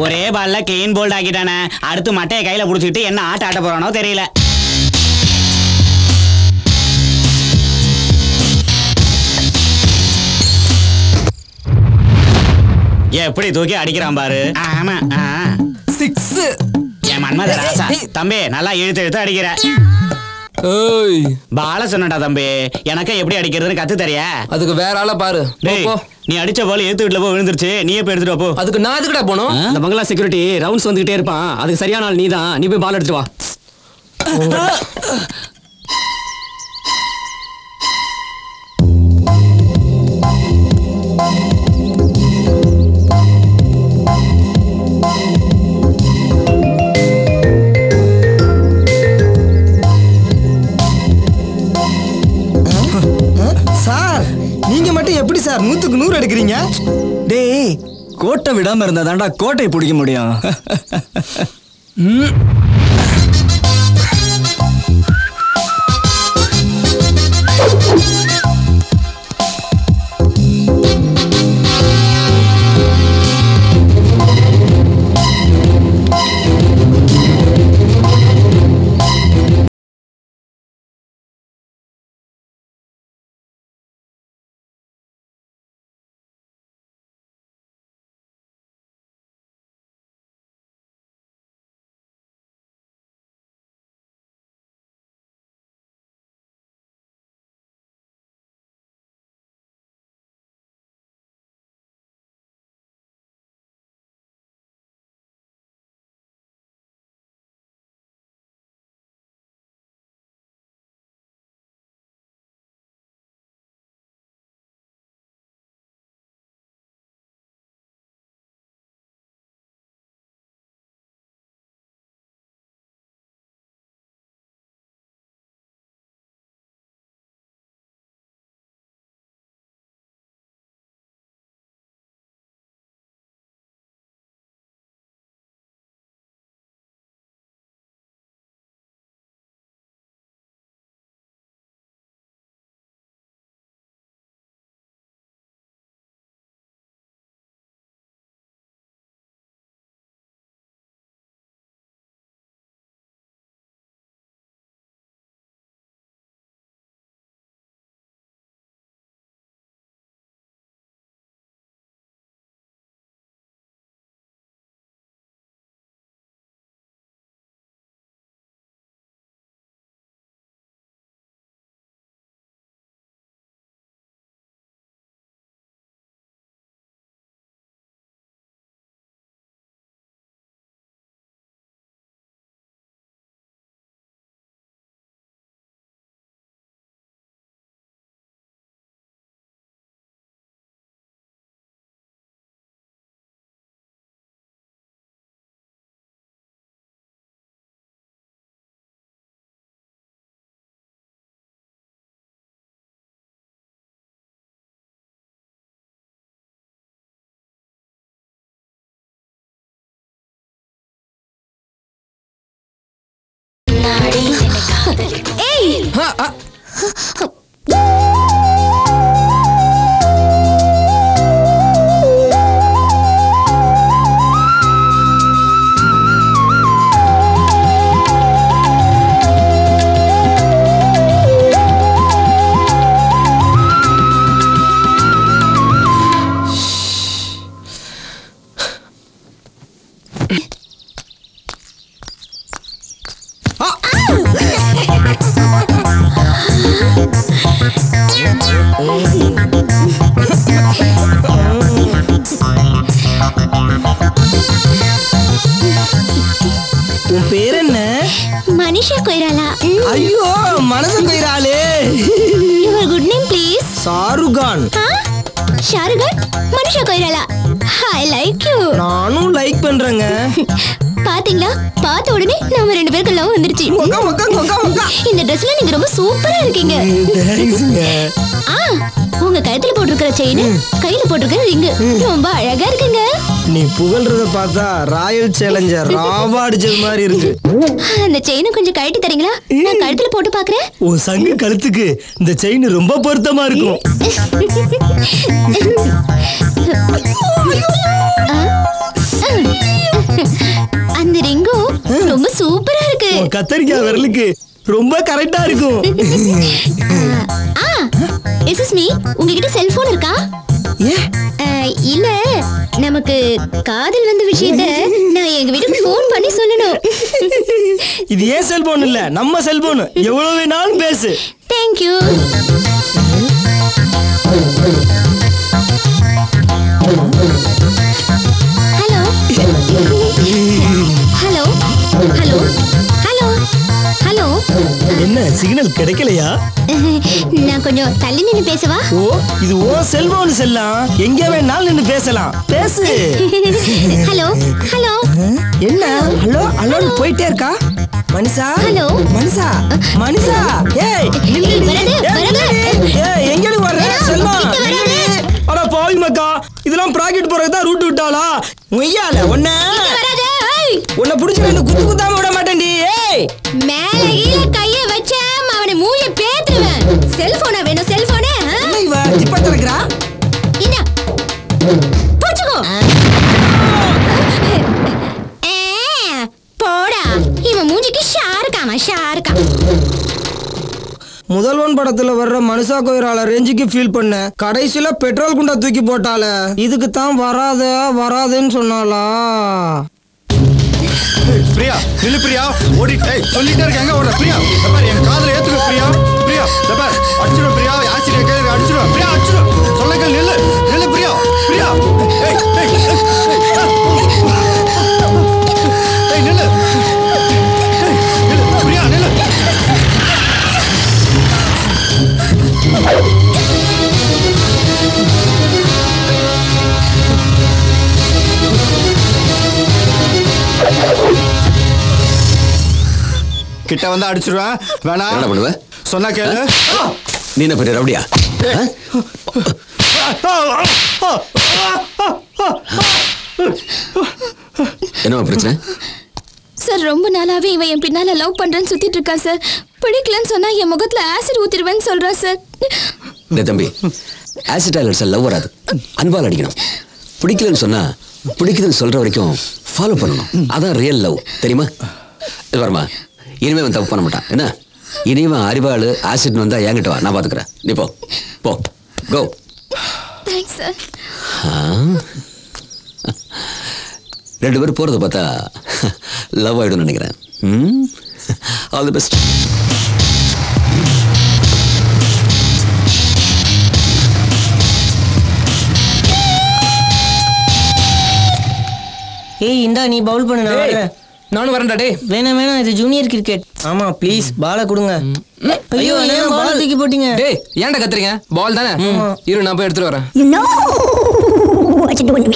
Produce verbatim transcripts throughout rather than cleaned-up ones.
ஒரே பால்ல clean bolt ஆக்கிட்டானே. அடுத்து மட்டையை கையில புடிச்சிட்டு என்ன ஆட்ட ஆட்ட போறானோ தெரியல. எப்படி தூக்கி அடிக்கிறான் பாரு. ஆமா சிக்ஸ். என் மன்மத ராசா தம்பி நல்லா இழுத்து இழுத்து அடிக்கிற. பால சொன்னடா தம்பி, எனக்கு எப்படி அடிக்கிறதுன்னு கத்து தெரியா? அதுக்கு வேற ஆள பாரு. நீ அடிச்ச பால் ஏத்து வீட்டுல போய் விழுந்துருச்சு, நீயே போய் எடுத்துட்டு போ. அதுக்கு நான் எதுக்குடா போகணும்? அந்த பங்களா செக்யூரிட்டி ரவுண்ட்ஸ் வந்துகிட்டே இருப்பான், அதுக்கு சரியான ஆள் நீதான். நீ போய் பால் எடுத்துட்டு வா. சார் நீங்க மட்டும் எப்படி சார் நூத்துக்கு நூறு எடுக்கிறீங்க? டேய், கோட்டை விடாம இருந்தா தாண்டா கோட்டை பிடிக்க முடியும். Hey! Ha, ha. உன் பேர் என்ன? மனிஷா கொய்ராலா. ஐயோ மனசு கொய்ராலே. Your good name please. Shahrukh Khan. Shahrukh Khan Manisha Koirala. I like you. நானும் லைக் பண்றேங்க. பாத்தீங்களா, பார்த்த உடனே நாம ரெண்டு பேருக்கு லவ் வந்துருச்சு. மொக்க மொக்க மொக்க மொக்க. இந்த Dressல நீங்க ரொம்ப சூப்பரா இருக்கீங்க. தேங்க்ஸ்ங்க. ஆ, உங்க கழுத்துல போட்டுருக்கிற செயின், கையில போட்டுருக்கிற ரிங் ரொம்ப அழகா இருக்குங்க. நீ புகழ்றத பார்த்தா ராயல் சேலஞ்சர் ராவா அடிச்சது மாதிரி இருக்கு. அந்த செயினை கொஞ்சம் கழட்டி தரீங்களா? நான் கழுத்துல போட்டு பாக்குறேன். ஓ சங்க கழுத்துக்கு இந்த செயின் ரொம்ப பொருத்தமா இருக்கும். அந்த ரிங்கும் ரொம்ப சூப்பரா இருக்கு. கத்தரிக்காய் விரலுக்கு ரொம்ப கரெக்டா இருக்கும். ஆ எக்ஸ்கியூஸ் மீ, உங்ககிட்ட செல்போன் இருக்கா? இல்ல, நமக்கு காதல் வந்த விஷயத்தை நான் எங்க வீட்டுக்கு போன் பண்ணி சொல்லணும். இது ஏன் செல்போன் இல்ல, நம்ம செல்போன். எவ்வளவு வேணாலும் பேசு. Thank you. Hello hello hello hello hello. என்ன சிக்னல் கிடைக்கலையா? நான் கொஞ்சம் தள்ளி நின்னு பேசவா? ஓ, இது ஓ செல்போன் செல்லாம். எங்க வேணாலும் நின்னு பேசலாம். பேசு. Hello hello. என்ன ஹலோ ஹலோன்னு போயிட்டே இருக்கா? மனுஷா ஹலோ மனுஷா மனுஷா. ஏய் வரது வரது. ஏய் எங்கடி வர்ற? செல்லம் அட பாவி மக்கா, இதெல்லாம் பிராக்கெட் போறதுக்கு தான் ரூட் விட்டாளா? முய்யால ஒண்ண வரது. ஏய் உன்னை புடிச்சு ரெண்டு குத்து குத்தாம விட மாட்டேன்டி. ஏய் மேல கீழ கைய வச்சா அவனை மூஞ்சி பேத்துறேன். செல்போனா வேணும் செல்போனே. என்ன இவ ஜிப்பா தரக்குறா? என்ன புடிச்சுக்கோ. போடா, இவன் மூஞ்சிக்கு ஷாருக்காமா ஷாருக்கா. முதல்வன் படத்துல வர்ற மனுஷா கோயிரால ரேஞ்சுக்கு ஃபீல் பண்ண, கடைசியில பெட்ரோல் குண்டா தூக்கி போட்டால. இதுக்கு தான் வராத வராதுன்னு சொன்னாலா? பிரியா நில்லு பிரியா, ஓடி சொல்லிட்டே இருக்க. எங்க ஓடுற பிரியா? என் காதுல ஏத்துக்க பிரியா. பிரியா அடிச்சிடும் பிரியா, ஆசிரியர் கையில அடிச்சிடும் பிரியா, அடிச்சிடும். சொல்லுங்க நில்லு நில்லு பிரியா. பிரியா நில்லு பிரியா நில்லு. கிட்ட வந்து அடிச்சிருவேன். வேணா என்ன பண்ணுவ? சொன்னா கேளு. நீ என்ன பெரிய ரவுடியா? என்ன பிரச்சனை? சார், ரொம்ப நாளாவே இவன் என் பின்னால லவ் பண்றேன்னு சுத்திட்டு இருக்கா சார். பிடிக்கலன்னு சொன்னா என் முகத்துல ஆசிட் ஊத்திடுவேன்னு சொல்றா சார். டேய் தம்பி, ஆசிட் டாய்லெட்ஸ் லவ் வராது, அன்பால் அடிக்கணும். பிடிக்கலன்னு சொன்னா பிடிக்குதுன்னு சொல்ற வரைக்கும் ஃபாலோ பண்ணணும். அதான் ரியல் லவ், தெரியுமா? இது வரமா, இனிமே அவன் தப்பு பண்ண மாட்டான். என்ன இனிமே அறிவாளு ஆசிட் வந்தா என்கிட்ட வா, நான் பாத்துக்கிறேன். நீ போ போ கோ. Thanks sir. ரெண்டு பேரும் போறத பார்த்தா லவ் ஆயிடும்னு நினைக்கிறேன். ம், ஆல் தி பெஸ்ட். ஏய் இந்தா நீ பவுல் பண்ணு. நான் வரேன். நானும் வரேன்டா. டேய் வேணாம் வேணாம், இது ஜூனியர் கிரிக்கெட். ஆமா ப்ளீஸ் பாலை கொடுங்க. ஐயோ ஏன் பால் தூக்கி போட்டீங்க? டேய் ஏன்டா கத்துறீங்க? பால் தானே. இரு நான் போய் எடுத்துட்டு வரேன். You know what you're doing to me.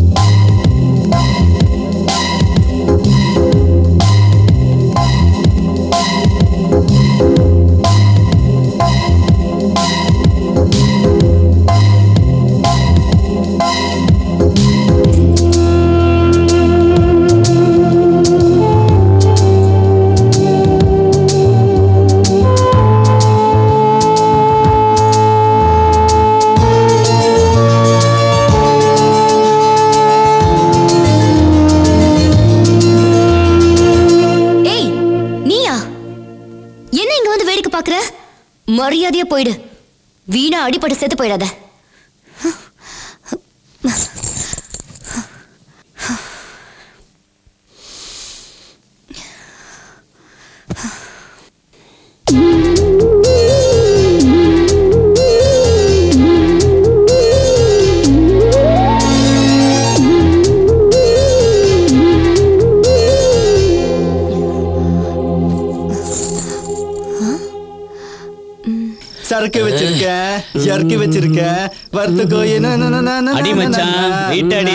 மரியாதையா போயிடு. வீணா அடிபட்டு செத்து போயிடாத. சரக்கு வச்சிருக்கேன், ஜர்க்கு வச்சிருக்கேன், வறுத்துக்கோ. அடி மச்சான், வெயிட் அடி.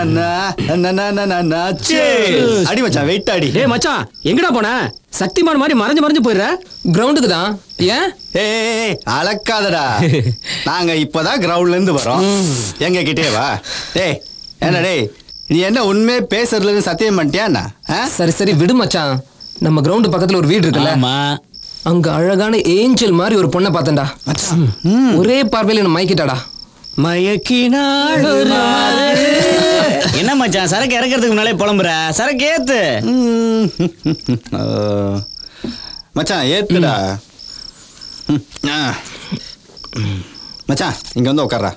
அடி மச்சான், வெயிட் அடி. டேய் மச்சான், எங்கடா போன? சக்திமான் மாதிரி மறைஞ்சு மறைஞ்சு போயிடுற. கிரவுண்டுக்கு தான். ஏன்? ஏய் அளக்காதடா, நாங்க இப்பதான் கிரவுண்ட்ல இருந்து வரோம். எங்க கிட்டே வா. டேய் என்ன டேய், நீ என்ன உண்மையே பேசுறதுல சத்தியம் பண்ணிட்டியா? சரி சரி விடு மச்சான். நம்ம கிரவுண்டு பக்கத்துல ஒரு வீடு இருக்குல்ல, அங்க அழகான ஏஞ்சல் மாதிரி ஒரு பொண்ணை பார்த்தேன்டா. ஒரே பார்வையில என்ன மயக்கிட்டாடா. மயக்கினாள் என்ன மச்சான் சரக்கு இறக்கிறதுக்கு முன்னாலே புலம்புற? சரக்கு ஏத்து. மச்சான் ஏத்துடா. மச்சான் இங்க வந்து உட்கார்றா.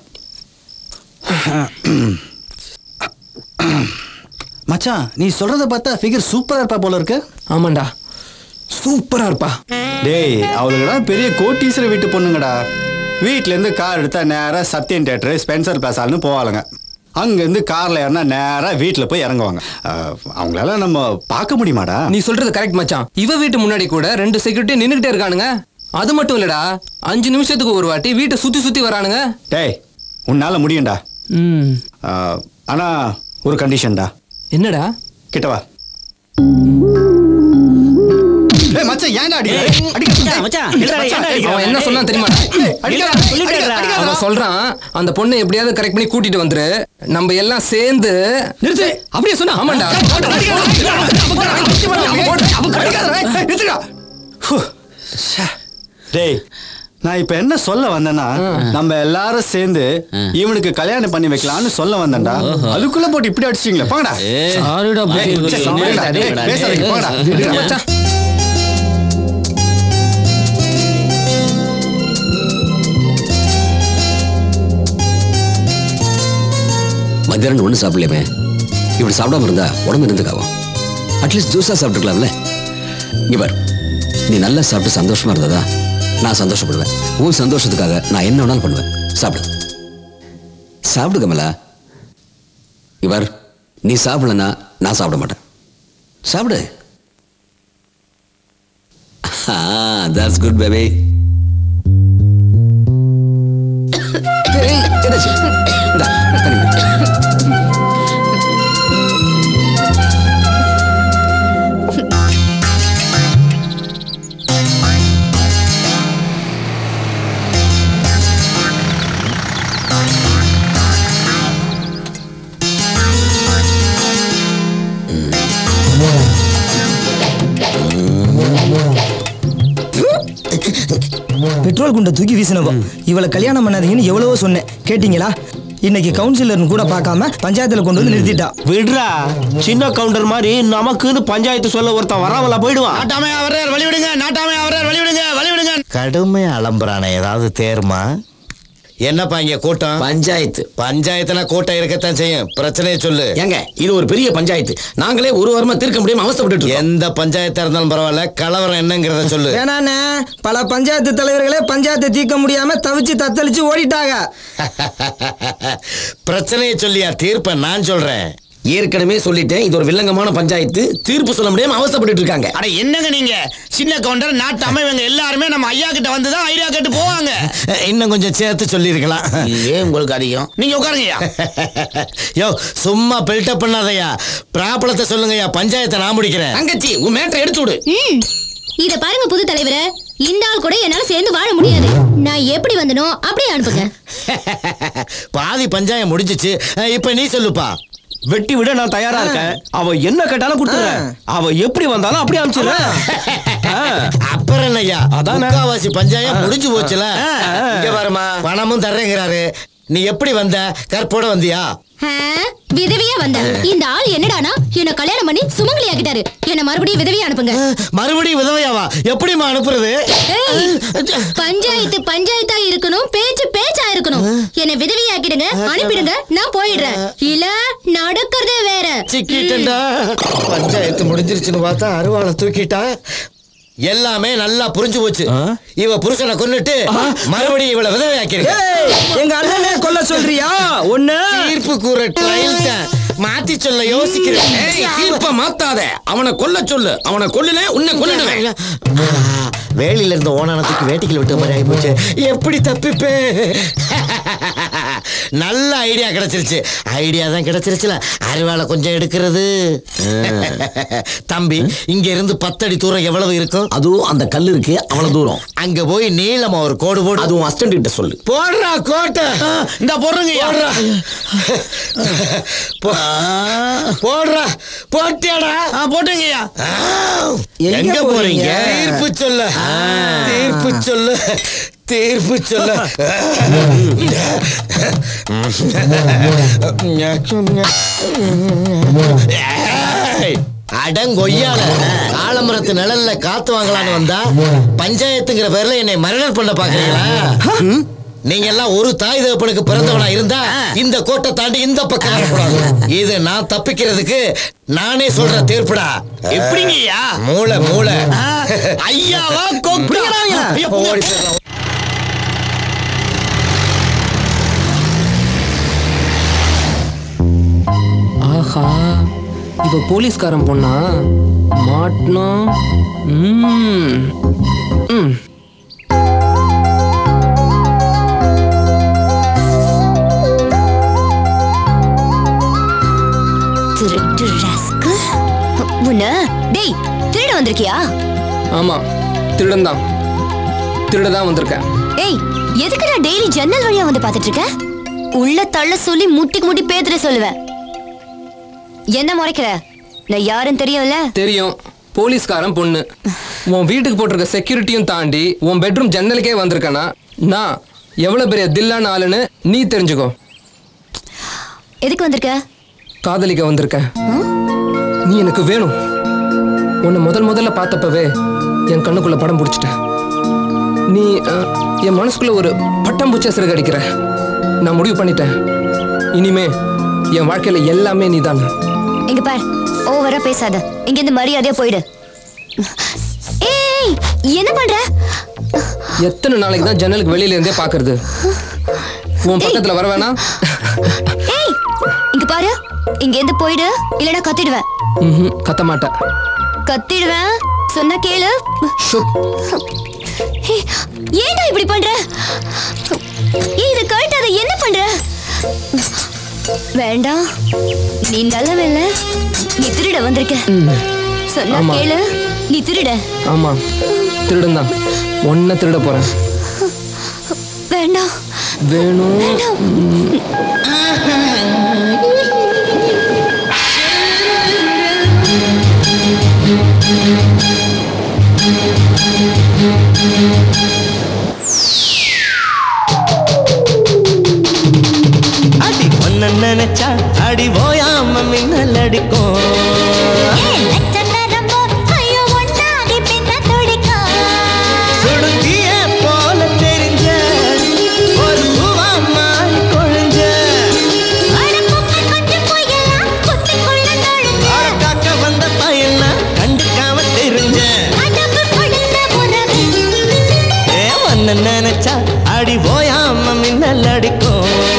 மச்சான் நீ சொல்றத பார்த்தா ஃபிகர் சூப்பரா இருப்பா போல இருக்கு. ஆமாண்டா சூப்பரா இருப்பா. டேய் அவளுக்குடா பெரிய கோட்டீஸ்வர வீட்டு பொண்ணுங்கடா. வீட்டிலேருந்து கார் எடுத்தா நேராக சத்யன் தேட்டரு ஸ்பென்சர் பிளாசால்னு போவாளுங்க. அங்கேருந்து காரில் ஏறினா நேராக வீட்டில் போய் இறங்குவாங்க. அவங்களால நம்ம பார்க்க முடியுமாடா? நீ சொல்றது கரெக்ட் மச்சான். இவ வீட்டு முன்னாடி கூட ரெண்டு செக்யூரிட்டி நின்றுகிட்டே இருக்கானுங்க. அது மட்டும் இல்லடா, அஞ்சு நிமிஷத்துக்கு ஒரு வாட்டி வீட்டை சுற்றி சுற்றி வரானுங்க. டேய் உன்னால முடியும்டா. ம் ஆனால் ஒரு கண்டிஷன்டா. என்னடா? கிட்டவா. ஏய் மச்சான் ஏன்டா அடிக்கிற? மச்சான் மச்சான் அவன் என்ன சொன்னான் தெரியுமா? அவன் சொல்றான் அந்த பொண்ணை எப்படியாவது கரெக்ட் பண்ணி கூட்டிட்டு வந்துரு, நம்ம எல்லாம் சேர்ந்து. நிறுத்து. அப்படியே சொன்னா? ஆமாண்டா. டேய் நான் இப்ப என்ன சொல்ல வந்தேன்னா, நம்ம எல்லாரும் சேர்ந்து இவனுக்கு கல்யாணம் பண்ணி வைக்கலாம்னு சொல்ல வந்தேன்டா. அதுக்குள்ள போட்டு இப்படி அடிச்சிட்டீங்களே. போங்கடா. போங்கடா. மத்தியானம் ஒன்றும் சாப்பிடலையே. இப்படி சாப்பிடாம இருந்தா உடம்பு இருந்துக்காவும். அட்லீஸ்ட் ஜூஸா சாப்பிட்டுருக்கலாம்ல. இங்க பார், நீ நல்லா சாப்பிட்டு சந்தோஷமா இருந்ததா நான் சந்தோஷப்படுவேன். உன் சந்தோஷத்துக்காக நான் என்ன வேணாலும் பண்ணுவேன். சாப்பிடு சாப்பிடு கமலா. இவர் நீ சாப்பிடலன்னா நான் சாப்பிட மாட்டேன். சாப்பிடு. That's good baby. பெட்ரோல் குண்டை தூக்கி வீசினவோ இவளை கல்யாணம் பண்ணாதீங்கன்னு எவ்வளவோ சொன்னேன், கேட்டீங்களா? இன்னைக்கு கவுன்சிலர்னு கூட பார்க்காம பஞ்சாயத்துல கொண்டு வந்து நிறுத்திட்டா. விடுறா, சின்ன கவுண்டர் மாதிரி நமக்குன்னு பஞ்சாயத்து சொல்ல ஒருத்தன் வராமல போயிடுவான். நாட்டாமே அவரே வழி விடுங்க, நாட்டாமே அவரே வழி விடுங்க, வழி விடுங்க. கடுமையா அலம்புறானே, ஏதாவது தேர்மா? என்னப்பா இங்க கூட்டம்? பஞ்சாயத்து. பஞ்சாயத்துனா கூட்டம் இருக்கத்தான் செய்யும். பிரச்சனையை சொல்லு. ஏங்க இது ஒரு பெரிய பஞ்சாயத்து. நாங்களே ஒரு வாரமா தீர்க்க முடியாம அவஸ்தைப்பட்டு. எந்த பஞ்சாயத்தா இருந்தாலும் பரவாயில்ல, கலவரம் என்னங்கிறத சொல்லு. வேணாண்ணே, பல பஞ்சாயத்து தலைவர்களே பஞ்சாயத்தை தீர்க்க முடியாம தவிச்சு தத்தளிச்சு ஓடிட்டாங்க. பிரச்சனையை சொல்லியா தீர்ப்ப நான் சொல்றேன். ஏற்கனவே சொல்லிட்டேன், இது ஒரு வில்லங்கமான பஞ்சாயத்து. தீர்ப்பு சொல்ல முடியாம அவஸ்தைப்பட்டு இருக்காங்க. அட என்னங்க நீங்க, சின்ன கவுண்டர் நாட்டு அமைவங்க எல்லாருமே நம்ம ஐயா கிட்ட வந்துதான் ஐடியா கேட்டு போவாங்க. இன்னும் கொஞ்சம் சேர்த்து சொல்லி இருக்கலாம். ஏன் உங்களுக்கு அதிகம்? நீங்க உட்காருங்கய்யா. யோ சும்மா பில்டப் பண்ணாதயா, பிராபலத்தை சொல்லுங்கய்யா. பஞ்சாயத்தை நான் முடிக்கிறேன். தங்கச்சி உன் மேட்டரை எடுத்து விடு. இத பாருங்க புது தலைவரே, இந்த ஆள் கூட என்னால சேர்ந்து வாழ முடியாது. நான் எப்படி வந்தனோ அப்படியே அனுப்புங்க. பாதி பஞ்சாயம் முடிஞ்சிச்சு, இப்ப நீ சொல்லுப்பா. வெட்டி விட நான் தயாரா இருக்கேன். அவ என்ன கேட்டாலும் கொடுத்துறேன். அவ எப்படி வந்தாலும் அப்படியே அனுப்பிச்சிடுறேன். அப்புறம் என்னய்யா, முக்காவாசி பஞ்சாயம் முடிஞ்சு போச்சுல. இங்க பாருமா, பணமும் தர்றேங்கிறாரு. நீ எப்படி வந்த? கற்போட வந்தியா? விதவியா வந்த. இந்த ஆள் என்னடானா என்ன கல்யாணம் பண்ணி சுமங்கலி ஆக்கிட்டாரு. என்ன மறுபடியும் விதவியா அனுப்புங்க. மறுபடியும் விதவையாவா? எப்படிமா அனுப்புறது? பஞ்சாயத்து பஞ்சாயத்தா இருக்கணும், பேச்சு பேச்சா இருக்கணும். என்ன விதவியா ஆக்கிடுங்க, அனுப்பிடுங்க, நான் போயிடுறேன். இல்ல நடக்கிறதே வேற. சிக்கிட்டா. பஞ்சாயத்து முடிஞ்சிருச்சுன்னு பார்த்தா அருவாளை தூக்கிட்டா. எல்லாமே நல்லா புரிஞ்சு போச்சு. இவ புருஷனை கொன்னுட்டு மறுபடியும் இவளை விதவையாக்கிருக்க. எங்க அண்ணனே கொல்ல சொல்றியா? ஒண்ணு தீர்ப்பு கூற ட்ரையல் தான் மாத்தி சொல்ல யோசிக்கிறேன். தீர்ப்ப மாத்தாத, அவனை கொல்ல சொல்லு. அவனை கொல்லுல உன்னை கொல்லுடுவேன். வேலியில இருந்த ஓனானத்துக்கு வேட்டிக்கல் விட்ட மாதிரி ஆகி போச்சு. எப்படி தப்பிப்பேன்? நல்ல ஐடியா கிடைச்சிருச்சு. ஐடியா தான் கிடைச்சிருச்சுல, அருவாளை கொஞ்சம் எடுக்கிறது. தம்பி, இங்க இருந்து பத்தடி தூரம் எவ்வளவு இருக்கும்? அதுவும் அந்த கல் இருக்கு அவ்வளவு தூரம். அங்க போய் நீளமா ஒரு கோடு போடு. அதுவும் அஸ்டன்ட் கிட்ட சொல்லு. போடுறா கோட்டை. இந்த போடுறங்க. போடுறா. போட்டியாடா? போட்டுங்கய்யா. எங்க போறீங்க? தீர்ப்பு சொல்ல. தீர்ப்பு சொல்லு. தீர்ப்பு சொல்ல அடங்கொய்யால ஆலமரத்து நிழல்ல காத்து வாங்கலான்னு வந்தா பஞ்சாயத்துங்கிற பேர்ல என்னை மரணம் பண்ண பாக்குறீங்களா? நீங்க எல்லாம் ஒரு தாய் தகப்பனுக்கு பிறந்தவனா இருந்தா இந்த கோட்டை தாண்டி இந்த பக்கம் வரக்கூடாது. இது நான் தப்பிக்கிறதுக்கு நானே சொல்ற தீர்ப்புடா. எப்படிங்கய்யா? மூளை மூளை ஐயாவா கொக்குறாங்க. ஓடி போயிடலாம். ஆஹா, இவ போலீஸ்காரன் பொண்ணா? மாட்டினா ம் ம் திருட்டு ராஸ்கல். உன்ன டேய் திருட வந்திருக்கியா? ஆமா, திருடன் தான். திருட தான் வந்திருக்கேன். ஏய், எதுக்குடா டெய்லி ஜன்னல் வழியா வந்து பாத்துட்டு இருக்க? உள்ள தள்ள சொல்லி முட்டிக்கு முட்டி பேத்துற சொல்லுவேன். என்ன முறைக்கிற? நான் யாருன்னு தெரியும்ல? தெரியும். போலீஸ்காரன் பொண்ணு. உன் வீட்டுக்கு போட்டிருக்க செக்யூரிட்டியும் தாண்டி உன் பெட்ரூம் ஜன்னலுக்கே வந்திருக்கனா நான் எவ்வளவு பெரிய தில்லான ஆளுன்னு நீ தெரிஞ்சுக்கோ. எதுக்கு வந்திருக்க? காதலிக்க வந்திருக்க. நீ எனக்கு வேணும். உன்னை முதல் முதல்ல பார்த்தப்பவே என் கண்ணுக்குள்ள படம் பிடிச்சிட்ட. நீ என் மனசுக்குள்ள ஒரு பட்டம் பூச்சா சிறகு அடிக்கிற. நான் முடிவு பண்ணிட்டேன். இனிமே என் வாழ்க்கையில எல்லாமே நீதான். இங்க பார், ஓவரா பேசாத. இங்க இருந்து மரியாதையா போயிடு. ஏய், என்ன பண்ற? எத்தனை நாளைக்கு தான் ஜன்னலுக்கு வெளியில இருந்தே பாக்குறது? உன் பக்கத்துல வர வேணா? ஏய், இங்க பாரு, இங்க இருந்து போயிடு, இல்லனா கத்திடுவேன். ம்ஹும், கத்த மாட்டேன். கத்திடுவேன் சொன்னா கேளு. ஏன்டா இப்படி பண்ற? ஏய், இத கழட்டாத. என்ன பண்ற? வேண்டாம், நீ நல்லவல்ல. நீ திருட வந்திருக்க. சொன்னா கேளு, நீ திருட. ஆமா, திருடன் தான். ஒன்ன திருட போறேன். வேண்டாம். வேணும். அடி பொண்ணு நினைச்சா அடி ஓயாம மின்னல் அடிக்கும். சுடுங்கிய போல தெரிஞ்ச ஒரு பூவா மாறி கொழுஞ்ச. காக்க வந்த பையனா கண்டுக்காம தெரிஞ்ச. ஏ ஒன்னு நினைச்சா அடி ஓயாம மின்னல் அடிக்கும்.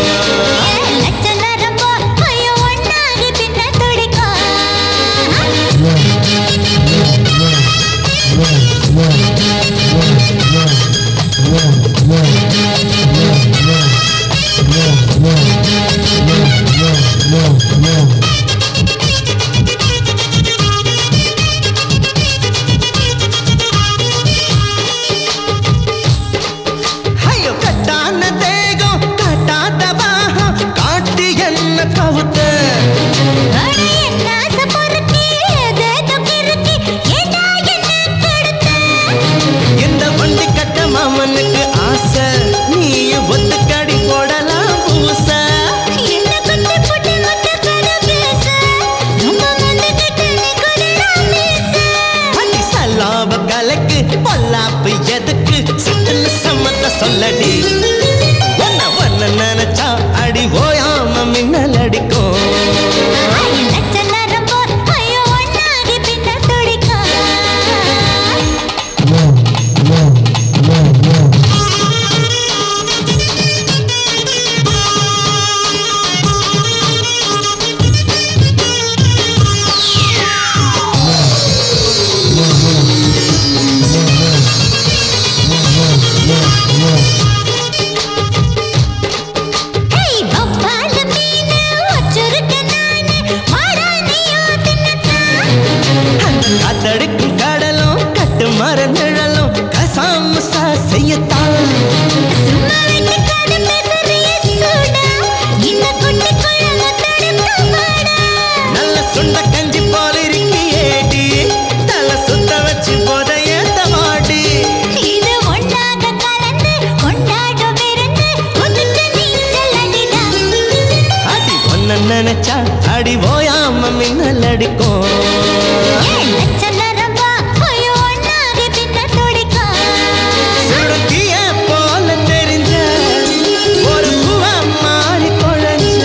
ஐயோ கட்டான தேகம் காட்டாத பாகம் காட்டி என்ன கவுத்த. இந்த வண்டி கட்ட மாமனுக்கு ஆசை, நீ ஒத்து கடி போடலாம் பூச. அடி சல்லாப கலைக்கு பொல்லாப்பு எதுக்கு சுட்டுன்னு சம்மத்த சொல்லடி. ஒன்ன ஒன்ன நினைச்சா அடி ஓயாம மின்னல் அடிக்கும். நினைச்சா அடி ஓயாம மின்னல் அடிக்கும். சுடத்திய போல தெரிஞ்ச ஒரு பூவா மாறி குழஞ்ச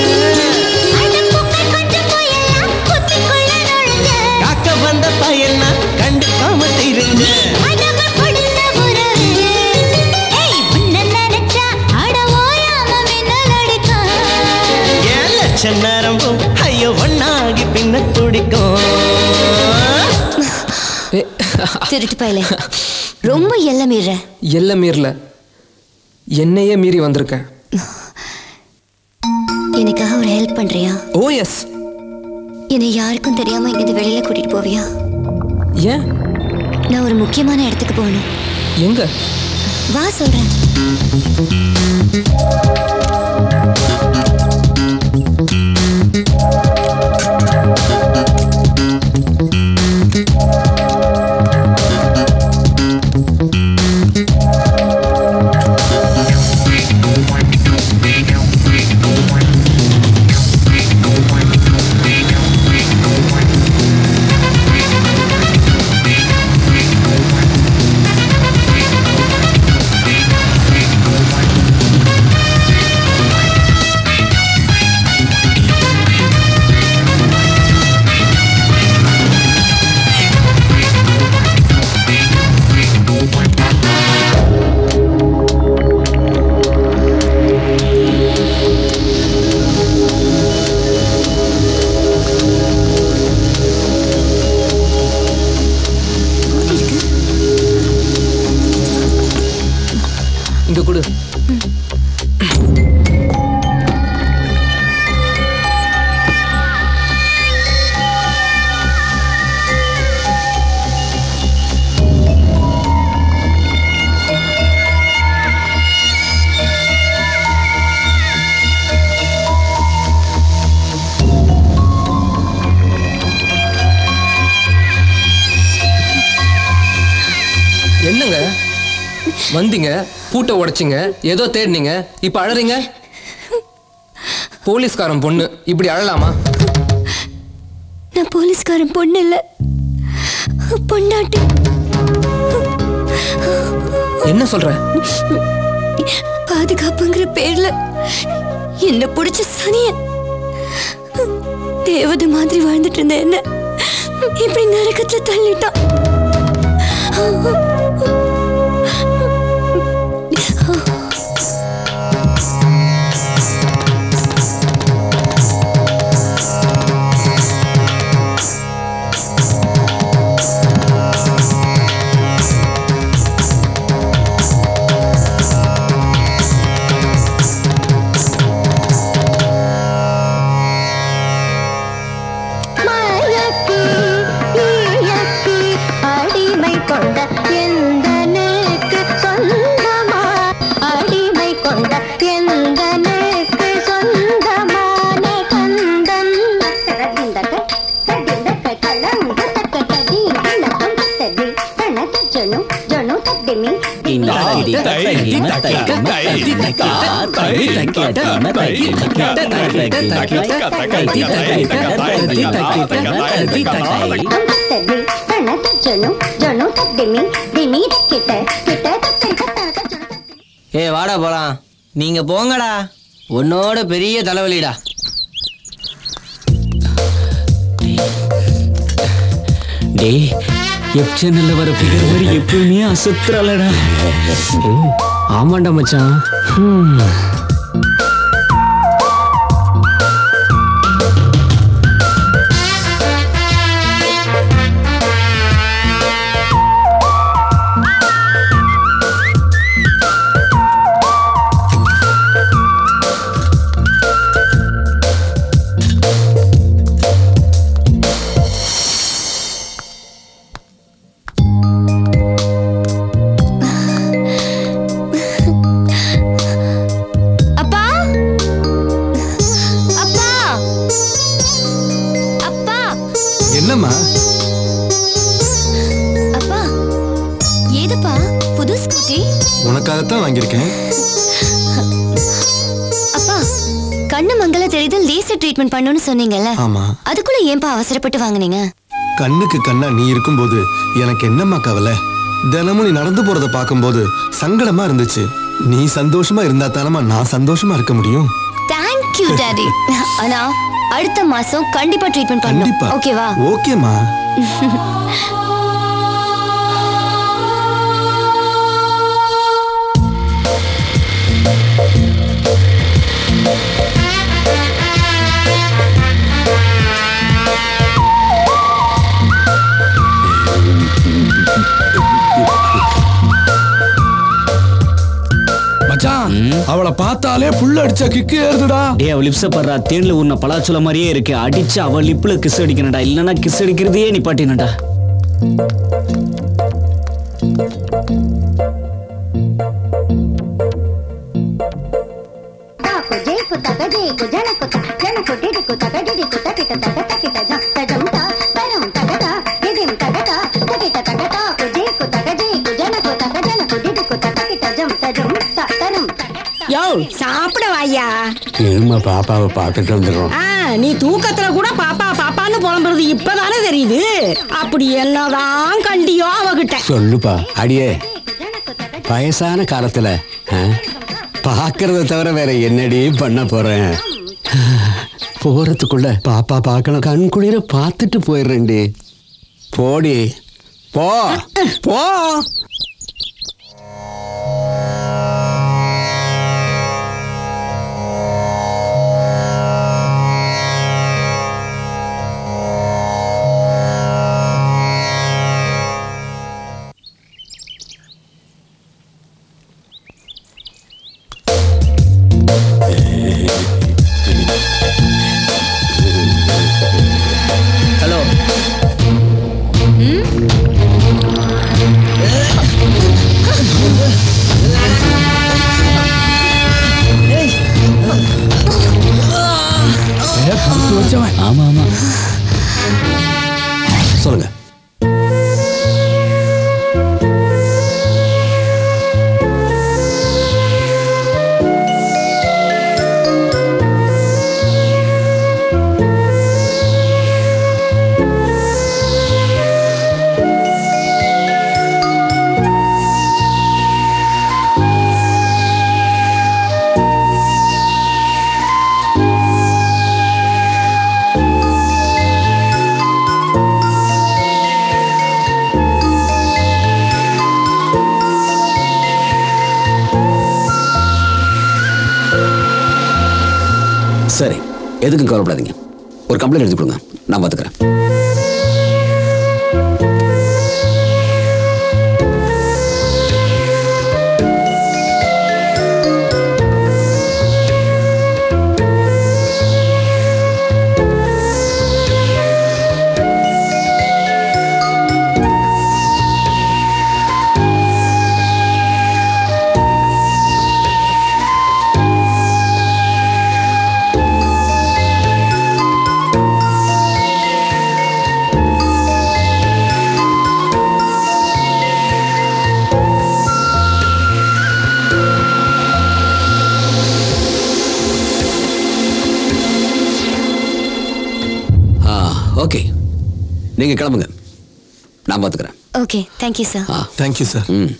காக்க வந்த பையனா கண்டுக்காம தெரிஞ்ச நரம்பும் ஐயோ ஒன்னாகி பின்ன துடிக்கும். திருட்டு பயலே, ரொம்ப எல்ல மீற. எல்ல மீறல, என்னையே மீறி வந்திருக்கேன். எனக்காக ஒரு ஹெல்ப் பண்றியா? Oh yes. என்னை யாருக்கும் தெரியாம இங்கிருந்து வெளியில கூட்டிட்டு போவியா? ஏன்? நான் ஒரு முக்கியமான இடத்துக்கு போகணும். எங்க? வா சொல்றேன். இங்க கொடு. என்னங்க வந்தீங்க, பூட்டை உடைச்சிங்க, ஏதோ தேடினீங்க, இப்ப அழறீங்க? போலீஸ்காரன் பொண்ணு இப்படி அழலாமா? நான் போலீஸ்காரன் பொண்ணு இல்ல, பொண்டாட்டி. என்ன சொல்ற? பாதுகாப்புங்கிற பேர்ல என்ன பிடிச்ச சனிய தேவதை மாதிரி வாழ்ந்துட்டு இருந்த என்ன இப்படி நரகத்துல தள்ளிட்டான். ஏ வாடா போலாம். நீங்க போங்கடா, உன்னோட பெரிய தலைவலிடா. டேய், எப் சேனல்ல வர பிகர் மாதிரி எப்பவுமே அசத்துறாளடா. ஆமாண்டா மச்சான். உனக்காகத்தான் வாங்கியிருக்கேன். அப்பா, கண்ணு மங்கள தெரியுது, லேச லேசர் ட்ரீட்மெண்ட் பண்ணனும்னு சொன்னீங்கல்ல? ஆமா. அதுக்குள்ள ஏன்பா அவசரப்பட்டு வாங்குனீங்க? கண்ணுக்கு கண்ணா நீ இருக்கும்போது எனக்கு என்னம்மா கவலை? தினமும் நீ நடந்து போறத பார்க்கும்போது சங்கடமா இருந்துச்சு. நீ சந்தோஷமா இருந்தா தானமா நான் சந்தோஷமா இருக்க முடியும். Thank you daddy. ஆனா அடுத்த மாசம் கண்டிப்பா ட்ரீட்மெண்ட் பண்ணனும். கண்டிப்பா. ஓகேவா? ஓகேமா. அவளை பார்த்தாலே புள்ள அடிச்சா கிக்கு ஏறுதுடா. டேய் அவ லிப்ஸ பர்றா, தேன்ல ஊர்ன பலாச்சுல மாதிரியே இருக்கு. அடிச்சு அவ லிப்ல கிஸ் அடிக்கணும்டா, இல்லனா கிஸ் அடிக்கிறதையே நிப்பாட்டினடா. யோ சாப்பிட வாயா. இருமா பாப்பாவை பார்த்துட்டு வந்துடுறோம். நீ தூக்கத்துல கூட பாப்பா பாப்பான்னு புலம்புறது இப்பதானே தெரியுது. அப்படி என்னதான் கண்டியோ அவகிட்ட சொல்லுப்பா. அடியே வயசான காலத்துல பாக்குறத தவிர வேற என்னடி பண்ண போறேன்? போறதுக்குள்ள பாப்பா பார்க்கணும், கண் குளிர பார்த்துட்டு போயிடுறேன்டி. போடி போ போ. ஹலோ. ஆமா ஆமா சொல்லுங்க. சரி, எதுக்கும் கவலைப்படாதீங்க. ஒரு கம்ப்ளைண்ட் எழுதி கொடுங்க, நான் பார்த்துக்கிறேன். ஓகே, நீங்க கிளம்புங்க, நான் பார்த்துக்கிறேன். Okay, thank you sir. Thank you sir. ம்.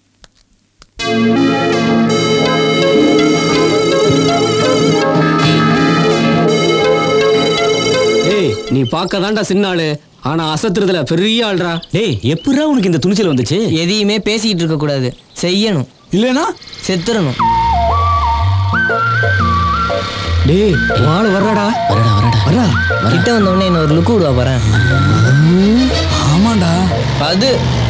ஏய், நீ பார்க்கதான்டா சின்ன ஆளு, ஆனா அசத்துறதுல பெரிய ஆள்ரா. டேய், எப்படிடா உனக்கு இந்த துணிச்சல் வந்துச்சு? எதையுமே பேசிக்கிட்டு இருக்க கூடாது, செய்யணும். இல்லனா செத்துறணும். டேய், வாள வர்றடா. வரடா வரடா வரடா. கிட்ட வந்த உடனே என்ன ஒரு லுக் விடுவா பாரு. ஆமாடா. அது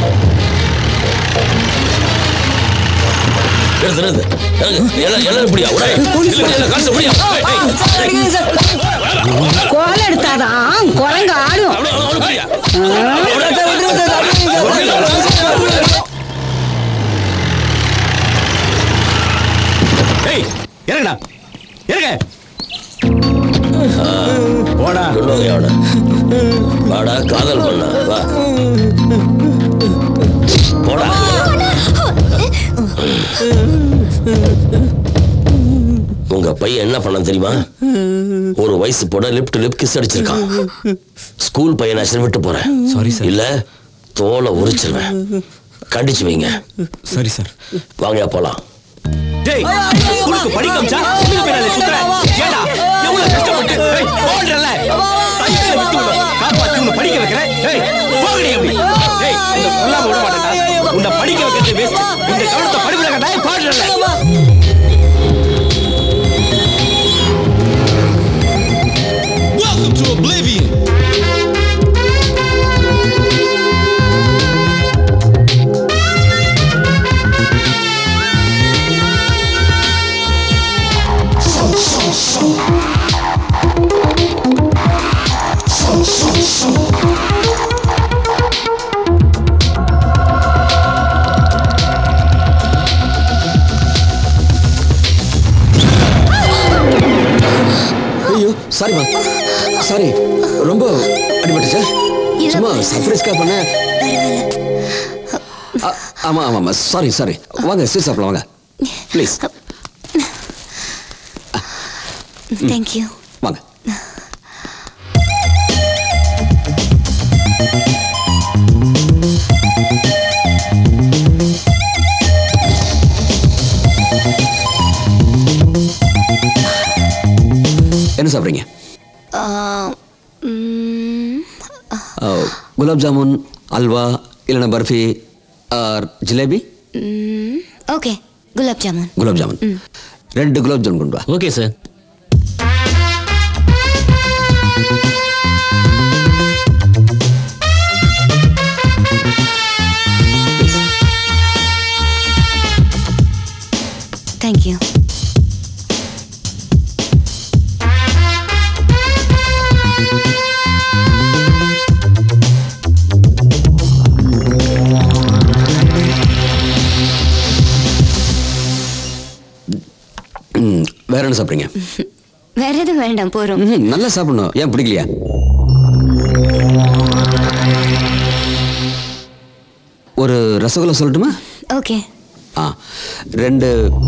கோல எடுத்தாதான் குரங்கு ஆடும். இறங்கடா, இறங்க. போடா வாடா, காதல் பண்ண வா. போடா. உங்க பையன் என்ன பண்ணான் தெரியுமா? ஒரு வயசு போட லிப் டு லிப் கிஸ் அடிச்சிருக்கான். ஸ்கூல் பையனாச்சும் விட்டு போறேன். Sorry sir. இல்ல தோலை உரிச்சிருவேன். கண்டிச்சு வைங்க. சரி சார். வாங்க போலாம். டேய் ஸ்கூலுக்கு படிக்க வச்சா நீங்க பேரால சுத்துற. ஏடா எவ்வளவு கஷ்டப்பட்டு டேய் போடுறல. சைக்கிள் விட்டு காப்பாத்தி உன்னை படிக்க வைக்கிறேன். டேய் போகடி அப்படி. டேய் இந்த புள்ளாம விட மாட்டேன்டா. உன்னை படிக்க வைக்கிறது வேஸ்ட். இந்த கவனத்தை படிப்புல கட்டாய் போடுறல. Welcome to Oblivion. ஐயோ சாரிமா சாரி ரொம்ப அடிபட்டுச்சா? சும்மா சர்ப்ரைஸ்க்காக பண்ண. ஆமா ஆமா சாரி சாரி. வாங்க ஸ்வீட் சாப்பிடலாம் வாங்க ப்ளீஸ். தேங்க்யூ. வாங்க. என்ன சாப்பிட்றீங்க? குலாப் ஜாமுன், அல்வா, இல்லைன்னா பர்ஃபி ஆர் ஜிலேபி? ஓகே குலாப் ஜாமுன். குலாப் ஜாமுன் ரெண்டு குலாப் ஜாமுன் கொண்டு வா. Okay sir. தேங்க்யூ. வேற என்ன சாப்பிட்றீங்க? வேற எதுவும் வேண்டாம் போறோம். நல்லா சாப்பிடணும். ஏன் பிடிக்கலையா? ஒரு ரசகுல்லா சொல்லட்டுமா? ஓகே. ஆ ரெண்டு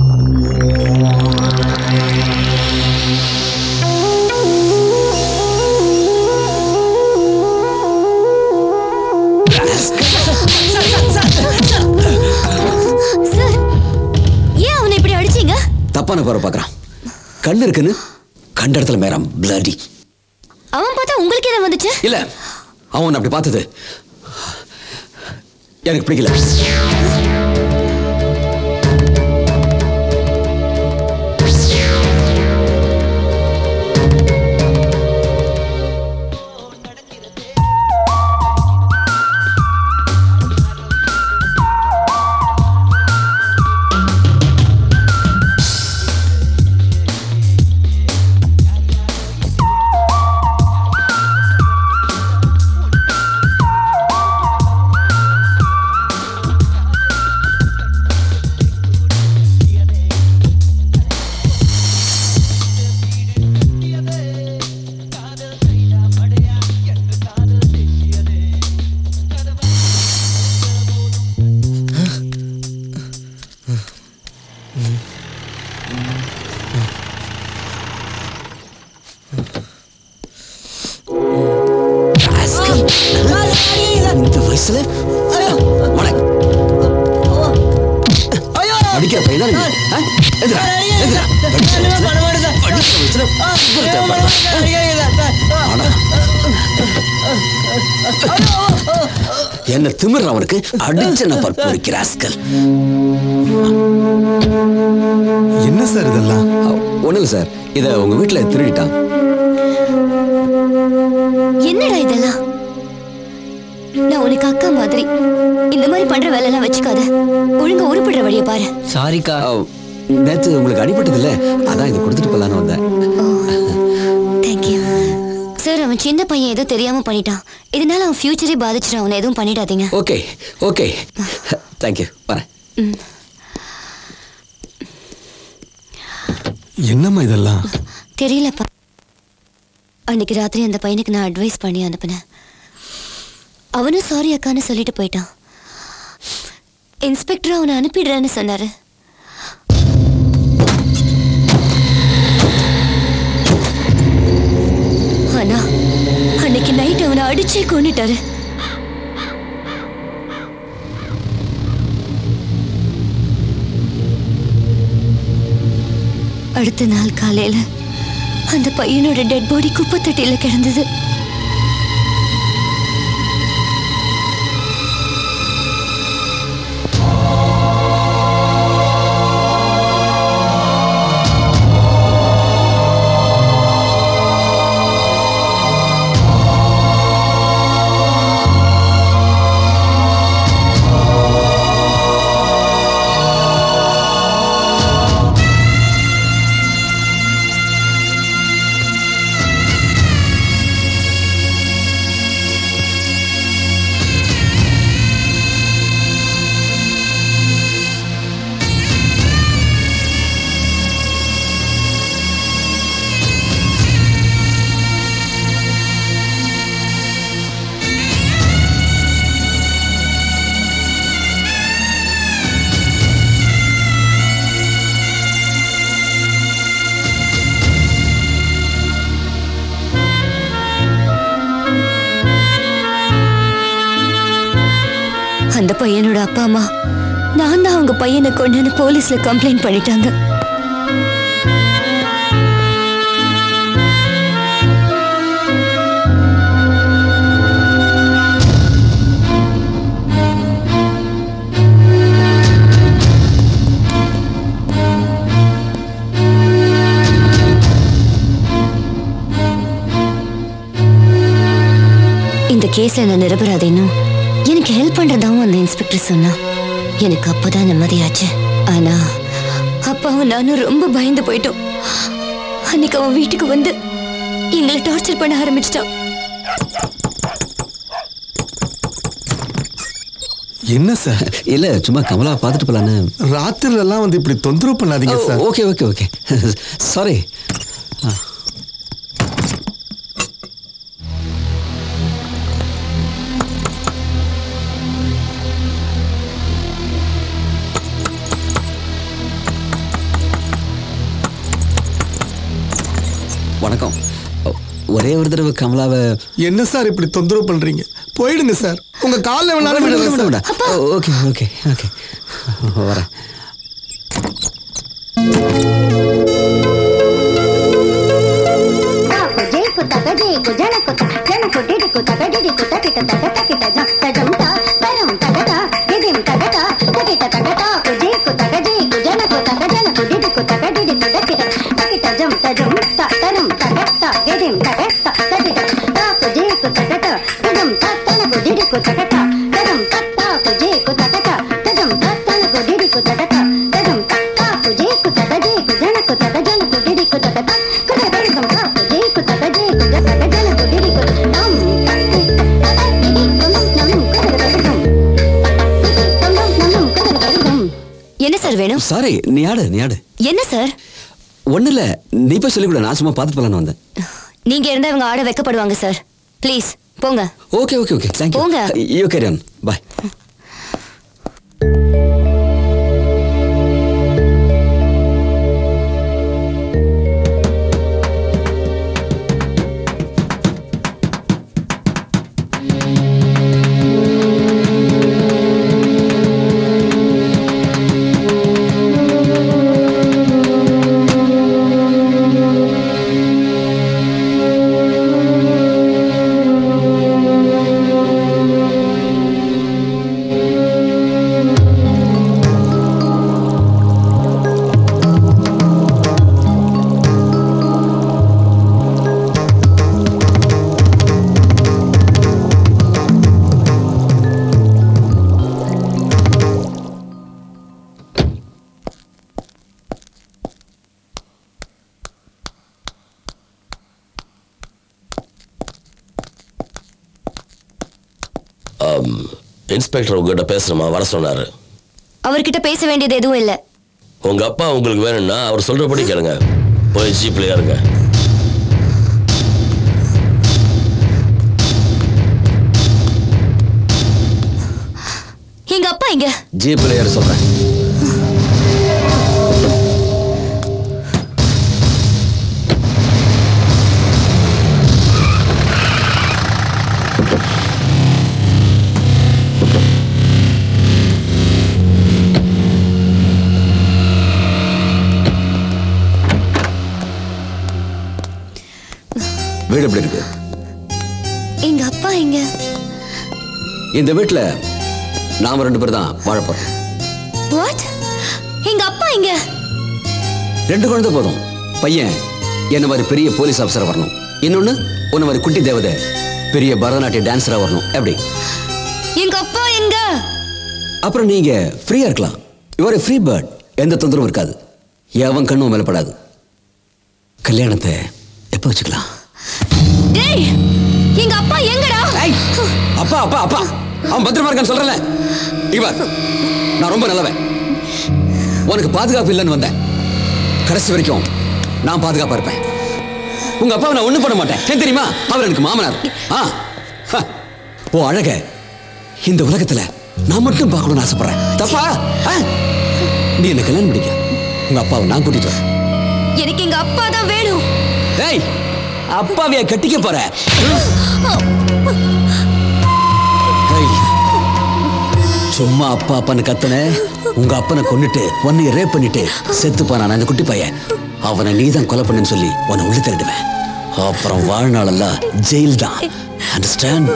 தப்பான பாரு பாக்குறான். கண்ணு இருக்குன்னு கண்ட இடத்துல மேரம் பிளடி. அவன் பார்த்தா உங்களுக்கு என்ன வந்துச்சு? இல்ல அவன் அப்படி பார்த்தது எனக்கு பிடிக்கல. இந்த வயசுல அடிக்கிற பையனா என்ன திமிர் அவனுக்கு அடிச்ச நபர் பொறுக்கிறாஸ்கள். என்ன சார் இதெல்லாம்? ஒண்ணு இல்ல சார், இத உங்க வீட்டுல திருடிட்டான். என்னடா இதெல்லாம்? நான் உனக்கு அக்கா மாதிரி. இந்த மாதிரி பண்ற வேலை எல்லாம் வச்சுக்காத. ஒழுங்கா உருப்படுற வழியை பாரு. சாரிக்கா. நேத்து உங்களுக்கு அடிபட்டது இல்ல, அதான் இதை கொடுத்துட்டு போலான்னு வந்தேன். Thank you sir. அவன் சின்ன பையன் ஏதோ தெரியாம பண்ணிட்டான். இதனால அவன் ஃபியூச்சரே பாதிச்சிடும். அவனை எதுவும் பண்ணிடாதீங்க. Okay okay thank you. வரேன். என்னம்மா இதெல்லாம்? தெரியலப்பா. அன்னைக்கு ராத்திரி அந்த பையனுக்கு நான் அட்வைஸ் பண்ணி அனுப்பினேன். அவனும் சாரி அக்கான்னு சொல்லிட்டு போயிட்டான். இன்ஸ்பெக்டர் அவனை அனுப்பிடுறேன்னு சொன்னாரு. அடிச்சே கொன்னுட்டாரு. அடுத்த நாள் காலையில அந்த பையனோட டெட் பாடி குப்பத்தட்டியில கிடந்தது. அந்த பையனோட அப்பா அம்மா நான் தான் அவங்க பையனை கொண்டு போலீஸ்ல கம்ப்ளைண்ட் பண்ணிட்டாங்க. இந்த கேஸ்ல நான் நிரபராதின்னு எனக்கு ஹெல்ப் பண்றதாவும் அந்த இன்ஸ்பெக்டர் சொன்னா. எனக்கு அப்பதான் நிம்மதியாச்சு. ஆனா அப்பாவும் நானும் ரொம்ப பயந்து போயிட்டோம். அன்னைக்கு அவன் வீட்டுக்கு வந்து எங்களை டார்ச்சர் பண்ண ஆரம்பிச்சிட்டான். என்ன சார்? இல்ல சும்மா கமலா பார்த்துட்டு போலான்னு. ராத்திரில எல்லாம் வந்து இப்படி தொந்தரவு பண்ணாதீங்க sir. Okay okay okay sorry. வணக்கம். ஒரே ஒரு தடவை கமலாவை. என்ன சார் இப்படி தொந்தரவு பண்றீங்க? போயிடுங்க சார். உங்க காலில் வேணாலும் விடுங்க. ஓகே ஓகே ஓகே வரேன். சாரி, நீ ஆடு நீ ஆடு. என்ன சார்? ஒண்ணு இல்ல, நீ போய் சொல்லி கூட, நான் சும்மா பார்த்து போலான்னு வந்தேன். நீங்க இருந்தா இவங்க ஆட வைக்கப்படுவாங்க சார். ப்ளீஸ் போங்க. Okay okay okay thank you. போங்க. You carry on. Bye. Inspector உங்ககிட்ட பேசணுமா? வர சொன்னாரு. அவர்கிட்ட பேச வேண்டியது எதுவும் இல்ல. உங்க அப்பா உங்களுக்கு வேணும்னா அவர் சொல்றபடி கேளுங்க. போய் ஜீப்ல ஏறுங்க. எங்க அப்பா எங்க? ஜீப்ல ஏற சொல்றேன். வீடு எப்படி இருக்கு? எங்க அப்பா எங்க? இந்த வீட்டுல நாம ரெண்டு பேர் தான் வாழ போறோம். What? எங்க அப்பா எங்க? ரெண்டு குழந்தை போதும். பையன் என்ன மாதிரி பெரிய போலீஸ் ஆஃபீஸர் வரணும், இன்னொன்னு உன்ன மாதிரி குட்டி தேவதை பெரிய பரதநாட்டிய டான்ஸரா வரணும். எப்படி? எங்க அப்பா எங்க? அப்புறம் நீங்க ஃப்ரீயா இருக்கலாம். Your free bird. எந்த தொந்தரவும் இருக்காது. எவன் கண்ணும் மேலப்படாது. கல்யாணத்தை எப்ப வச்சுக்கலாம்? டேய், எங்க அப்பா எங்கடா? அப்பா அப்பா அப்பா அவன் பத்திரமா இருக்கான்னு சொல்றல. இவர் நான் ரொம்ப நல்லவன். உனக்கு பாதுகாப்பு இல்லைன்னு வந்தேன். கடைசி வரைக்கும் நான் பாதுகாப்பா இருப்பேன். உங்க அப்பாவை நான் ஒண்ணும் பண்ண மாட்டேன். ஏன் தெரியுமா? அவர் எனக்கு மாமனார். ஆ ஓ அழக இந்த உலகத்துல நான் மட்டும் பார்க்கணும்னு ஆசைப்படுறேன். தப்பா? நீ என்ன கல்யாணம் பண்ணிக்க. உங்க அப்பாவை நான் கூட்டிட்டு வரேன். எனக்கு எங்க அப்பா தான் வேணும். டேய், அப்பாவைய கட்டிக்க போற? சும்மா அப்பா அப்பான்னு கத்தன. உங்க அப்பனை கொன்னுட்டு உன்னைய ரேப் பண்ணிட்டு செத்து போனான் அந்த குட்டி பையன். அவனை நீதான் கொலை பண்ணுன்னு சொல்லி உன்னை உள்ள தள்ளிடுவேன். அப்புறம் வாழ்நாளெல்லாம் ஜெயில் தான். Understand?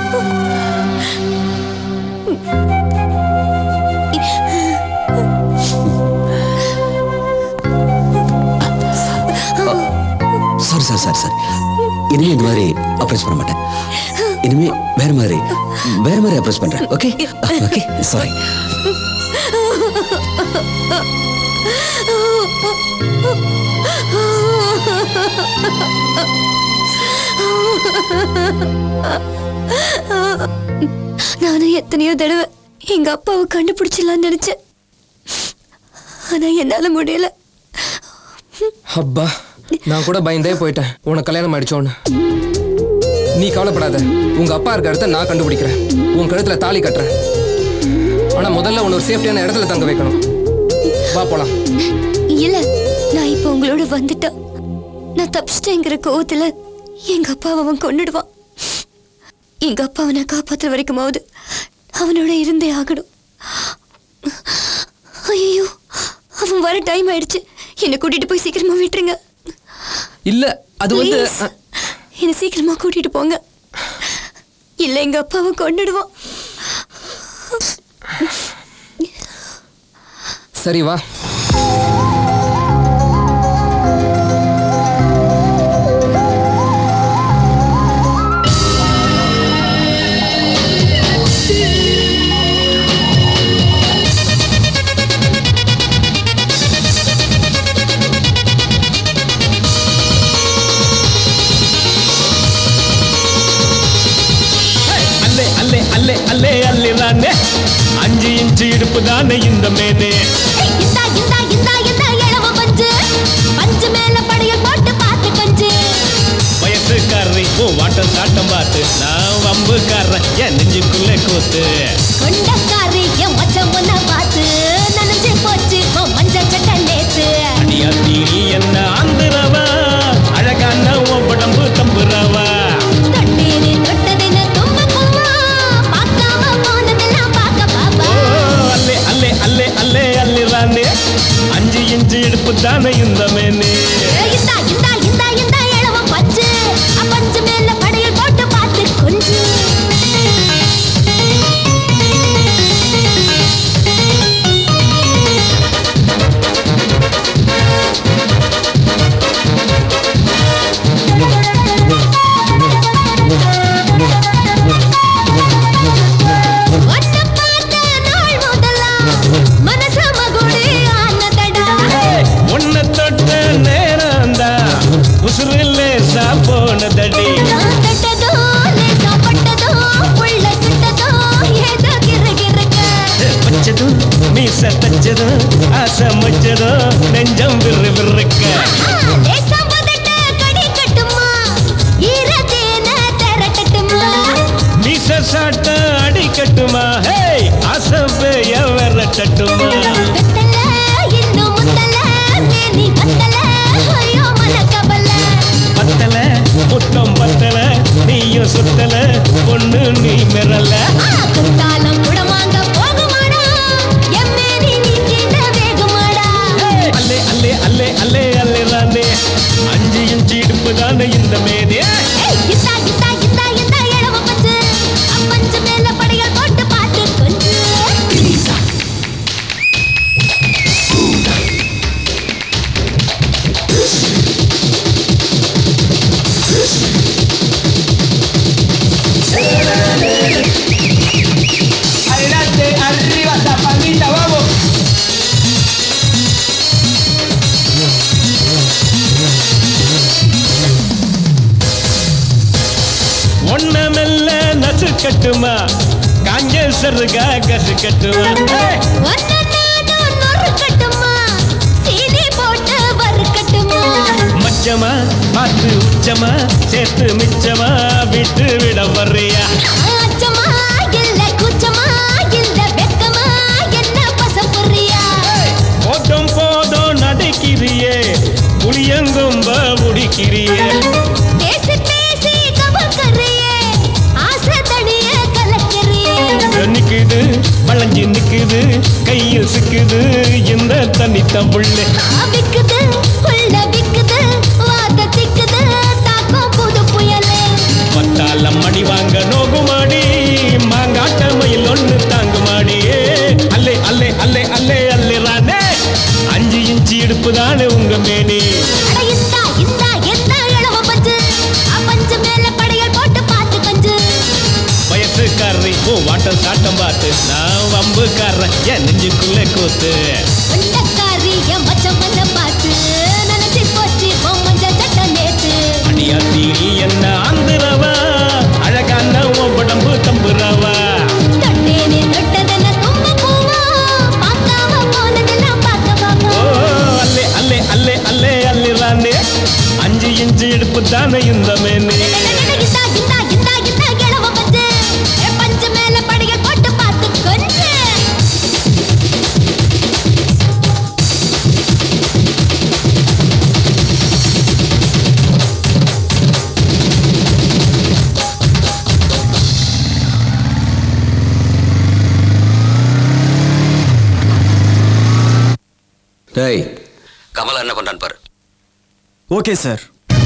Sorry sorry sorry sorry இனிமே இந்த மாதிரி அப்ரோச் பண்ண மாட்டேன். இனிமே வேற மாதிரி வேற மாதிரி அப்ரோச் பண்றேன். Okay okay sorry. நானும் எத்தனையோ தடவை எங்க அப்பாவை கண்டுபிடிச்சிடலான்னு நினைச்சேன். ஆனா என்னால முடியல. அப்பா, நான் கூட பயந்தே போயிட்டேன் உனக்கு கல்யாணம் ஆயிடுச்சோன்னு. நீ கவலைப்படாத, உங்க அப்பா இருக்க இடத்த நான் கண்டுபிடிக்கிறேன். உன் கழுத்துல தாலி கட்டுறேன். ஆனா முதல்ல உன்னை ஒரு சேஃப்டியான இடத்துல தங்க வைக்கணும். வா போலாம். இல்ல, நான் இப்ப உங்களோட வந்துட்டேன். நான் தப்பிச்சிட்டேங்கிற கோவத்துல எங்க அப்பாவை அவன் கொன்னுடுவான். எங்க அப்பாவை நான் காப்பாத்துற வரைக்குமாவது அவனோட இருந்தே ஆகணும். ஐயோ, அவன் வர டைம் ஆயிடுச்சு. என்னை கூட்டிட்டு போய் சீக்கிரமா விட்டுருங்க. இல்ல, அது வந்து என்ன சீக்கிரமா கூட்டிட்டு போங்க. இல்ல எங்க அப்பாவை கொன்னுடுவான். சரி வா. அல்லே அல்லே அல்லே தானே அஞ்சு இன்ச்சு இடுப்பு தானே இந்த மேனே. இந்தா இந்தா இந்தா இந்தா இளவ பஞ்சு பஞ்சு மேல படையல் போட்டு பாத்து கஞ்சு. வயசுக்காரி ஓ வாட்டம் சாட்டம் பார்த்து நான் வம்புக்காரன் என் நெஞ்சுக்குள்ளே கூத்து. கொண்டக்காரி என் மச்சம் ஒன்ன பார்த்து நனைஞ்சு போச்சு மஞ்சள் சட்டை நேத்து. அடியா தீனி என்ன ஆந்திரவா அழகான உன் உடம்பு தம்புறவா. தொட்டேனே தொட்டதென தும்ப பூவா பார்க்காம போனதெல்லாம் பார்க்க பாப்பா. அல்லே அல்லே அல்லே அல்லே அல்லே தானே அஞ்சு இன்ச்சு இடுப்பு தானே இந்த மேனே. இந்தா இந்தா இந்தா இந்தா இளவ பஞ்சு பஞ்சு மேல படையல் போட்டு பார்த்து கொஞ்சு. நெஞ்சம் விரு விருக்க மீச சாட்ட அடி கட்டுமா. ஹே அசபைய விரட்டட்டுமா. பத்தல முத்தம் பத்தல நீயும் சுத்தல பொண்ணு நீ மிரல. அல்லே அல்லே அல்லே அல்லே அல்லே தானே அஞ்சு இன்ச்சு இடுப்பு தானே இந்த மேனே. கசு கட்டுமா காஞ்ச சருகா கசு கட்டுமா மச்சமா பார்த்து உச்சமா சேர்த்து மிச்சமா விட்டு விட வர்றியா போதும் போதும் நடக்கிறியே புளியங்கொம்ப முடிக்கிறியே நிக்குது வளைஞ்சு நிக்குது கையில் சிக்குது இந்த தண்ணி தம்புள்ள பத்தாலம் மணி வாங்க நோகுமாடி மாங்காட்ட மயில் ஒண்ணு தாங்குமாடியே அல்லே அல்லே அல்லே அல்லே அல்லே அஞ்சு இன்ச்சு இடுப்பு தானே உங்க மேனி வயசுக்காரரி ஓ வாட்டம் சாட்டம் பார்த்து நான் வம்புக்காரன் என் நெஞ்சுக்குள்ளே கூத்து அடியாத்தி நீ என்ன ஆந்திரவா அழகான உடம்பு தம்புறவா அல்லே அல்லே அல்லே அல்லே அல்லே அஞ்சு இன்ச்சு எடுப்பு தானே இந்த மேனே டேய் கமலா என்ன பண்றான்னு பாரு. Okay sir.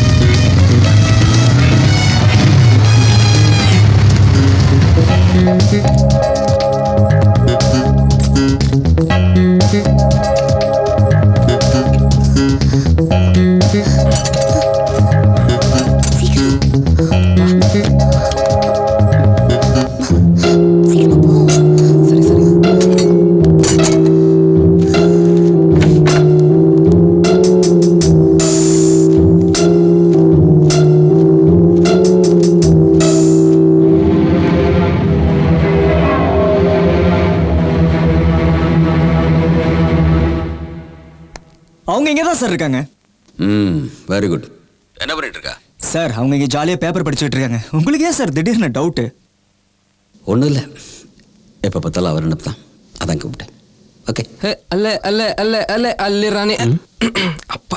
அவங்க இங்கே தான் சார் இருக்காங்க. ம் வெரி குட். என்ன பண்ணிட்டு இருக்கா? சார் அவங்க இங்கே ஜாலியாக பேப்பர் படிச்சுட்டு இருக்காங்க. உங்களுக்கு ஏன் சார் திடீர்னு டவுட்டு? ஒன்றும் இல்லை, எப்போ பார்த்தாலும் அவர் நினைப்பு அதான் கூப்பிட்டேன். ஓகே. அல்ல அல்ல அல்ல அல்ல அல்ல ராணி அப்பா.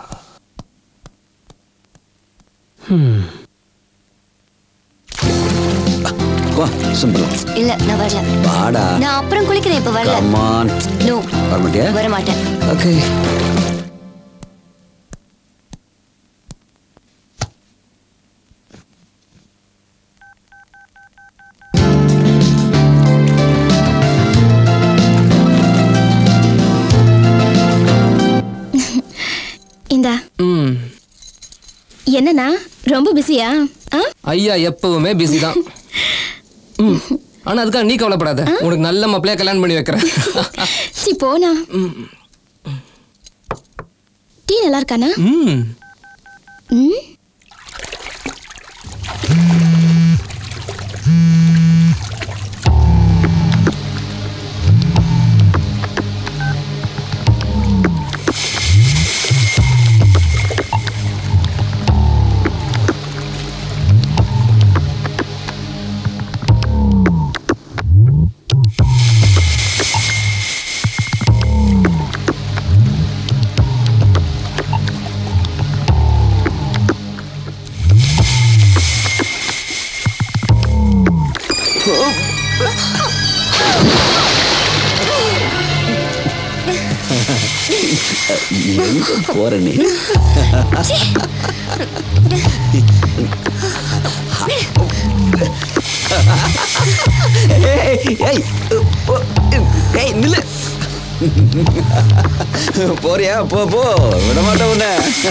வா சிம்பிள். இல்ல நான் வரல. வாடா. நான் அப்புறம் குளிக்கிறேன், இப்ப வரல. Come on. நோ. வர மாட்டியா? வர மாட்டேன். ஓகே. இந்தா. என்னண்ணா ரொம்ப பிஸியா? ஐயா எப்பவுமே பிஸி தான். ஆனா அதுக்காக நீ கவலைப்படாத, உனக்கு நல்ல மாப்பிள்ளையா கல்யாணம் பண்ணி வைக்கிறேன். சி போனா. டீ நல்லா இருக்கானா? ம். போற நீ நில்லு. போறியா? போ போ, விட மாட்டேன் உன்னை.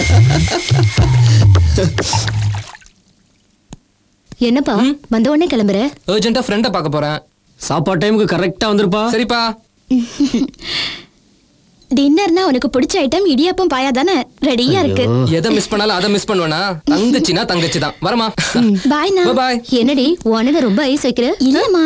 என்னப்பா வந்த உடனே கிளம்புற? அர்ஜென்ட்டா ஃப்ரெண்ட பார்க்க போறேன். சாப்பாடு டைமுக்கு கரெக்டா வந்திருப்பா. சரிப்பா. டின்னர்னா உனக்கு பிடிச்ச ஐட்டம் இடியாப்பம் பாயா தானே ரெடியா இருக்கு. எதை மிஸ் பண்ணாலும் அதை மிஸ் பண்ணுவேனா? தங்கச்சினா தங்கச்சி தான். வரமா? பாய்னா. பாய். என்னடி உனக்கு ரொம்ப ஐஸ் வைக்கிற? இல்லம்மா.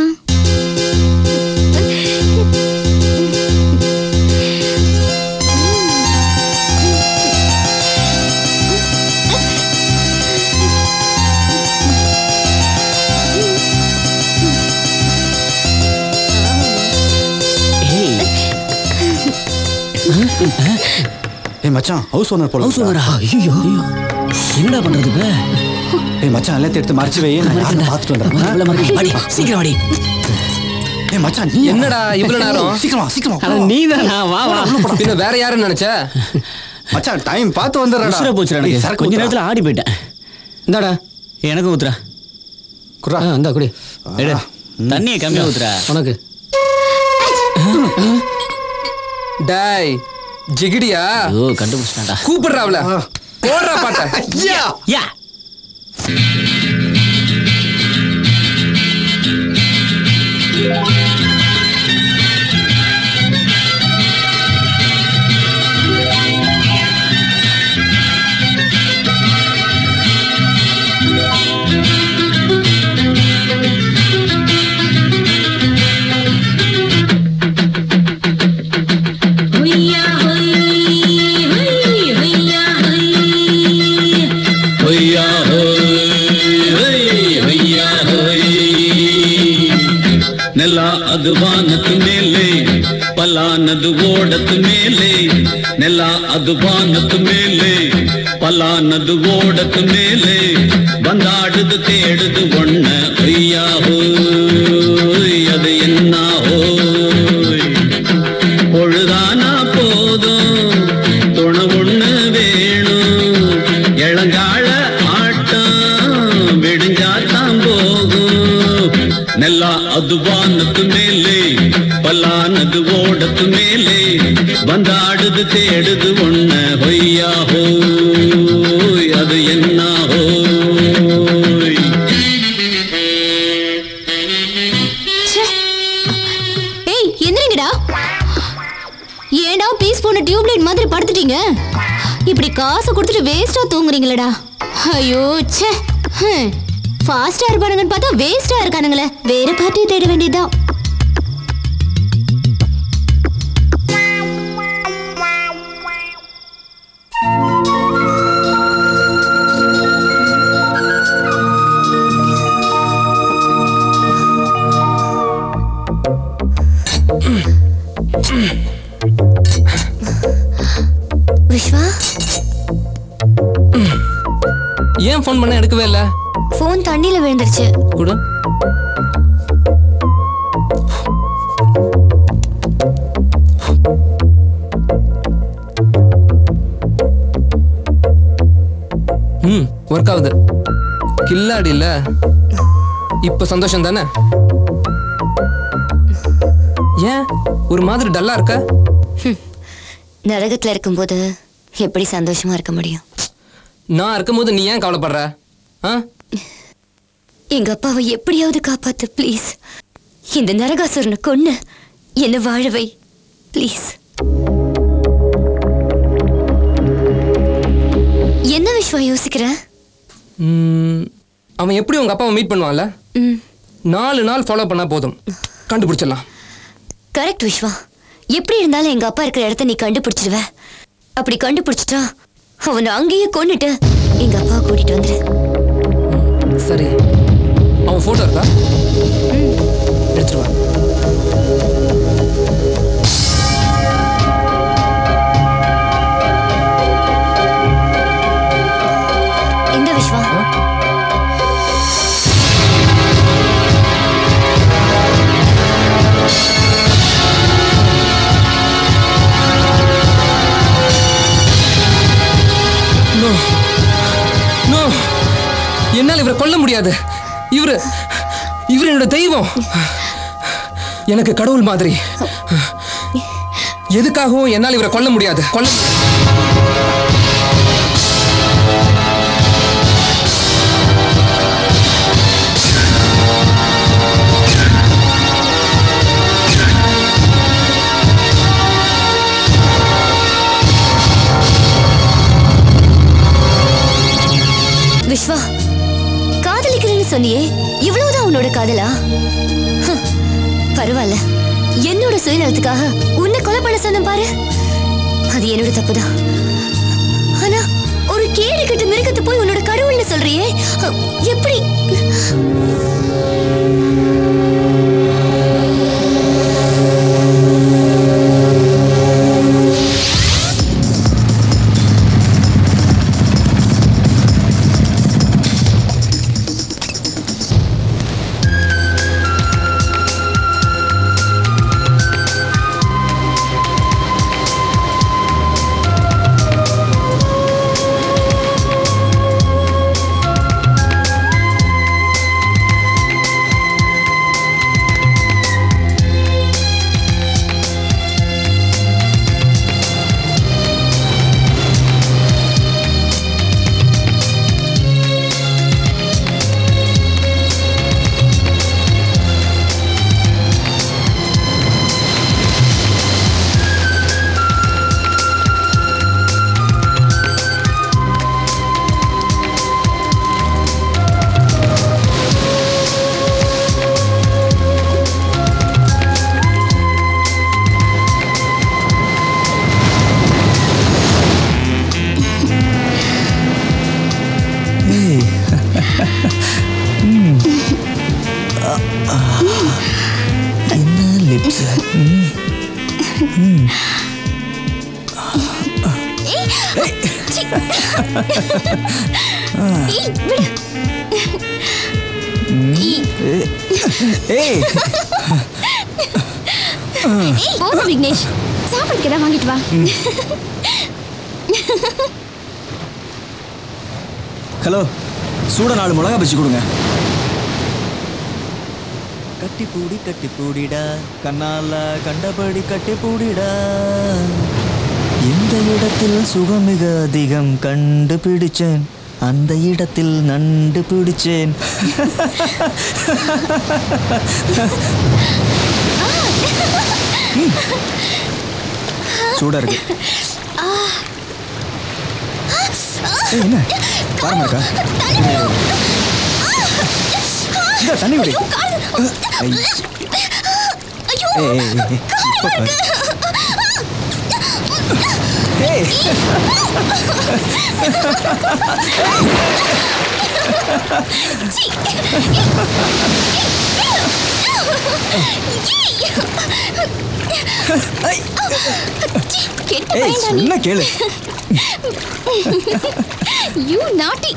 ஏய் மச்சான், ஹவுஸ் ஓனர் போல. ஹவுஸ் ஓனரா? ஐயோ என்னடா பண்றது இப்ப? ஏய் மச்சான், எல்லாத்தையும் எடுத்து மறைச்சு வை. நான் யாரை பார்த்துட்டு வந்துடுறேன். வாடி சீக்கிரம் வாடி. ஏய் மச்சான், நீ என்னடா இவ்வளவு நேரம்? சீக்கிரமா சீக்கிரமா. அட நீதானா? வா வா. பின்ன வேற யாருன்னு நினைச்ச? மச்சான் டைம் பார்த்து வந்துடுறடா. உசுர போச்சுடா எனக்கு. கொஞ்ச நேரத்துல ஆடி போயிட்டேன். இந்தாடா எனக்கு ஊத்துறா. குறா இந்தா குடி. எடு. தண்ணியை கம்மியா ஊத்துறா உனக்கு. டேய் ஜிகிடியா? ஓ கண்டுபிடிச்சிட்டான்டா. கூப்பிடுறா அவள. போடுறா பாட்ட. யா யா. ಅದು ವಾನದ ಮೇಲೆ ಪಲಾನದು ಓಡದ ಮೇಲೆ ನೆಲ ಅದು ವಾನದ ಮೇಲೆ ಪಲಾನದು ಓಡದ ಮೇಲೆ ಬಂದಾಡುದು ತೇಡುದು ಒಣ್ಣ ಅಯ್ಯ ಹೋಯ್ ಅದು ಎನ್ನ ಹೋಯ್ பொழுதானா போதும் துணை ஒண்ணு வேணும் இளங்கால ஆட்டம் விடிஞ்சாத்தான் போகும் நெல்ல அது வானத்து மேலே பல்லானது ஓடத்து மேலே வந்தாடுது தேடுது ஒண்ண ஹொய்யா ஹோய் அது என்ன ஹோய். ஏய் எந்திரங்கடா. ஏண்டா பீஸ் போன டியூப்லைட் மாதிரி படுத்துட்டீங்க? இப்படி காசு கொடுத்துட்டு வேஸ்டா தூங்குறீங்களடா. ஐயோ ச்சே. ஃபாஸ்டா இருப்பானுங்கன்னு பார்த்தா வேஸ்டா இருக்கானுங்களே. வேற பார்ட்டி தேட வேண்டியதுதான். விஸ்வா ஏன் ஃபோன் பண்ண எடுக்கவே இல்ல? ஃபோன் தண்ணில விழுந்துருச்சு. குடு. ம் ஒர்க் ஆகுது. கில்லாடி இல்ல. இப்ப சந்தோஷம் தானே? ஏன் ஒரு மாதிரி டல்லா இருக்க? நரகத்துல இருக்கும்போது எப்படி சந்தோஷமா இருக்க முடியும்? நான் இருக்கும்போது நீ ஏன் கவலைப்படுற? எங்க அப்பாவை எப்படியாவது காப்பாத்து ப்ளீஸ். இந்த நரகாசுரனை கொன்னு என்ன வாழவை ப்ளீஸ். என்ன விஸ்வா யோசிக்கிற? அவன் எப்படி உங்க அப்பாவை மீட் பண்ணுவான்ல? நாலு நாள் ஃபாலோ பண்ணா போதும், கண்டுபிடிச்சிடலாம். கரெக்ட் விஸ்வா. எப்படி இருந்தாலும் எங்க அப்பா இருக்கிற இடத்த நீ கண்டுபிடிச்சிடுவ. அப்படி கண்டுபிடிச்சிட்டா அவனை அங்கேயே கொன்னுட்டு எங்க அப்பா கூட்டிட்டு வந்துரு. சரி, அவன் போட்டோ இருக்கா? எடுத்துட்டு வா. இந்த விஸ்வா என்னால் இவரை கொல்ல முடியாது. இவரு இவரு என்னோட தெய்வம். எனக்கு கடவுள் மாதிரி. எதுக்காகவும் என்னால் இவரை கொல்ல முடியாது. கொல்ல சொன்னியே இவ்வளவுதான் உன்னோட காதலா? பரவாயில்ல, என்னோட சுயநலத்துக்காக உன்னை கொலை பண்ண சொன்ன பாரு, அது என்னோட தப்புதான். ஆனா ஒரு கேடு கட்டு மிருகத்தை போய் உன்னோட கடவுள்னு சொல்றியே, எப்படி? விக்னேஷ், சாப்பிடுறதுக்கு வாங்கிட்டு வா. ஹலோ, சூட நாலு மிளகா பச்சி கொடுங்க. கட்டி பூடி கட்டி பூடிடா, கண்ணால கண்டபடி கட்டி பூடிடா, எந்த இடத்தில் சுகம் மிக அதிகம் கண்டுபிடிச்சேன், அந்த இடத்தில் நண்டு பிடிச்சேன். சூடா இருக்கு. என்ன பாருங்கக்கா, இந்த தண்ணி விடு. சொன்ன கேளு. You naughty.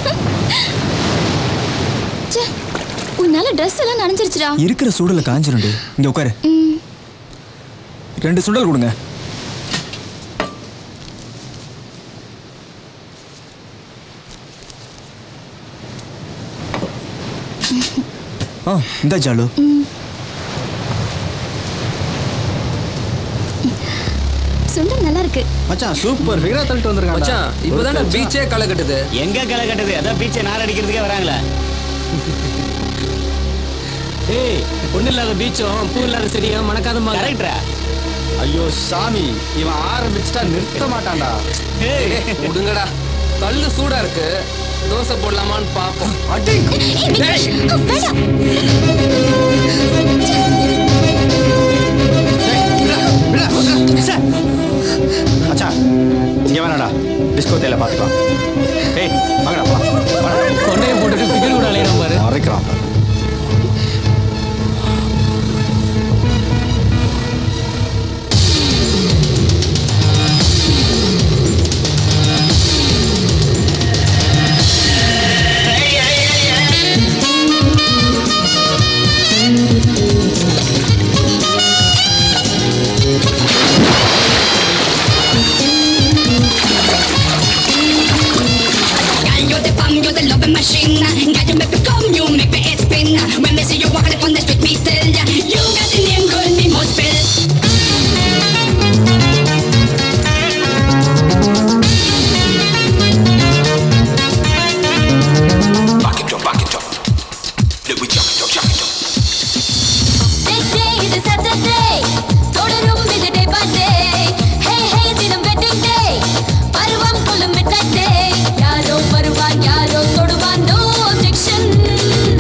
உன்னால ட்ரெஸ் எல்லாம் நனைஞ்சிருச்சுடா. இருக்கிற சூடல காஞ்சிருண்டு. இங்க உட்காரு. ரெண்டு சுண்டல் கொடுங்க. ஆ, இந்த ஜாலு. சுண்டல் நல்லா இருக்கு. மச்சான் சூப்பர் ஃபிகரா தள்ளிட்டு வந்திருக்காங்க. மச்சான், இப்போதானே பீச்சே களை கட்டுது. எங்க களை கட்டுது? அதான் பீச்சை நார் அடிக்கிறதுக்கே வராங்களே. ஏய், பொண்ணு இல்லாத பீச்சும் பூ இல்லாத செடியும் மணக்காதமா. கரெக்டா? ஐயோ சாமி, இவன் ஆரம்பிச்சுட்டா நிறுத்த மாட்டான்டா. ஏய், விடுங்கடா, கல்லு சூடா இருக்கு, தோசை போடலாமான்னு பாப்போம். அடி அச்சா, இங்க வேணாடா, டிஸ்கோ தேயில பார்த்துக்கலாம். ஏய் வாங்கடா போலாம். கொண்டையை போட்டுட்டு ஃபிகர் கூட அலையிறான் பாரு. மறைக்கிறான். Machine, got you make me come, you make me head spin. When they see you walking up on the street, me tell ya, you got the name, girl, me must spell. Back it up, back it up. Then we jack it up, jack it up. This day is a Saturday, go to room with the day by day. Hey, hey, it's in a wedding day. Parvam kolum midnight day. Yaro parvan, yaro toduvan, no objection.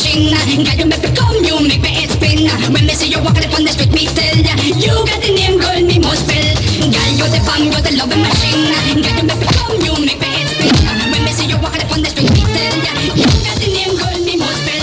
machine. Got you make me come, you make me head spin. When me see you walking up on the street, me tell ya, you got the name, girl, me must spell. Girl, you're the fun, you're the loving machine. Got you make me come, you make me head spin. When me see you walking up on the street, me tell ya, you got the name, girl, me must spell.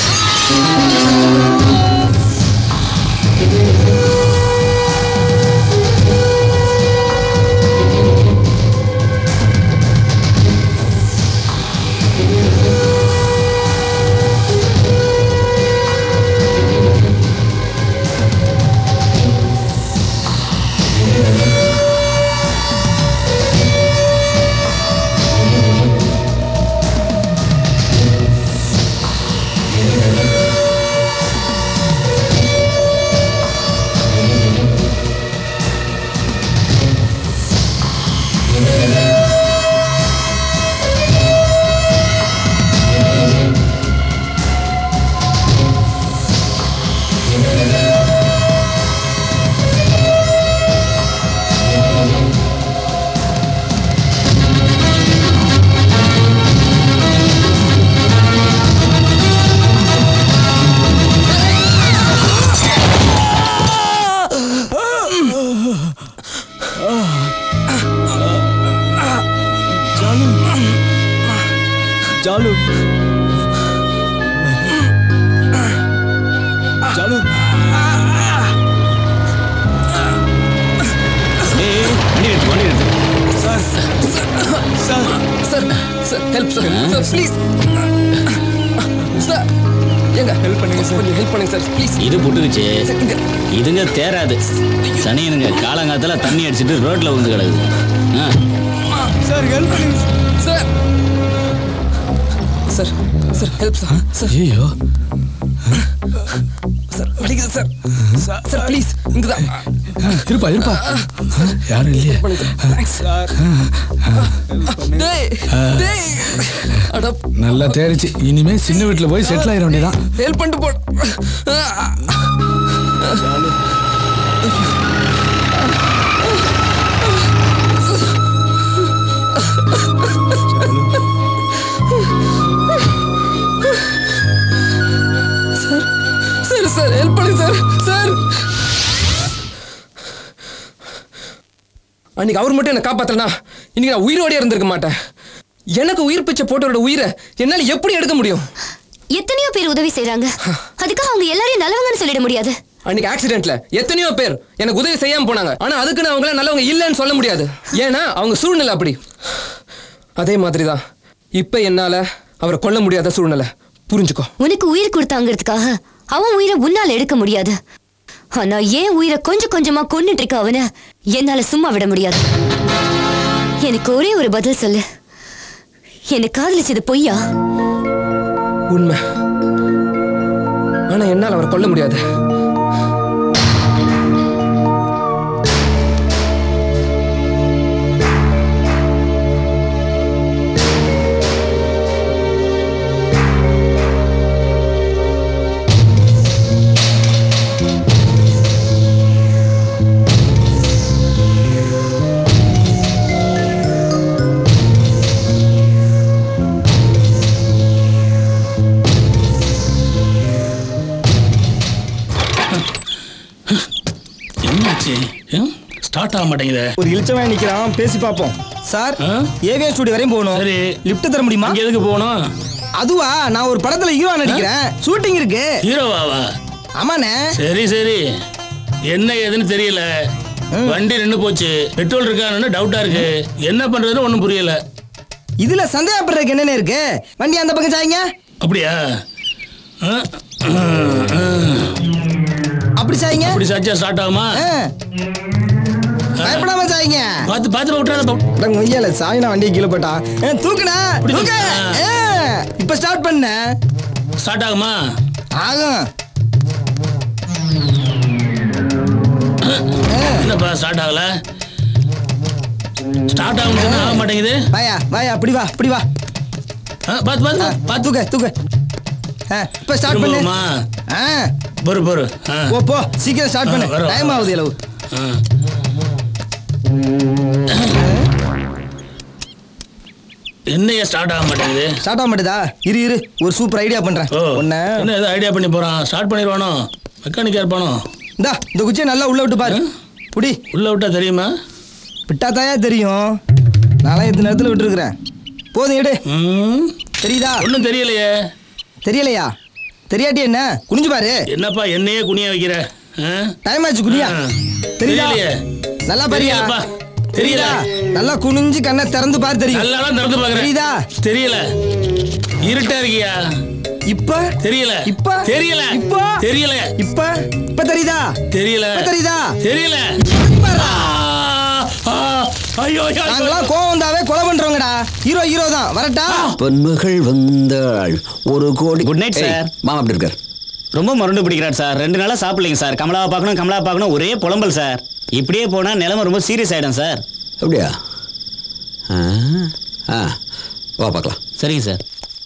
Jalu. Jalu. Hey, வண்டி எடுத்து வண்டி எடுத்து sir sir sir sir help sir sir please sir ஏங்க help பண்ணுங்க sir கொஞ்சம் help பண்ணுங்க sir please. இது புட்டுக்குச்சு இதுங்க தேராது சனியனுங்க காலங்காலத்தில் தண்ணி அடிச்சுட்டு ரோட்ல வந்து கிடக்குது. சார் ஹெல்ப் பண்ணுங்க sir sir sir help sir sir ஐயோ சார் வலிக்குது சார் சார் ப்ளீஸ் இங்க தான் இருப்பா இருப்பா யாரும் இல்லையே சார் டேய் டேய் அட நல்லா தேறிச்சு இனிமே சின்ன வீட்டுல போய் செட்டில் ஆயிர வேண்டியதான். ஹெல்ப் பண்ணிட்டு போ. சார் சார் ஹெல்ப் பண்ணுங்க சார் சார். அன்னைக்கு அவர் மட்டும் என்ன காப்பாத்தலனா இன்னைக்கு நான் உயிரோடே இருந்திருக்க மாட்டேன். எனக்கு உயிர் பிச்சை போட்டவரோட உயிரை என்னால எப்படி எடுக்க முடியும்? எத்தனையோ பேர் உதவி செய்றாங்க, அதுக்காக அவங்க எல்லாரையும் நல்லவங்கன்னு சொல்லிட முடியாது. அன்னைக்கு ஆக்சிடென்ட்ல எத்தனையோ பேர் எனக்கு உதவி செய்யாம போனாங்க. ஆனா அதுக்குன்னு அவங்கள நல்லவங்க இல்லைன்னு சொல்ல முடியாது. ஏன்னா அவங்க சூழ்நிலை அப்படி. அதே மாதிரிதான் இப்ப என்னால அவரை கொல்ல முடியாத சூழ்நிலை. புரிஞ்சுக்கோ. உனக்கு உயிர் கொடுத்தாங்கிறதுக்காக அவன் உயிரை உன்னால எடுக்க முடியாது. ஆனா ஏன் உயிரை கொஞ்சம் கொஞ்சமா கொன்னுட்டு இருக்க அவனை என்னால சும்மா விட முடியாது. எனக்கு ஒரே ஒரு பதில் சொல்லு, என்ன காதலிச்சது பொய்யா? உண்மை. ஆனா என்னால் அவரை கொல்ல முடியாது. ஸ்டார்ட் ஆக மாட்டேங்குது. ஒரு இழுச்சவன் நிக்கிறான், பேசி பாப்போம். சார், ஏவிஎம் ஸ்டுடியோ வரையும் போகணும். சரி, லிஃப்ட் தர முடியுமா? இங்க எதுக்கு போகணும்? அதுவா, நான் ஒரு படத்துல ஹீரோ நடிக்கிறேன், ஷூட்டிங் இருக்கு. ஹீரோவாவா? ஆமாண்ணே. சரி சரி, என்ன ஏதுன்னு தெரியல. வண்டி நின்று போச்சு, பெட்ரோல் இருக்கான்னு டவுட்டா இருக்கு. என்ன பண்றதுன்னு ஒண்ணும் புரியல. இதுல சந்தேகப்படுறதுக்கு என்னென்ன இருக்கு? வண்டி அந்த பக்கம் சாய்ங்க. அப்படியா? அப்படி சாய்ங்க. அப்படி சாய்ச்சா ஸ்டார்ட் ஆகுமா? பயப்படாம சாய்ங்க. பாத்து பாத்து விட்டுறாத. ஒய்யால சாய்னா வண்டியை கீழே போட்டா. தூக்குனா தூக்க. இப்ப ஸ்டார்ட் பண்ண. ஸ்டார்ட் ஆகுமா? ஆகும். என்னப்பா ஸ்டார்ட் ஆகல? ஸ்டார்ட் ஆகும் ஆக மாட்டேங்குது. வாயா வாயா, அப்படி வா அப்படி வா. பாத்து பாத்து பாத்து தூக்க தூக்க. இப்ப ஸ்டார்ட் பண்ணுமா? பொறு பொறு. போ போ, சீக்கிரம் ஸ்டார்ட் பண்ணு. டைம் ஆகுது அளவு. என்னைய ஸ்டார்ட் ஆக மாட்டேங்குது. ஸ்டார்ட் ஆக மாட்டேதா? இரு இரு ஒரு சூப்பர் ஐடியா பண்றேன். ஒண்ணு என்ன ஏதோ ஐடியா பண்ணி போறான். ஸ்டார்ட் பண்ணிடுவானோ? மெக்கானிக்கா இருப்பானோ? இந்தா இந்த குச்சியை நல்லா உள்ள விட்டு பாரு. புடி. உள்ள விட்டா தெரியுமா? விட்டா தாயா தெரியும். நான்லாம் எத்தனை நேரத்தில் விட்டுருக்குறேன். போதும் எடு. தெரியுதா? ஒன்றும் தெரியலையே. தெரியலையா? தெரியாட்டி என்ன குனிஞ்சு பாரு. என்னப்பா என்னையே குனிய வைக்கிற? டைம் ஆச்சு குனியா. தெரியுதா? நல்லா பாரியா? தெரியல. நல்லா குனிஞ்சு கண்ணை திறந்து பாரு. தெரியும். நல்லா திறந்து பாக்குறேன். தெரியுதா? தெரியல. இருட்டா இருக்கியா? இப்ப தெரியல. இப்ப தெரியல. இப்ப தெரியல. இப்ப இப்ப தெரியுதா? தெரியல. தெரியுதா? தெரியல. ஐயோ நாங்களாம் கோவம் வந்தாவே கொலை பண்றவங்கடா. ஹீரோ ஹீரோ தான். வரட்டா? பொன்மகள் வந்தாள் ஒரு கோடி. Good night sir. மாமா எப்படி இருக்கார்? ரொம்ப மருண்டு பிடிக்கிறார் சார். ரெண்டு நாளா சாப்பிடலைங்க சார். கமலாவை பார்க்கணும் கமலாவை பார்க்கணும் ஒரே புலம்பல் சார். இப்படியே போனா நிலைமை ரொம்ப சீரியஸ் ஆயிடும் சார். அப்படியா? ஆ வா பார்க்கலாம். சரிங்க சார்.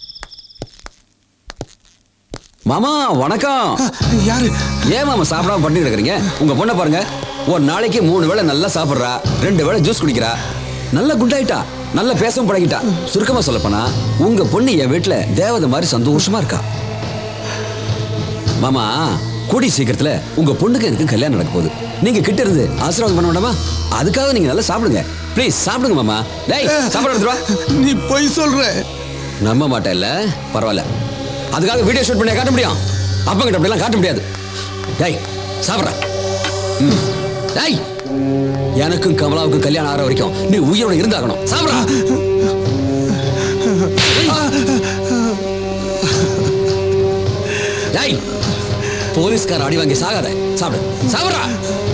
மாமா வணக்கம். யாரு? ஏன் மாமா சாப்பிடாம பண்ணி கிடக்குறீங்க? உங்க பொண்ணை பாருங்க. ஒரு நாளைக்கு மூணு வேளை நல்லா சாப்பிட்றா, ரெண்டு வேளை ஜூஸ் குடிக்கிறா, நல்லா குண்டாயிட்டா, நல்லா பேசவும் பழகிட்டா. சுருக்கமா சொல்லப்போனா உங்க பொண்ணு என் வீட்டுல தேவதை மாதிரி சந்தோஷமா இருக்கா. மாமா கூடி சீக்கிரத்துல உங்க பொண்ணுக்கு எனக்கு கல்யாணம் நடக்க போகுது. நீங்க கிட்ட இருந்து ஆசீர்வாதம் பண்ண வேண்டாமா? அதுக்காக நீங்க நல்லா சாப்பிடுங்க. ப்ளீஸ் சாப்பிடுங்க மாமா. டேய் சாப்பிட எடுத்துவா. நீ போய் சொல்ற. நம்ப மாட்டேன் இல்ல? பரவாயில்ல. அதுக்காக வீடியோ ஷூட் பண்ணி காட்ட முடியும். அப்ப கிட்ட அப்படிலாம் காட்ட முடியாது. டேய் சாப்பிட்ற. டேய் எனக்கும் கமலாவுக்கும் கல்யாணம் ஆகிற வரைக்கும் நீ உயிரோட இருந்தாகணும். சாப்பிட்றா. டேய் போலீஸ்கார அடி வாங்கி சாகாத. சாப்பிடு. சாப்பிட்றா.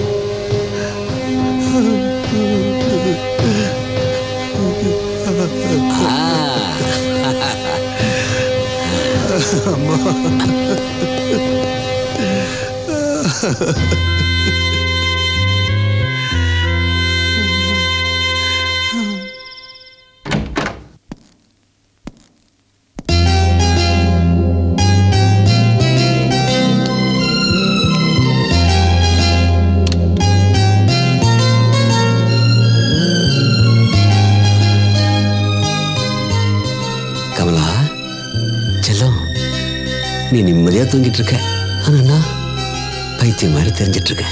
கமலா செல்லம், நீ நிம்மதியா தூங்கிட்டு இருக்க. ஆனா நான் பைத்தியம் மாதிரி தெரிஞ்சிட்டு இருக்கேன்.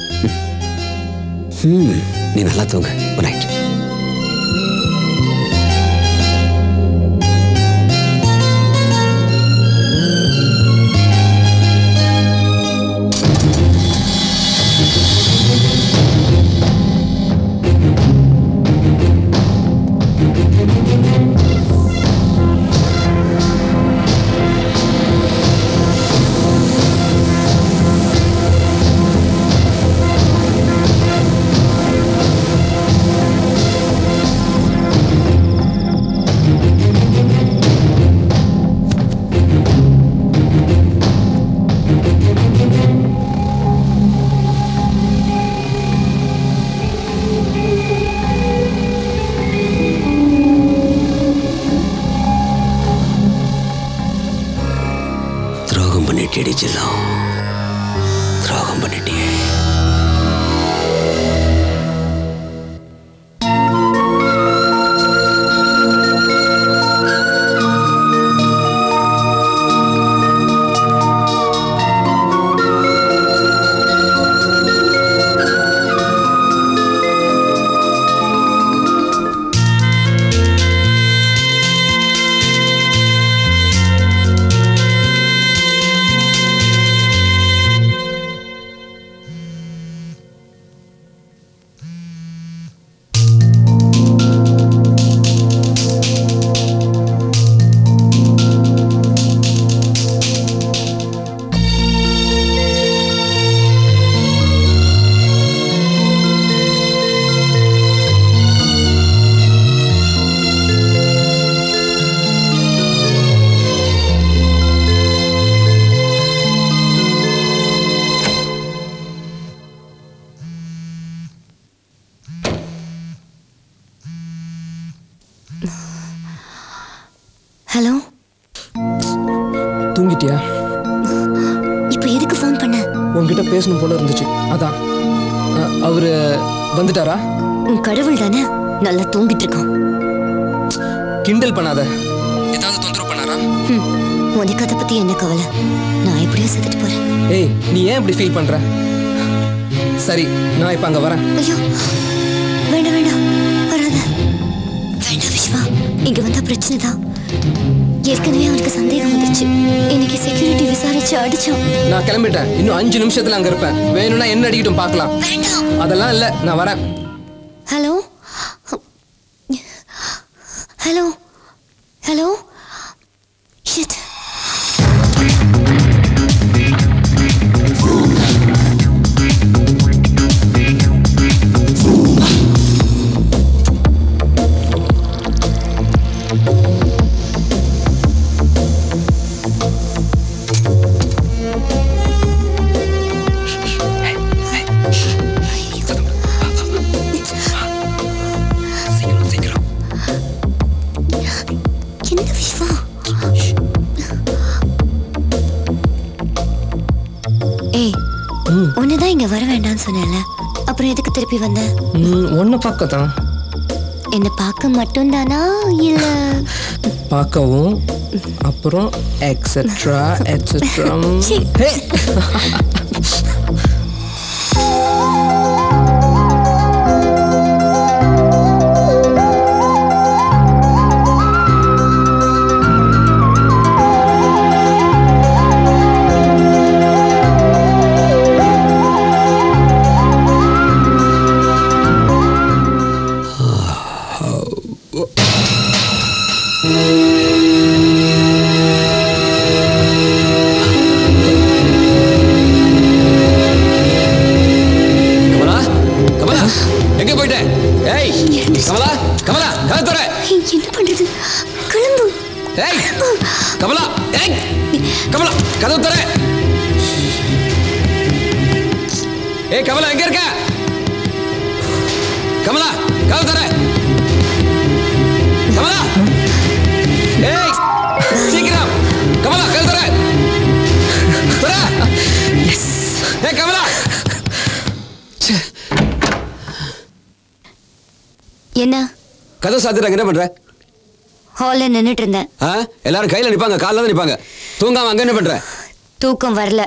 நீ நல்லா தூங்க. Good night. துரோகம் பண்ணிட்டியே. ஹலோ, தூங்கிட்டியா? இப்போ எதுக்கு ஃபோன் பண்ண? உன்கிட்ட பேசணும் போல இருந்துச்சு, அதான். அவரு வந்துட்டாரா? உன் கடவுள் தானே, நல்லா தூங்கிட்டு இருக்கான். கிண்டல் பண்ணாத. ஏதாவது தொந்தரவு பண்ணாரா? உனக்கு அதை பத்தி என்ன கவலை? நான் எப்படியோ செத்துட்டு போறேன். ஏய், நீ ஏன் இப்படி ஃபீல் பண்ற? சரி, நான் இப்ப அங்க வரேன். ஐயோ, வேண்டாம் வேண்டாம், வராத. வேண்டாம் விஸ்வா, இங்க வந்தா பிரச்சனை தான். ஏற்கனவே அவனுக்கு சந்தேகம் வந்துச்சு. இன்னைக்கு செக்யூரிட்டி விசாரிச்சு அடிச்சான். நான் கிளம்பிட்டேன். இன்னும் அஞ்சு நிமிஷத்துல அங்க இருப்பேன். வேணும்னா என்ன அடிக்கட்டும் பார்க்கலாம். அதெல்லாம் இல்ல, நான் வரேன். Hello hello hello shit. உன்னதான் இங்க வர வேண்டாம்னு சொன்னேன்ல, அப்புறம் எதுக்கு திருப்பி வந்த? உன்னை பார்க்கத்தான். என்ன பார்க்க மட்டும் தானா இல்ல பார்க்கவும் அப்புறம் எக்ஸெட்ரா எக்ஸெட்ரா. என்ன கதவு சாத்திராங்க, என்ன பண்ற? ஹால்ல நின்னுட்டு இருந்தேன். எல்லாரும் கையில நிப்பாங்க, கால்ல தான் நிப்பாங்க. தூங்காம அங்க என்ன பண்ற? தூக்கம் வரல.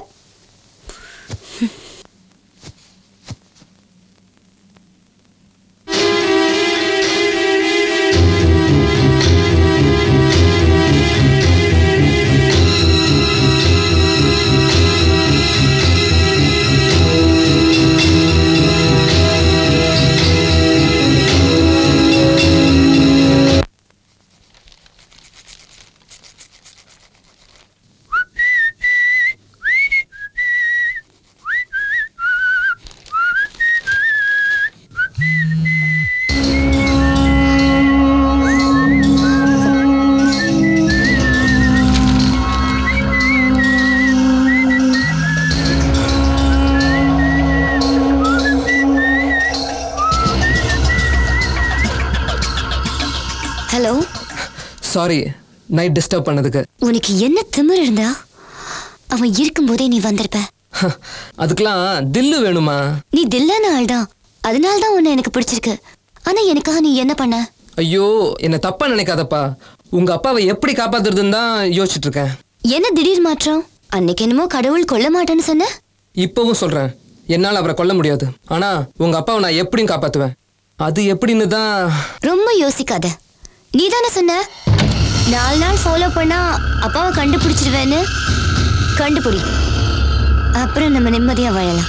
சாரி, நைட் டிஸ்டர்ப் பண்ணதுக்கு. உனக்கு என்ன திமிரு இருந்தா அவன் இருக்கும்போதே நீ வந்திருப்ப. அதுக்கெல்லாம் தில்லு வேணுமா? நீ தில்லான ஆள் தான், அதனால தான் உன்னை எனக்கு பிடிச்சிருக்கு. ஆனா எனக்காக நீ என்ன பண்ண? ஐயோ, என்ன தப்பா நினைக்காதப்பா. உங்க அப்பாவை எப்படி காப்பாத்துறதுன்னு தான் யோசிச்சுட்டு இருக்கேன். என்ன திடீர் மாற்றம்? அன்னைக்கு என்னமோ கடவுள் கொல்ல மாட்டேன்னு சொன்ன. இப்பவும் சொல்றேன், என்னால் அவரை கொல்ல முடியாது. ஆனா உங்க அப்பாவை நான் எப்படியும் காப்பாத்துவேன். அது எப்படின்னு தான். ரொம்ப யோசிக்காத. நீ தானே சொன்ன நாலு நாள் ஃபாலோ பண்ணா அப்பாவை கண்டுபிடிச்சிருவேன்னு. கண்டுபிடி, அப்புறம் நம்ம நிம்மதியா வாழலாம்.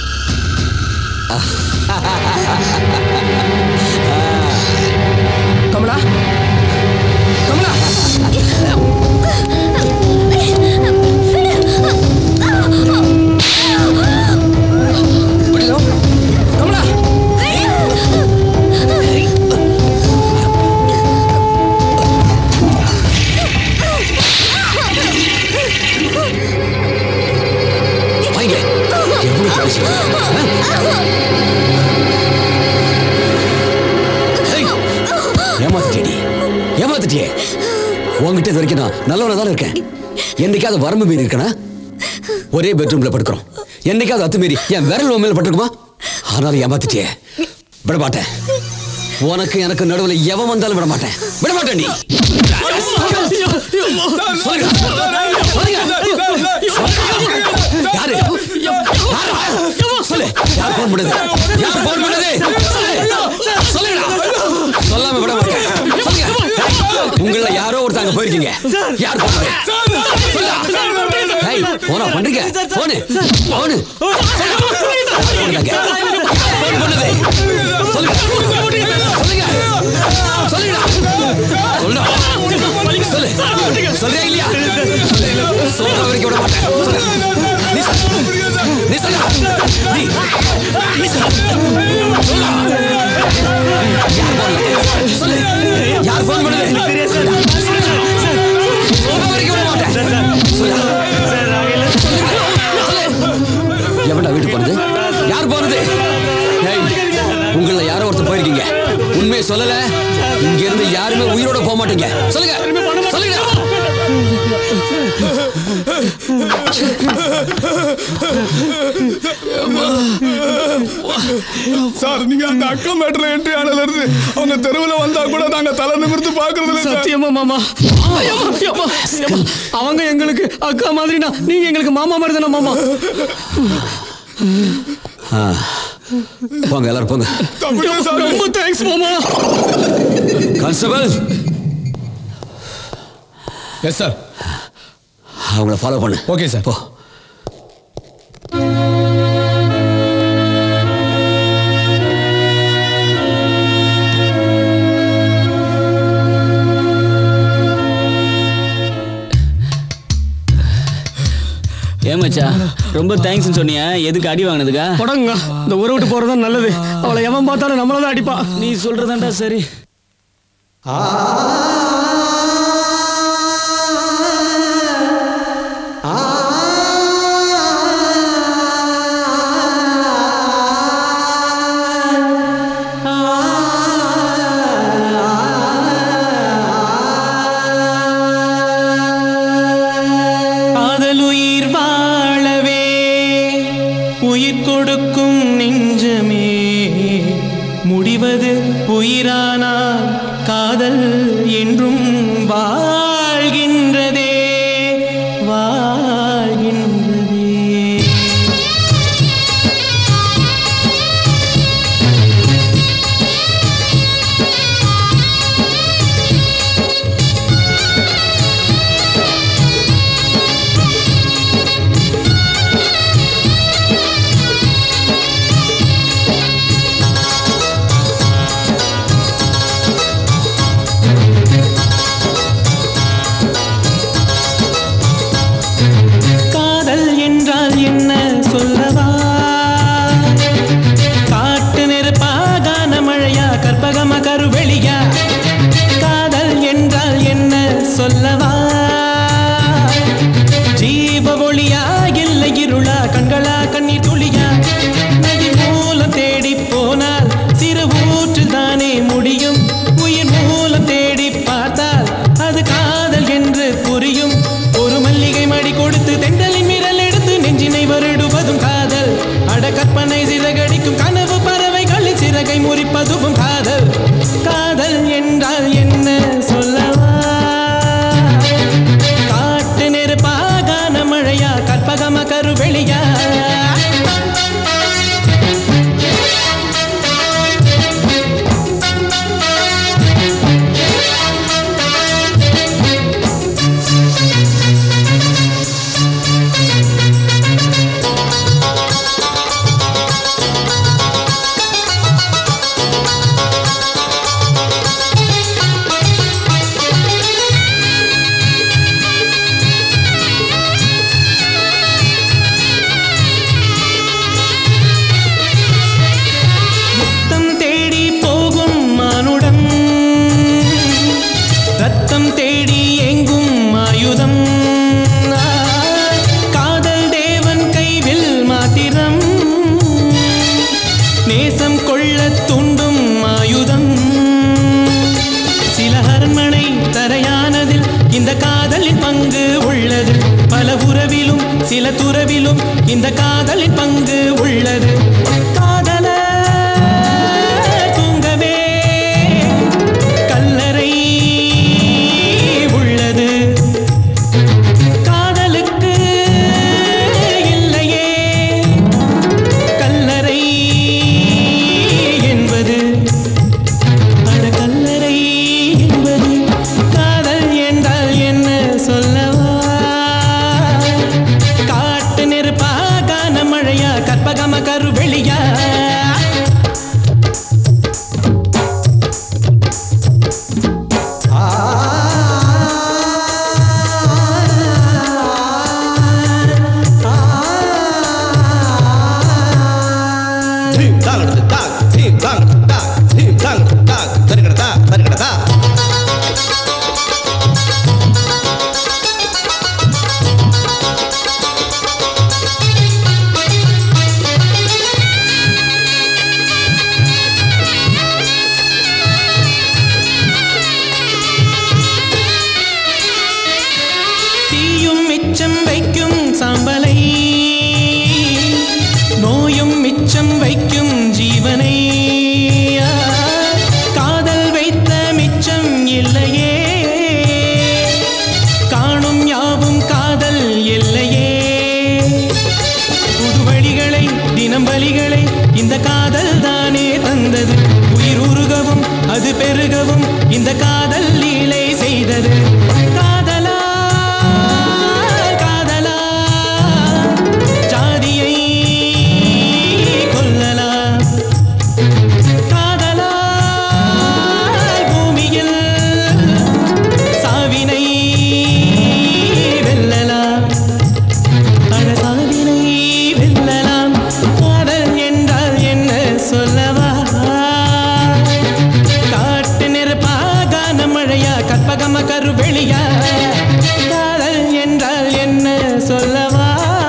கமலா, கமலா, கமலா, ஏமாத்திட்டே ஏமாத்திட்டியே. உங்ககிட்ட இது வரைக்கும் நான் நல்லவனா தான் இருக்கேன். என்னைக்காவது வரம்பு மீறி இருக்கனா? ஒரே பெட்ரூம்ல படுக்கிறோம், என்னைக்காவது அத்து மீறி என் விரல் மேல பட்டிருக்குமா? ஆனாலும் ஏமாத்திட்டியே, விட மாட்டேன். உனக்கு எனக்கு நடுவில் எவன் வந்தாலும் விட மாட்டேன் விட மாட்டேன் நீ யாரு சொல்லு யார் போன் பண்ணுது யார் போன் பண்ணுது சொல்லுடா சொல்லாம விட மாட்டேன் சொல்லுங்க உங்கள யாரோ ஒருத்தங்க போயிருக்கீங்க யார் போன் ஏய் போனா பண்றீங்க போன் போன் போன் பண்ணுது சொல்லுங்க சொல்லுங்க சொல்லுடா சொல்லுடா சொல்லு சொல்றியா இல்லையா சொல்ற வரைக்கும் விட மாட்டேன் நீ நீ சொல்ல நீ நீ சொல்ல யார் போன் சொல்லு யார் போன் பண்ணுது சொல்ற வரைக்கும் விட மாட்டேன் சொல்லு எவன்டா வீட்டுக்கு போனது யார் போனது உங்கள யாரோ ஒருத்தர் போயிருக்கீங்க உண்மையை சொல்லல இங்க இருந்து யாருமே உயிரோட போக மாட்டீங்க சொல்லுங்க சொல்லுங்க சார் நீங்க அந்த அக்கா மேட்டர்ல என்ட்ரி ஆனதுல இருந்து அவங்க தெருவுல வந்தா கூட நாங்க தலை நிமிர்ந்து பாக்குறது இல்ல சத்தியமா மாமா அவங்க எங்களுக்கு அக்கா மாதிரினா நீங்க எங்களுக்கு மாமா மாதிரி தானே மாமா போங்க எல்லாரும் போங்க ரொம்ப தேங்க்ஸ் மாமா கான்ஸ்டபிள் எஸ் சார் அவங்கள ஃபாலோ பண்ணு ஓகே சார் போ ஏமாச்சா ரொம்ப தேங்க்ஸ் சொன்னியா எதுக்கு அடி வாங்கினதுக்கா போடங்க இந்த ஊரை விட்டு போறதுதான் நல்லது அவளை எவன் பார்த்தாலும் நம்மளதான் அடிப்பா நீ சொல்றதாண்டா சரி உயிரானால் காதல் என்றும் வாழ்கின்றதே வாழ்கின்றதே சொல்லவா ஜீவ ஒளியா இல்லை இருளா கண்களா கண்ணீர் துளியா நதி மூலம் தேடி போனால் சிறு ஊற்று தானே முடியும் உயிர் மூலம் தேடி பார்த்தால் அது காதல் என்று புரியும் ஒரு மல்லிகை மடி கொடுத்து தென்றலின் மிரல் எடுத்து நெஞ்சினை வருடுவதும் காதல் அட கற்பனை சிறகடிக்கும் கனவு பறவைகளின் சிறகை முறிப்பதும் காதல் காதல் என்றால் என்ன சொல்லவா கற்பகம கருவெளியா சில துறவிலும் இந்த காதலின் பங்கு உள்ளது காதல தூங்கவே மிச்சம் வைக்கும் சாம்பலை நோயும் மிச்சம் வைக்கும் ஜீவனை காதல் வைத்த மிச்சம் இல்லையே காணும் யாவும் காதல் இல்லையே புது வழிகளை தினம் வழிகளை இந்த காதல் தானே தந்தது உயிர் உருகவும் அது பெருகவும் இந்த காதல் லீலை செய்தது காதலா காதலா ஜாதியை கொல்லலா காதலா பூமியில் சாவினை வெல்லலாம் அட சாவினை வெல்லலாம் காதல் என்றால் என்ன சொல்லவா காட்டு நெருப்பாக மழையா கற்பகம கருவெளியா காதல் என்றால் என்ன சொல்லவா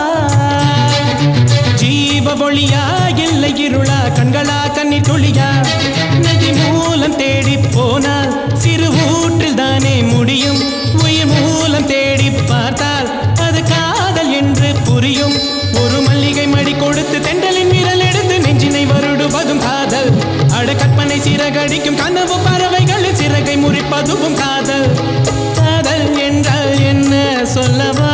ஜீவ ஒளியா இல்லை இருளா கண்களா கண்ணீர் துளியா நதி மூலம் தேடி போனால் சிறு ஊற்றில் தானே முடியும் உயிர் மூலம் தேடி பார்த்தால் அது காதல் என்று புரியும் ஒரு மல்லிகை மடி கொடுத்து தெண்டலின் விரல் எடுத்து நெஞ்சினை வருடுவதும் காதல் அட கற்பனை சிறகடிக்கும் கனவு பறவைகளில் சிறகை முறிப்பதுவும் காதல் காதல் என்றால் என்ன சொல்லவா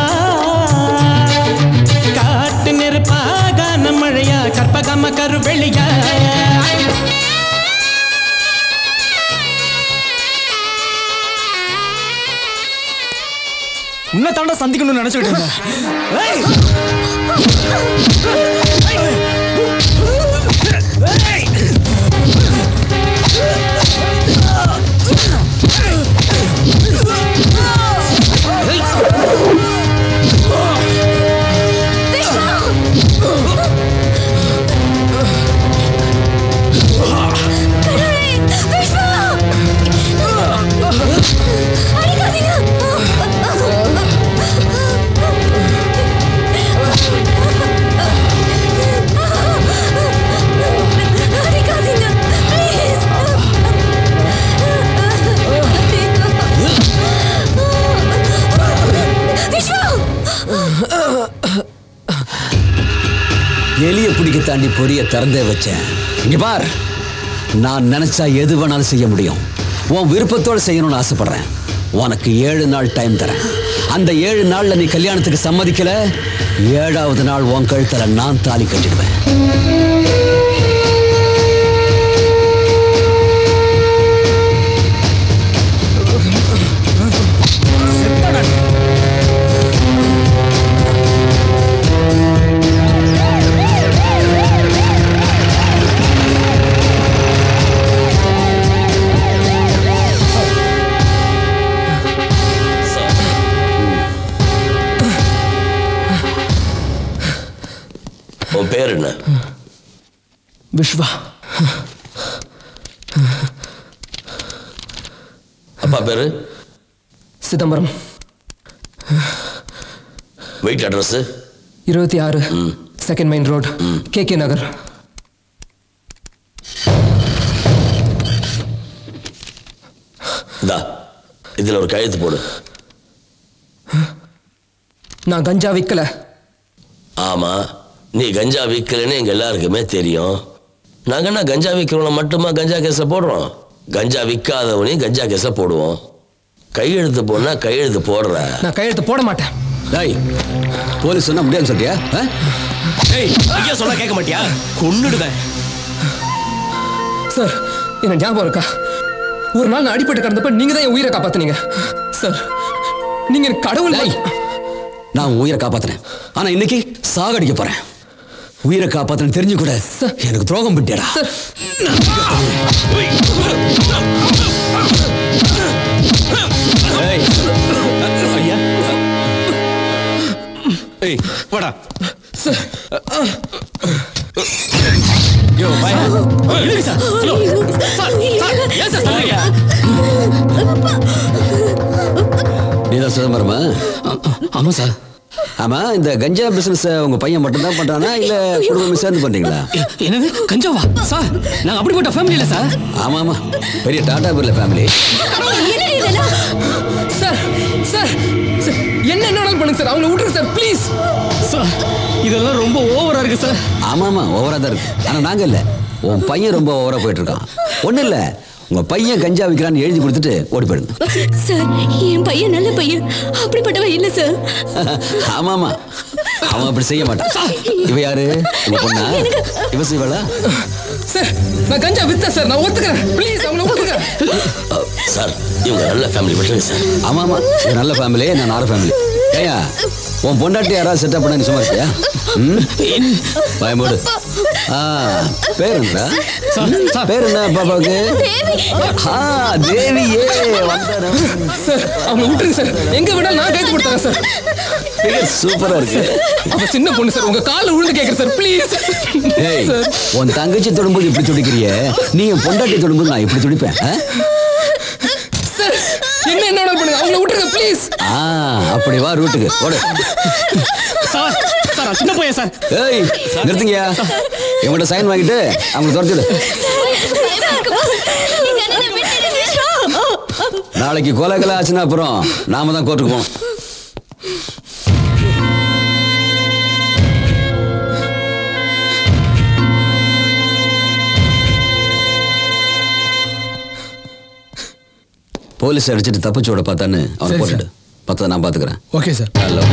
காட்டு நெருப்பாக மழையா கற்பகம கருவெளியா உன்னை தாண்டா சந்திக்கணும்னு நினைச்சுக்கிட்டு இருந்தேன். எலிய பிடிக்க தாண்டி பொரிய திறந்தே வச்சேன். இங்க பார், நான் நினைச்சா எது வேணாலும் செய்ய முடியும். உன் விருப்பத்தோடு செய்யணும்னு ஆசைப்படுறேன். உனக்கு ஏழு நாள் டைம் தரேன். அந்த ஏழு நாள்ல நீ கல்யாணத்துக்கு சம்மதிக்கல, ஏழாவது நாள் உன் கழுத்துல நான் தாலி கட்டிடுவேன். பேர் என்ன? விஸ்வா. அப்பா பேரு? சிதம்பரம். வீட்டு அட்ரஸ்? இருபத்தி ஆறு second main road, K K Nagar. இதுல ஒரு கையெழுத்து போடு. நான் கஞ்சா விற்கல. ஆமா, நீ கஞ்சா விற்கலன்னு எங்க எல்லாருக்குமே தெரியும். நாங்க என்ன கஞ்சா விற்கிறவன மட்டுமா கஞ்சா கேஸ போடுறோம்? கஞ்சா விற்காதவனையும் கஞ்சா கேஸ போடுவோம். கையெழுத்து போடனா கையெழுத்து போடுற. நான் கையெழுத்து போட மாட்டேன். டேய், போலீஸ் சொன்னா முடியாது சொல்றியா? டேய், ஐயா சொல்ல கேட்க மாட்டியா? கொன்னுடுவேன். சார், என்ன ஞாபகம் இருக்கா? ஒரு நாள் நான் அடிபட்டு கிடந்தப்ப நீங்க தான் என் உயிரை காப்பாத்துனீங்க. சார், நீங்க எனக்கு கடவுள். நான் உயிரை காப்பாத்தினேன், ஆனா இன்னைக்கு சாகடிக்க போறேன். உயிரை காப்பாத்தின தெரிஞ்சு கூட எனக்கு துரோகம் பண்ணிட்டேடா. ஐயா, ஏய் வாடா. Yo bye. இல்ல சார். ஹலோ. சார், சார், ஏன் சார் சொல்றீங்க? நீதான் சிதம்பரமா? ஆமா சார். ஆமா, இந்த கஞ்சா பிசினஸ் உங்க பையன் மட்டும் தான் பண்றானா இல்ல குடும்பமே சேர்ந்து பண்றீங்களா? என்னது கஞ்சாவா? சார், நாங்க அப்படிப்பட்ட ஃபேமிலி இல்ல சார். ஆமா ஆமா, பெரிய Tata Birla family. Sir, sir என்ன என்ன பண்ணுங்க சார் அவங்கள விட்டுருங்க சார் ப்ளீஸ் சார் இதெல்லாம் ரொம்ப ஓவரா இருக்கு சார். ஆமா ஆமா ஓவரா தான் இருக்கு. ஆனா நாங்க இல்ல, உன் பையன் ரொம்ப ஓவரா போயிட்டு இருக்கான். ஒண்ணு இல்ல, உங்க பையன் கஞ்சா விற்கிறான்னு எழுதி கொடுத்துட்டு ஓடி போயிடுங்க. சார் என் பையன் நல்ல பையன், அப்படிப்பட்டவன் இல்ல சார். ஆமா ஆமா அவன் அப்படி செய்ய மாட்டான். இவ யாரு? உங்க பொண்ணா? இவ செய்வாளா? சார் நான் கஞ்சா வித்தேன் சார், நான் ஒத்துக்கிறேன். ப்ளீஸ் அவங்கள விட்டுருங்க சார். இவங்க நல்ல ஃபேமிலி விட்டுருங்க சார். ஆமா ஆமா நல்ல ஃபேமிலி, நான் நார ஃபேமிலி. ஏயா உன் பொண்டாட்டி யாராவது செட்டப் பண்ண சும்மா இருக்கியா? பயமோடு. பேர் என்ன? பேர் என்ன பாப்பாவுக்கு? தேவியே வந்தாரம். சார் அவங்க விட்டுருங்க சார், எங்க விட நான் கைது கொடுத்தேன் சார். சூப்பரா இருக்கு. அவ சின்ன பொண்ணு சார், உங்க கால விழுந்து கேக்குறேன் சார் ப்ளீஸ். ஏய் உன் தங்கச்சி தொடும்போது இப்படி துடிக்கிறியே, நீ என் பொண்டாட்டி தொடும்போது நான் இப்படி துடிப்பேன். சார் என்ன என்ன பண்ணுங்க, அவங்கள விட்டுருங்க ப்ளீஸ். ஆ அப்படி வா ரூட்டுக்கு ஓடு. சார் சார் சின்ன பையன் சார். ஏய் நிறுத்துங்கயா, இவங்கள்ட்ட சைன் வாங்கிட்டு அவங்க துரத்திடு. நாளைக்கு கொலை கொலை ஆச்சுன்னா அப்புறம் நாம தான் கோர்ட்டுக்கு போகணும். போலீஸ் அடிச்சுட்டு தப்பிச்சோட பார்த்தான்னு அவனை போட்டுடு. பார்த்தா நான் பார்த்துக்கிறேன். Okay sir. ஹலோ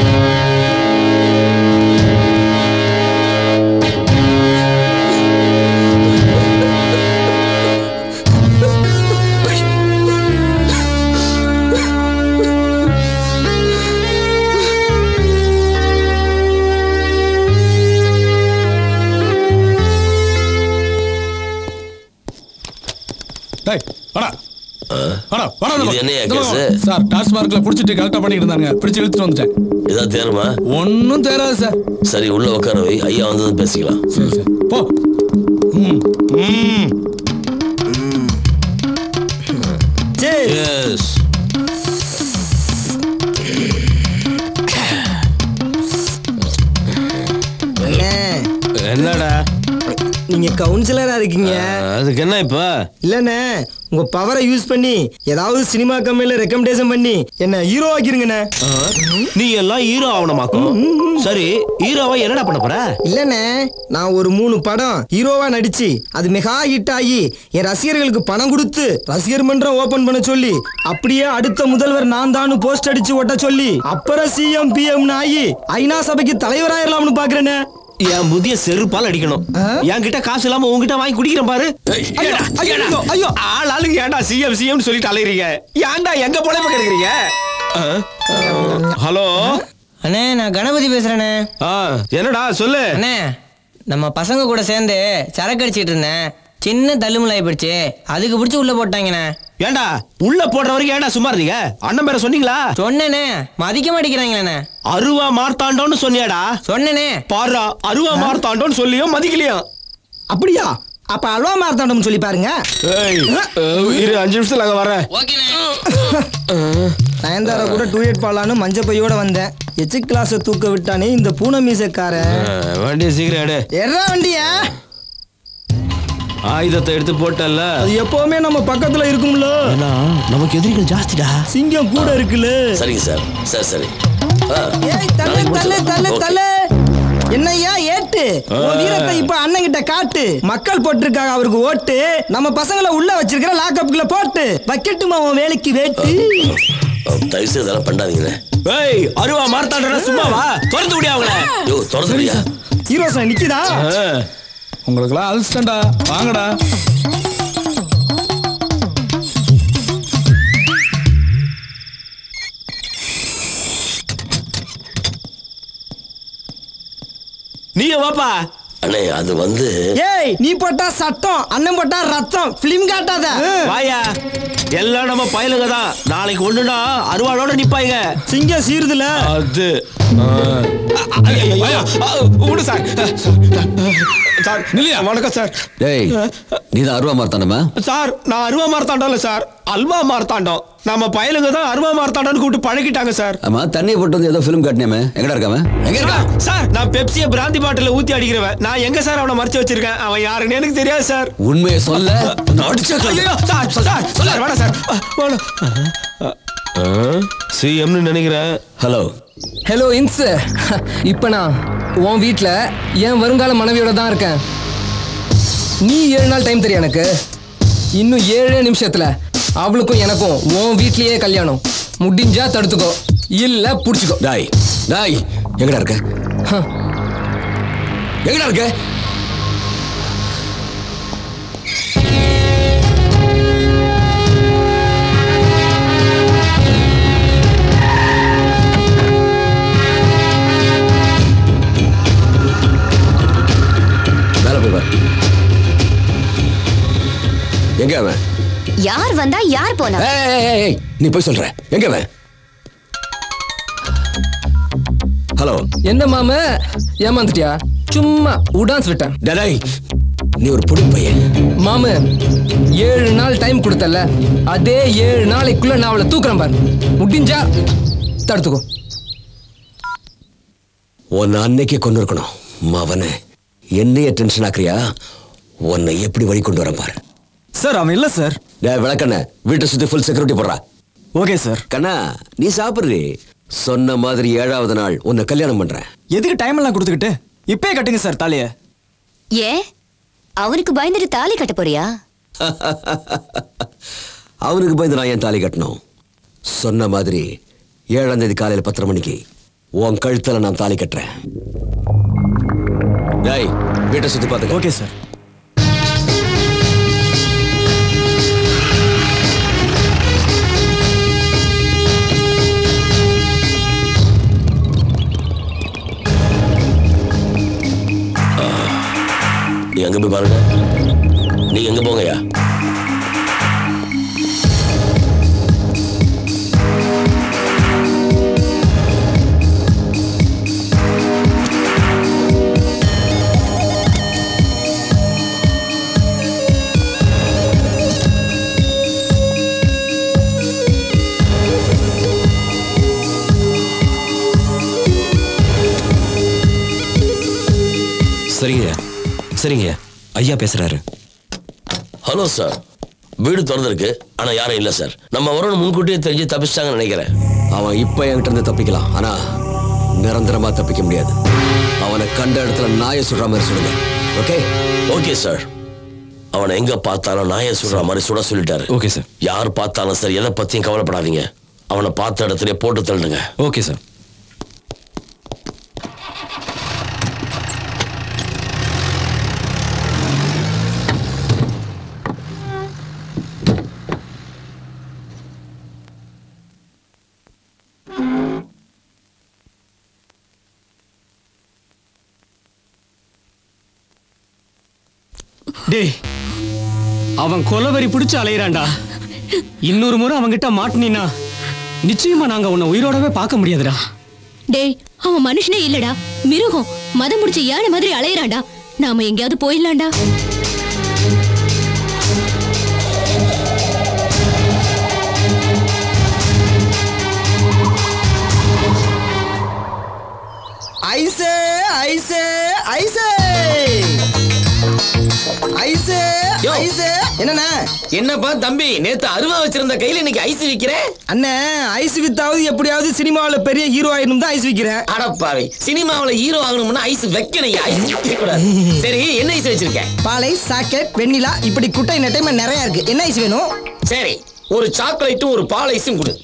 சார் டாஸ்மார்க்ல புடிச்சிட்டு கரெக்டா பண்ணிட்டு இருந்தாங்க, பிடிச்சு இழுத்துட்டு வந்துட்டேன். ஏதாவது தேருமா? ஒன்னும் தேராது சார். சரி உள்ள உட்கார வை, ஐயா வந்ததும் பேசிக்கலாம். சரி சார் போ. ம் ம் எஸ். என்னடா நீங்க கவுன்சிலரா இருக்கீங்க, அதுக்கு என்ன இப்ப? இல்லண்ணே உங்க பவரை யூஸ் பண்ணி ஏதாவது சினிமா கம்பெனில ரெக்கமெண்டேஷன் பண்ணி என்ன ஹீரோ ஆக்கிருங்கண்ணே. நீ எல்லாம் ஹீரோ ஆகணுமாக்கும். சரி ஹீரோவா என்னடா பண்ண போற? இல்லண்ணே நான் ஒரு மூணு படம் ஹீரோவா நடிச்சு அது மெகா ஹிட் ஆகி என் ரசிகர்களுக்கு பணம் கொடுத்து ரசிகர் மன்றம் ஓபன் பண்ண சொல்லி அப்படியே அடுத்த முதல்வர் நான் தான் போஸ்ட் அடிச்சு ஒட்ட சொல்லி அப்புறம் சிஎம் பிஎம் ஆகி ஐநா சபைக்கு தலைவராயிரலாம்னு பாக்குறேன்னு. என் புதிய செருப்பால் அடிக்கணும். என்கிட்ட காசு இல்லாம உங்ககிட்ட வாங்கி குடிக்கிறேன் பாரு. ஐயோ ஆள் ஆளுங்க ஏன்டா சிஎம் சிஎம் சொல்லிட்டு அலையறீங்க? ஏன்டா எங்க போல கேக்குறீங்க? ஹலோ அண்ணே நான் கணபதி பேசுறேனே. என்னடா சொல்லு. அண்ணே நம்ம பசங்க கூட சேர்ந்து சரக்கு அடிச்சிட்டு இருந்தேன், சின்ன தள்ளுமுலாய் போயிடுச்சு, அதுக்கு பிடிச்சி உள்ள போட்டாங்கண்ணே. ஏண்டா உள்ள போடுற வரைக்கும் ஏன்டா சும்மா இருந்தீங்க? அண்ணன் பேரை சொன்னீங்களா? சொன்னேனே, மதிக்க மாட்டேங்கிறாங்களே. அருவா மார்த்தாண்டோன்னு சொன்னியாடா? சொன்னேனே. பாரா அருவா மார்த்தாண்டோன்னு சொல்லியும் மதிக்கலையா? அப்படியா? அப்ப அல்வா மார்த்தாண்டம் சொல்லி பாருங்க. இரு அஞ்சு நிமிஷத்துல அங்க வரேன். நயன்தாரா கூட டூ எயிட் பாலான்னு மஞ்ச பையோட வந்தேன், எச்சு கிளாஸ தூக்க விட்டானே இந்த பூனை மீசக்காரன். வண்டியை சீக்கிரம் எடு. எறா வண்டியா? ஆயுதத்தை எடுத்து போட்டல்ல, அது எப்பவுமே நம்ம பக்கத்துல இருக்கும்ல. நமக்கு எதிரிகள் ஜாஸ்திடா, சிங்கம் கூட இருக்குல்ல. சரிங்க சார். சரி சரி. ஏய் தள்ளு தள்ளு தள்ளு தள்ளு. என்னையா ஏட்டு உன் வீரத்தை இப்ப அண்ணன் கிட்ட காட்டு. மக்கள் போட்டிருக்காங்க அவருக்கு ஓட்டு, நம்ம பசங்களை உள்ள வச்சிருக்கிற லாக்அப்குள்ள போட்டு வைக்கட்டுமா உன் வேலைக்கு வேட்டு. தயவு செய்து அதெல்லாம் பண்ணாதீங்க. ஏய் அருவா மார்த்தாண்டா சும்மாவா? திறந்து விடியா அவங்கள. யோ திறந்து விடியா. ஹீரோ சார் நிக்குதா? உங்களுக்குலாம் அல்ஸ்டண்டா, வாங்கடா. நீங்க வாப்பா. அண்ணே அது வந்து ஏய் நீ போட்டா சட்டம், அண்ணன் போட்டா ரத்தம், பிலிம் காட்டாத. வாயா, எல்லாம் நம்ம பயலுங்க தான். நாளைக்கு ஒண்ணுனா அருவாளோட நிப்பாங்க. சிங்கம் சீருதுல அது விடு சார். சார் நில்லையா? வணக்கம் சார். டேய் நீ தான் அருவா மார்த்தாண்டமா? சார் நான் அருவா மார்த்தாண்டோம் இல்ல சார், அல்வா மார்த்தாண்டோம். நம்ம பயலுங்க தான் அருவா மார்த்தாண்டோன்னு கூப்பிட்டு பழகிட்டாங்க சார். ஆமா தண்ணியை போட்டு வந்து ஏதோ ஃபிலிம் காட்டினேமே, எங்கடா இருக்காம? எங்க இருக்கா சார்? நான் பெப்சிய பிராந்தி பாட்டில ஊத்தி அடிக்கிறவன். நான் எங்க சார் அவனை மறைச்சு வச்சிருக்கேன்? அவன் யாருன்னு எனக்கு தெரியாது சார். உண்மையை சொல்ல. சார் சார் சொல்ல வேணாம் சார். சிஎம்னு நினைக்கிறேன். ஹலோ ஹலோ இன்ஸ். இப்போ நான் உன் வீட்டில் என் வருங்கால மனைவியோட தான் இருக்கேன். நீ ஏழு நாள் டைம் தெரியும் எனக்கு. இன்னும் ஏழே நிமிஷத்துல அவளுக்கும் எனக்கும் உன் வீட்லயே கல்யாணம். முடிஞ்சா தடுத்துக்கோ, இல்ல புடிச்சுக்கோ. டாய் டாய் எங்கடா இருக்க? எங்கடா இருக்க? எங்க அவன்? யார் வந்தா யார் போனா? நீ போய் சொல்ற. எங்க அவன்? ஹலோ. என்ன மாம ஏமாந்துட்டியா? சும்மா உடான்ஸ் விட்டேன். டேய் நீ ஒரு புடி பையன். மாமு ஏழு நாள் டைம் கொடுத்தல, அதே ஏழு நாளைக்குள்ள நான் அவளை தூக்குறேன் பாரு. முடிஞ்சா தடுத்துக்கோ. உன்னை அன்னைக்கே கொண்டு இருக்கணும் மவனே. என்னைய டென்ஷன் ஆக்குறியா? உன்னை எப்படி வழி கொண்டு வரேன் பாரு. சார் அவன் இல்ல சார். டேய் விளக்கண்ண, வீட்டை சுத்தி ஃபுல் செக்யூரிட்டி போடுறா. Okay sir. கண்ணா நீ சாப்பிடுறீ. சொன்ன மாதிரி ஏழாவது நாள் உன்னை கல்யாணம் பண்றேன். எதுக்கு டைம் எல்லாம் கொடுத்துக்கிட்டு இப்பயே கட்டுங்க சார் தாலிய. ஏன் அவனுக்கு பயந்துட்டு தாலி கட்ட போறியா? அவனுக்கு பயந்து நான் ஏன் தாலி கட்டணும்? சொன்ன மாதிரி ஏழாம் தேதி காலையில் பத்தரை மணிக்கு உன் கழுத்துல நான் தாலி கட்டுறேன். டேய் வீட்டை சுத்தி பார்த்துக்க. Okay sir. நீ அங்க போய் பாருங்க. நீ எங்க போங்கயா? சரிங்க சரிங்க ஐயா பேசுறாரு. ஹலோ சார், வீடு திறந்திருக்கு ஆனா யாரும் இல்ல சார். நம்ம வரணும் முன்கூட்டியே தெரிஞ்சு தப்பிச்சிட்டாங்கன்னு நினைக்கிறேன். அவன் இப்ப என்கிட்ட இருந்து தப்பிக்கலாம், ஆனா நிரந்தரமா தப்பிக்க முடியாது. அவனை கண்ட இடத்துல நாயை சுடுற மாதிரி சுடுங்க. Okay okay sir. அவனை எங்க பார்த்தாலும் நாயை சுடுற மாதிரி சுட சொல்லிட்டாரு. Okay sir. யார் பார்த்தாலும் சார் எதை பத்தியும் கவலைப்படாதீங்க. அவனை பார்த்த இடத்துல போட்டு தள்ளுங்க. Okay sir. டேய் அவன் கொலவெறி பிடிச்சு அலையிறான்டா. இன்னொரு முறை அவன்கிட்ட மாட்டினா நிச்சயமா நாங்க உன்னை உயிரோடவே பார்க்க முடியாதுடா. டேய் அவன் மனுஷனே இல்லடா, மிருகம். மதம் முடிச்சு யானை மாதிரி அலையிறான்டா. நாம எங்கேயாவது போயிடலாம்டா. ஐசே ஐசே ஐசே ஐசே ஐசே. என்னண்ணா? என்னப்பா தம்பி, நேத்து அருவா வச்சிருந்த கையில இன்னைக்கு ஐஸ் விக்கிறேன். அண்ணே ஐஸ் வித்தாவது எப்படியாவது சினிமாவில் பெரிய ஹீரோ ஆயிடும் தான் ஐஸ் விக்கிறேன். அடப்பாவை, சினிமாவில் ஹீரோ ஆகணும்னா ஐஸ் வைக்கணும், ஐஸ் விக்க கூடாது. சரி என்ன ஐஸ் வச்சிருக்கேன்? பாலை, சாக்கெட், வெண்ணிலா, இப்படி குட்டை நட்டைமா நிறைய இருக்கு. என்ன ஐஸ் வேணும்? சரி ஒரு சாக்லேட்டும் ஒரு பால் ஐஸும் கொடு.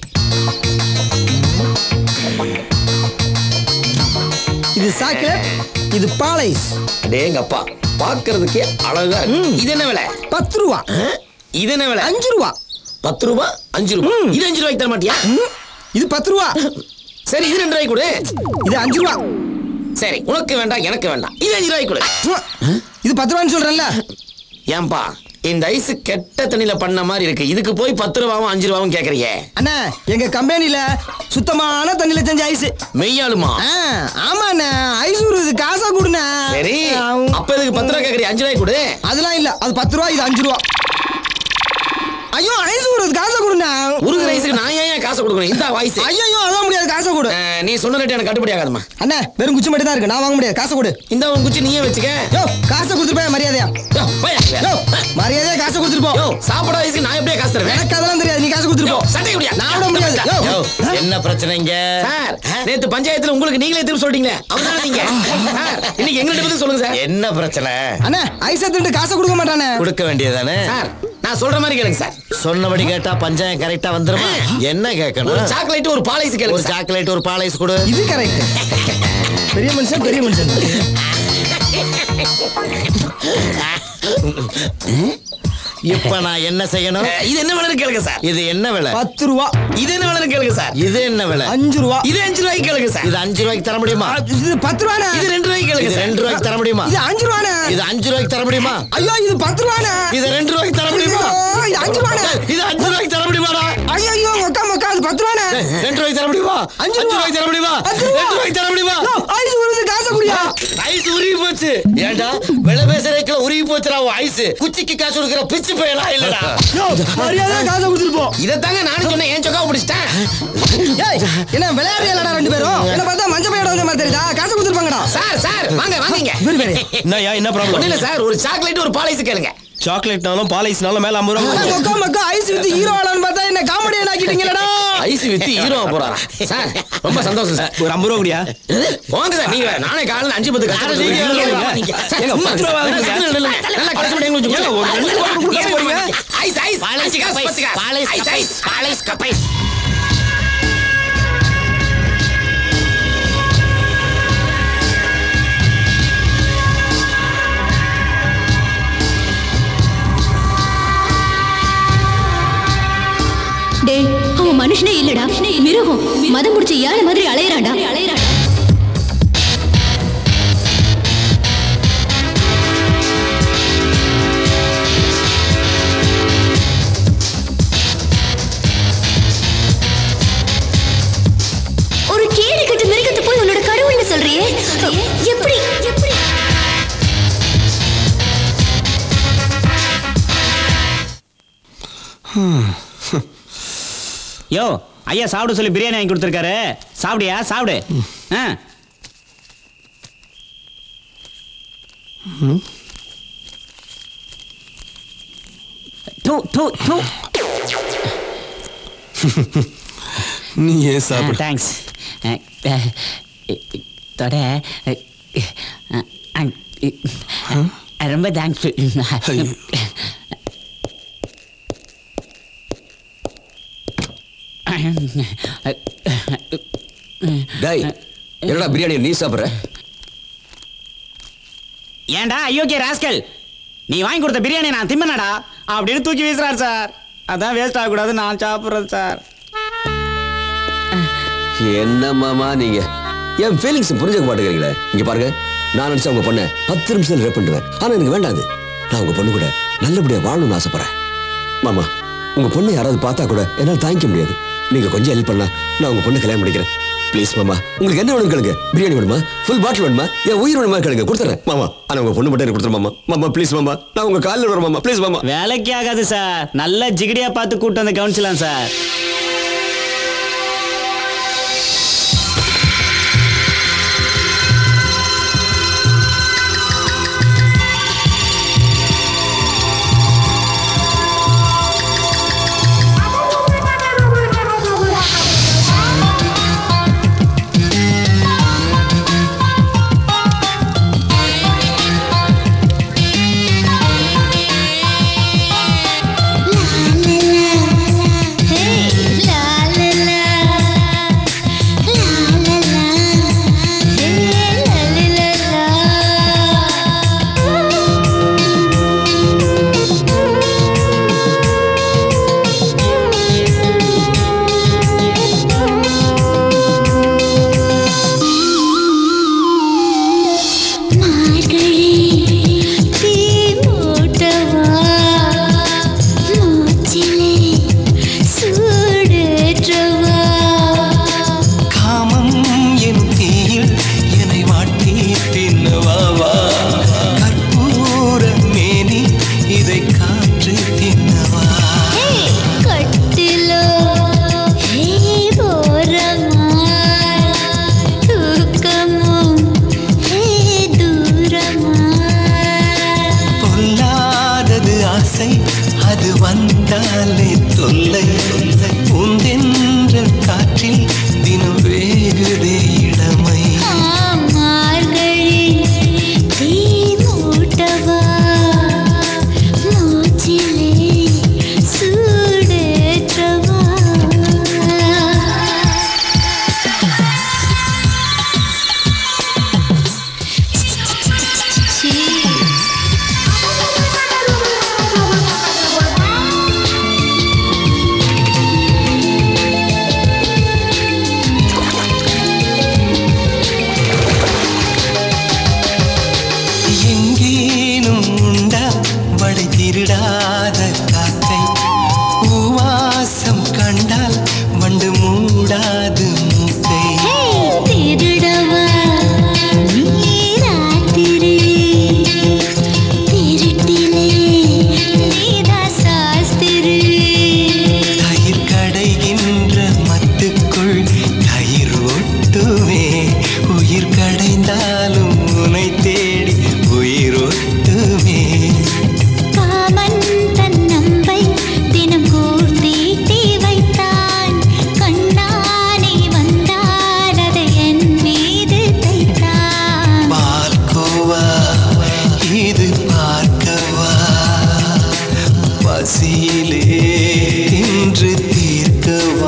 இது சாக்லேட், இது பால் ஐஸ். அடேங்க அப்பா, பாக்குறதுக்கே அழகா இருக்கு. இது என்ன விலை? பத்து ரூபா. இது என்ன விலை? அஞ்சு ரூபா. பத்து ரூபா அஞ்சு ரூபா. இது அஞ்சு ரூபாய்க்கு தர மாட்டியா? இது பத்து ரூபா. சரி இது ரெண்டு ரூபாய்க்கு கொடு. இது அஞ்சு ரூபா. சரி உனக்கு வேண்டாம் எனக்கு வேண்டாம், இது அஞ்சு ரூபாய்க்கு கொடு. இது பத்து ரூபான்னு சொல்றேன்ல. ஏன்பா இந்த ஐஸ் கெட்ட தண்ணியில பண்ண மாதிரி இருக்கு, இதுக்கு போய் பத்து ரூபாவும் அஞ்சு ரூபாவும் கேக்குறீங்க? அண்ணா எங்க கம்பெனில சுத்தமான தண்ணியில செஞ்ச ஐஸ். மெய்யாலுமா? ஆமாண்ணா, ஐஸ் உருது, காசா கொடுண்ணா. சரி அப்ப இதுக்கு பத்து ரூபா கேக்குறீங்க, அஞ்சு ரூபாய் கொடு. அதெல்லாம் இல்ல, அது பத்து ரூபா, இது அஞ்சு ரூபா. ஐயோ ஐஸ் உருது காசை கொடுங்க. உருகுற ஐஸ்க்கு நான் ஏன் காசை கொடுக்கணும்? இந்த ஐஸ். ஐயோ அதான் முடியாது, காசை கொடு. நீ சொன்ன ரேட் எனக்கு கட்டுப்படி ஆகாதுமா. அண்ணா வெறும் குச்சி மட்டும் தான் இருக்கு, நான் வாங்க முடியாது, காசை கொடு. இந்த உன் குச்சி நீயே வச்சுக்க. யோ காசை கொடுத்துட்டு போய் மரியாதையா. யோ போய். யோ மரியாதையா காசை கொடுத்துட்டு போ. யோ சாப்பிட ஐஸ்க்கு நான் எப்படியே காசு தருவேன்? எனக்கு அதெல்லாம் தெரியாது, நீ காசு கொடுத்துட்டு போ. சட்டை குடியா? நான் விட முடியாது. யோ என்ன பிரச்சனைங்க சார்? நேத்து பஞ்சாயத்துல உங்களுக்கு நீங்களே திரும்ப சொல்லிட்டீங்களே, அவனால நீங்க சார் இன்னைக்கு எங்க ரெண்டு பேரும் சொல்லுங்க சார். என்ன பிரச்சனை? அண்ணா ஐஸ் எடுத்துட்டு காசை கொடுக்க மாட்டானே. கொடுக்க வேண்டியதானே சார்? நான் சொல்ற மாதிரி கேளுங்க சார். சொன்னபடி கேட்டா பஞ்சாயம் கரெக்டா வந்துருமா? என்ன கேட்கணும்? ஒரு சாக்லேட் ஒரு பாலைஸ் கேளுங்க. ஒரு சாக்லேட் ஒரு பாலைஸ் கொடு. இது கரெக்ட். பெரிய மனுஷன் பெரிய மனுஷன். இப்ப நான் என்ன செய்யணும்? இது என்ன விலை கேளுங்க சார். இது என்ன விலை? பத்து ரூபா. இது என்ன விலை கேளுங்க சார். இது என்ன விலை? அஞ்சு ரூபா. இது அஞ்சு ரூபாய்க்கு கேளுங்க சார். இது அஞ்சு ரூபாய்க்கு தர முடியுமா? இது பத்து ரூபாண்ணே. இது ரெண்டு ரூபாய்க்கு கேளுங்க இது சார். ரெண்டு ரூபாய்க்கு தர முடியுமா? இது அஞ்சு ரூபாண்ணே. இது அஞ்சு ரூபாய்க்கு தர முடியுமா? ஐயோ இது பத்து ரூபாண்ணே. இது ரெண்டு ரூபாய்க்கு தர முடியுமா? இது அஞ்சு ரூபாண்ணே. இது அஞ்சு ரூபாய்க்கு தர முடியுமாடா? ஐயோ மொக்கா மொக்கா அது பத்து ரூபாண்ணே. ரெண்டு ரூபாய்க்கு தர முடியுமா? அஞ்சு ரூபாய்க்கு தர முடியுமா? ரெண்டு ரூபாய்க்கு தர முடியுமா? ஐஸ் உருது காசை குடியா. ஐஸ் உருகி போச்சு. ஏண்டா விலை பேசுறதுக்குள்ள உருகி போச்சுடா ஐஸ். குச்சிக்கு காசு கொடுக்குற பிச்சு போயலாம் இல்லடா. மரியாதை காசை கொடுத்துட்டு போ. இத தாங்க நானும் சொன்னேன், ஏன் சொக்கா பிடிச்சிட்டேன். ஏய் என்ன விளையாடுறீங்களா ரெண்டு பேரும்? என்ன பார்த்தா மஞ்சள் பையோட வந்த மாதிரி தெரியுதா? காசை கொடுத்துருப்பாங்கடா. சார் சார் வாங்க வாங்குங்க. என்னய்யா என்ன ப்ராப்ளம்? ஒண்ணு இல்ல சார், ஒரு சாக்லேட் ஒரு பாலைஸ் கேளுங்க. சாக்லேட்னாலும் பாலைஸ்னாலும் மேல ஐம்பது ரூபா. மொக்கா மொக்கா ஐஸ் வித்து ஹீரோ ஆளான்னு பார்த்தா என்ன காமெடியன் ஆக்கிட்டீங்களடா. ஐஸ் வித்து ஹீரோ போறாரா? சார் ரொம்ப சந்தோஷம் சார். ஒரு ஐம்பது ரூபா குடியா? போங்க சார், நீங்க நானே காலையில அஞ்சு பத்து கஷ்டம் ஐஸ் ஐஸ் பாலைஸ் கப்பைஸ் பாலைஸ் கப்பைஸ் பாலைஸ் கப்பைஸ். டேய் அவன் மனுஷனே இல்லடா, மிருகம். மதம் முடிச்ச யானை மாதிரி அலையறான்டா அலையறான். ஒரு கேடு கட்ட மிருகத்தை போய் உன்னோட கடவுள்னு சொல்றியே, எப்படி எப்படி? யோ ஐயா சாப்பிட சொல்லி பிரியாணி வாங்கி கொடுத்துருக்காரு, சாப்பிடியா? சாப்பிடு. நீ ஏன் சாப்பிடு. தேங்க்ஸ். தொட ரொம்ப தேங்க்ஸ். டேய் என்னடா பிரியாணி நீ சாப்பிடுற? ஏன்டா அயோக்கிய ராஸ்கல், நீ வாங்கி கொடுத்த பிரியாணி நான் திம்மனடா அப்படின்னு தூக்கி வீசுறாரு சார். அதான் வேஸ்ட் ஆகக்கூடாது நான் சாப்பிட்றேன் சார். என்ன மாமா நீங்க என் ஃபீலிங்ஸ் புரிஞ்சுக்க மாட்டேங்கிறீங்களே. இங்க பாருங்க, நான் நினைச்சா உங்க பொண்ணை பத்து நிமிஷம் ரேப் பண்ணுவேன். ஆனா எனக்கு வேண்டாது. நான் உங்க பொண்ணு கூட நல்லபடியா வாழணும்னு ஆசைப்படுறேன். மாமா உங்க பொண்ணை யாராவது பார்த்தா கூட என்னால் தாங்கிக்க முடியாது. நீங்க கொஞ்சம் ஹெல்ப் பண்ணா நான் உங்க பொண்ணு கல்யாணம் பண்ணிக்கிறேன். ப்ளீஸ் மாமா. உங்களுக்கு என்ன வேணும் கேளுங்க. பிரியாணி வேணுமா, ஃபுல் பாட்டில் வேணுமா, என் உயிர் வேணுமா கேளுங்க, கொடுத்துறேன் மாமா. ஆனா உங்க பொண்ணு மட்டும் எனக்கு கொடுத்துரு மாமா. மாமா ப்ளீஸ் மாமா, நான் உங்க காலில் வரேன் மாமா, ப்ளீஸ் மாமா. வேலைக்கு ஆகாது சார், நல்ல ஜிகடியா பார்த்து கூட்டு வந்து கவனிச்சலாம் சார். Hey கண்டாலும் உனை தேடி உயிரோட்டுமே. காமன் தன் நம்பை தினம் கூர்த்தீட்டி வைத்தான். கண்ணானே வந்தார் அதை என் மீது தைத்தான். பால்கோவா இது பார்க்கவா, பசியிலே இன்று தீர்க்கவா.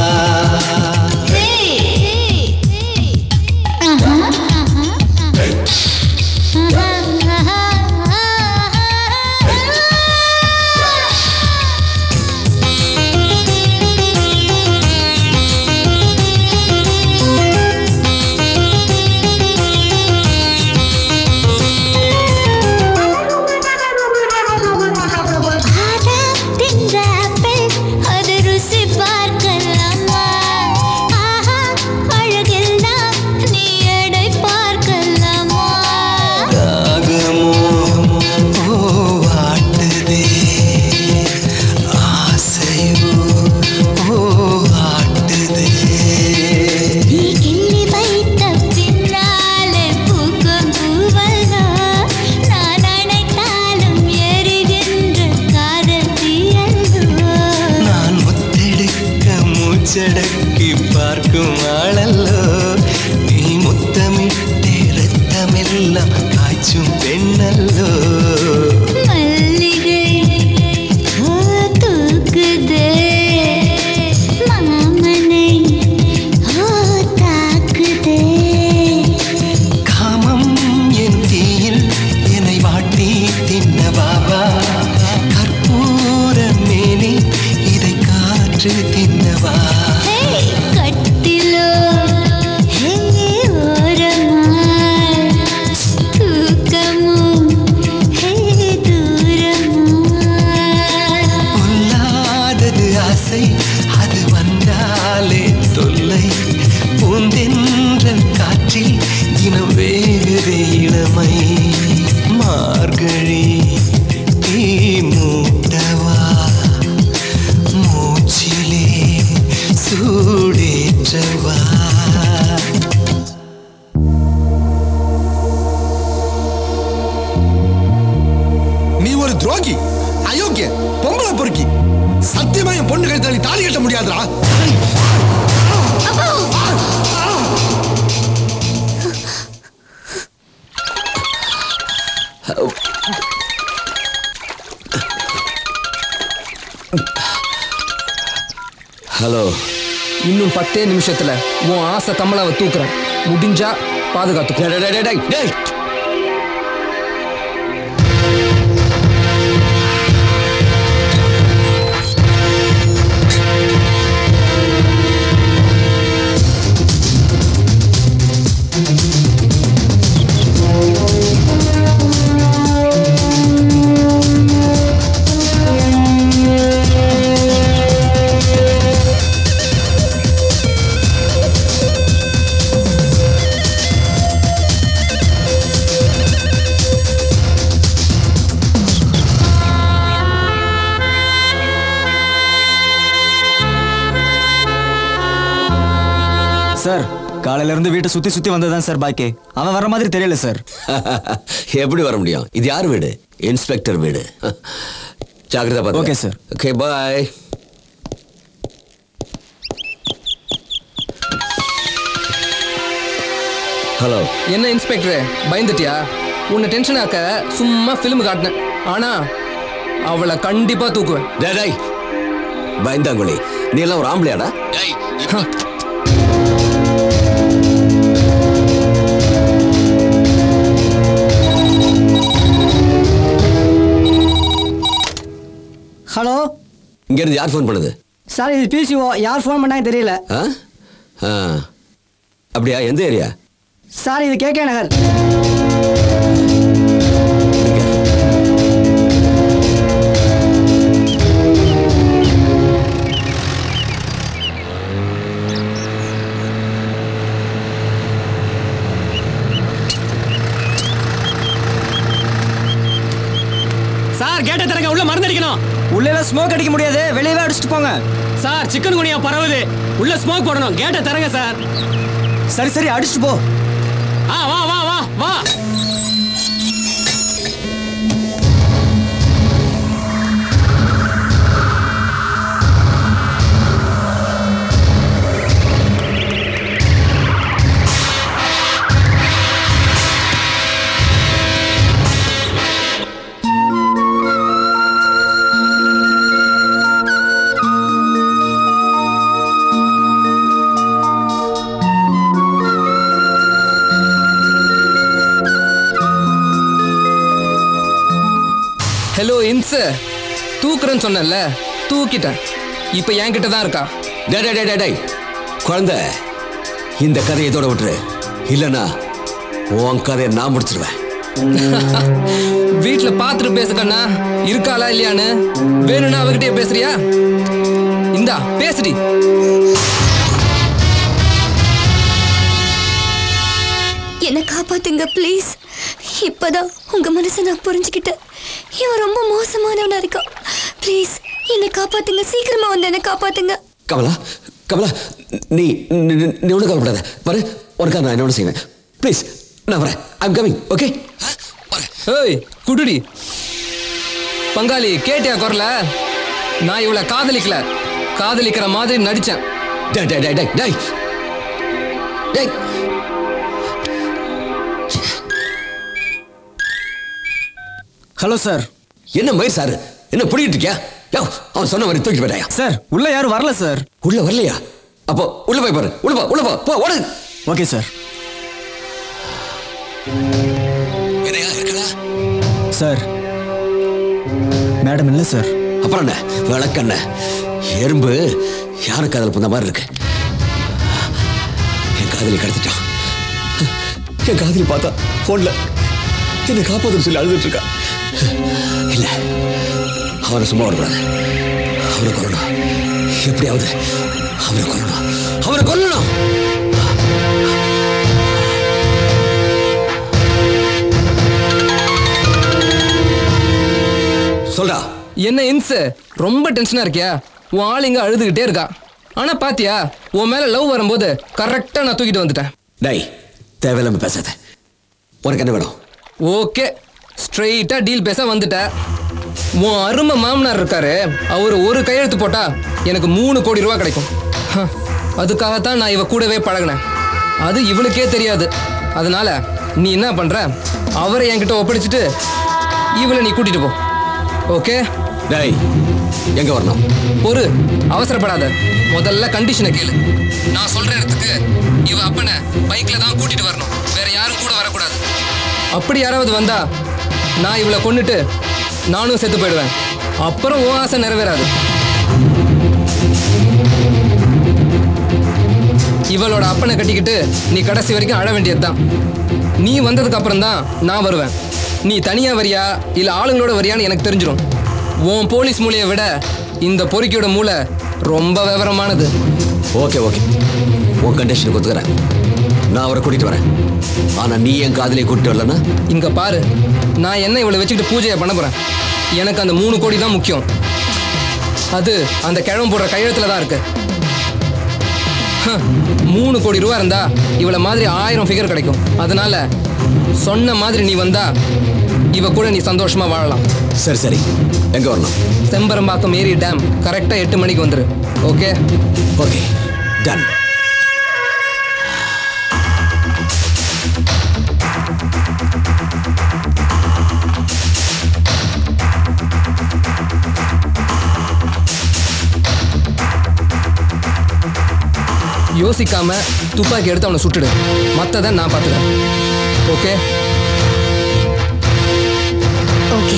செடக்கி பார்க்கும் ஆளல்லோ நீ, முத்தமிட்டே ரத்தமெல்லாம் காய்ச்சும் பெண்ணல்லோ. மல்லிகை தூக்குதே மாமனை தாக்குதே. காமம் என் தீயில் என்னை வாட்டி தின்ன பாபா, கற்பூர மேனி இதை காற்று தின்னவா. கட்டிலோ ஓரமாய் தூக்கமும் தூரமாய். பொல்லாதது ஆசை அது வந்தாலே தொல்லை, பூந்தென்றல் காற்றில் தினம் வேகுதே இளமை. மார்கழி தீ மூட்டவா, மூச்சிலே சூடேற்றவா. நீ ஒரு துரோகி, அயோக்கிய, பொம்பளை பொறுக்கி. சத்தியமா என் பொண்ணு கழுத்துல நீ தாலி கட்ட முடியாதுடா. ஹலோ. இன்னும் பத்தே நிமிஷத்துல உன் ஆசை கமலாவை தூக்குறேன். முடிஞ்சா பாதுகாத்துக்கோ. சார், காலையில இருந்து வீட்டை சுத்தி சுத்தி வந்ததுதான் சார் பாக்கி. அவன் வர மாதிரி தெரியல சார். எப்படி வர முடியும்? இது யார் வீடு? இன்ஸ்பெக்டர் வீடு. ஜாக்கிரதா பாத்து. Okay sir. Okay bye. Hello. என்ன இன்ஸ்பெக்டர், பயந்துட்டியா? உன்னை டென்ஷன் ஆக்க சும்மா பிலிம் காட்டினேன். ஆனா அவளை கண்டிப்பா தூக்குவேன். டேய் பயந்தாங்குழி, நீ எல்லாம் ஒரு ஆம்பளையாடா? ஹலோ. இங்க இருந்து யார் ஃபோன் பண்ணுது? சார் இது பிசிஓ. யார் ஃபோன் பண்ணாங்க தெரியல. அப்படியா? எந்த ஏரியா? சார் இது கே கே நகர். சார் கேட்ட தரங்க, உள்ள மருந்து அடிக்கணும். உள்ள எல்லாம் ஸ்மோக் அடிக்க முடியாது, வெளியவே அடிச்சுட்டு போங்க. சார் சிக்கன் குனியா பரவுது, உள்ள ஸ்மோக் போடணும். கேட்ட தரங்க சார். சரி சரி அடிச்சுட்டு போ. ஆ வா வா வா வா. ஹலோ இன்ஸ், தூக்குறேன்னு சொன்னல, தூக்கிட்டேன். இப்போ என்கிட்ட தான் இருக்கா. டே டே டே டே குழந்தை, இந்த கதையை இதோட விட்டுரு, இல்லைன்னா உன் கதையை நான் முடிச்சிருவேன். வீட்டில் பார்த்துட்டு பேசுக்கண்ணா, இருக்காளா இல்லையான்னு. வேணும்னா அவகிட்டே பேசுறியா? இந்தா பேசுடி. என்னை காப்பாத்துங்க ப்ளீஸ். இப்பதான் உங்க மனசை நான் புரிஞ்சுக்கிட்டேன். இவன் ரொம்ப மோசமானவனா இருக்கான். ப்ளீஸ் என்னை காப்பாத்துங்க, சீக்கிரமா வந்து என்னை காப்பாத்துங்க. கமலா கமலா, நீ நீ ஒன்றும் கவலைப்படாத. பாரு, உனக்காக நான் என்ன ஒன்று செய்வேன். ப்ளீஸ், நான் வரேன். I'm coming. ஓகே? ஏய் குடுடி பங்காளி, கேட்டியா குரல? நான் இவளை காதலிக்கல, காதலிக்கிற மாதிரி நடிச்சேன். டே டே டே டே டே ஹலோ சார். என்ன மயிர் சார், என்ன பிடிக்கிட்டு இருக்கியா? அவன் சொன்ன மாதிரி தூக்கி போயிட்டாயா? சார் உள்ள யாரும் வரல சார். உள்ள வரலையா? அப்போ உள்ள போய் பாரு. உள்ள போ உள்ள போ போ ஓடு. Okay sir. என்னையா இருக்கடா சார்? மேடம் இல்லை சார். அப்புறம் என்ன விளக்கண்ண எறும்பு யாருக்கு அதில் புந்த மாதிரி இருக்கு. என் காதலி கடத்திட்டான். என் காதலி பார்த்தா போன்ல என்னை காப்பாதுன்னு சொல்லி அழுதுட்டு இருக்கா. இல்ல, அவனை சும்மா விடக்கூடாது. அவனை கொல்லணும், எப்படியாவது அவனை கொல்லணும், அவனை கொல்லணும். சொல்றா. என்ன இன்ஸ், ரொம்ப டென்ஷனா இருக்கியா? உன் ஆள் இங்க அழுதுகிட்டே இருக்கா. ஆனா பாத்தியா, உன் மேல லவ் வரும்போது கரெக்டா நான் தூக்கிட்டு வந்துட்டேன். டேய், தேவையில்லாம பேசாத. உனக்கு என்ன வேணும்? ஓகே, ஸ்ட்ரெயிட்டா டீல் பேச வந்துட்ட. உன் அருமை மாமனார் இருக்காரு, அவர் ஒரு கையெழுத்து போட்டா எனக்கு மூணு கோடி ரூபா கிடைக்கும். அதுக்காகத்தான் நான் இவ கூடவே பழகினேன். அது இவளுக்கே தெரியாது. அதனால நீ என்ன பண்ற, அவரை என்கிட்ட ஒப்படைச்சிட்டு இவளை நீ கூட்டிட்டு போ. ஓகே? டேய், எங்க வரணும்? ஒரு அவசரப்படாத, முதல்ல கண்டிஷனை கேளு. நான் சொல்ற இடத்துக்கு இவ அப்பனை பைக்ல தான் கூட்டிட்டு வரணும், வேற யாரும் கூட வரக்கூடாது. அப்படி யாராவது வந்தா நான் இவளை கொன்னுட்டு நானும் செத்து போயிடுவேன். அப்புறம் உன் ஆசை நிறைவேறாது. இவளோட அப்பனை கட்டிக்கிட்டு நீ கடைசி வரைக்கும் அழ வேண்டியதுதான். நீ வந்ததுக்கு அப்புறம் தான் நான் வருவேன். நீ தனியா வரியா இல்ல ஆளுங்களோட வரியான்னு எனக்கு தெரிஞ்சிடும். உன் போலீஸ் மூளையை விட இந்த பொறுக்கியோட மூளை ரொம்ப விவரமானது. ஓகே ஓகே, உன் கண்டிஷனுக்கு ஒத்துக்கிறேன். நான் அவரை கூட்டிட்டு வரேன். ஆனா நீ என் காதலியை கூட்டிட்டு வரலன்னா? இங்க பாரு, நான் என்ன இவளை வச்சுக்கிட்டு பூஜையை பண்ண போறேன். எனக்கு அந்த மூணு கோடி தான் முக்கியம். அது அந்த கிழமை போடுற கையெழுத்துல தான் இருக்கு. மூணு கோடி ரூபா இருந்தா இவளை மாதிரி ஆயிரம் ஃபிகர் கிடைக்கும். அதனால சொன்ன மாதிரி நீ வந்தா இவ கூட நீ சந்தோஷமா வாழலாம். சரி சரி, எங்க வரணும்? செம்பரம்பாக்கம் ஏரி டேம் கரெக்டா எட்டு மணிக்கு வந்துரு. ஓகே? Okay, done. யோசிக்காம துப்பாக்கி எடுத்து அவனை சுட்டுடு. மற்றதை நான் பார்த்துக்கிறேன். ஓகே? ஓகே.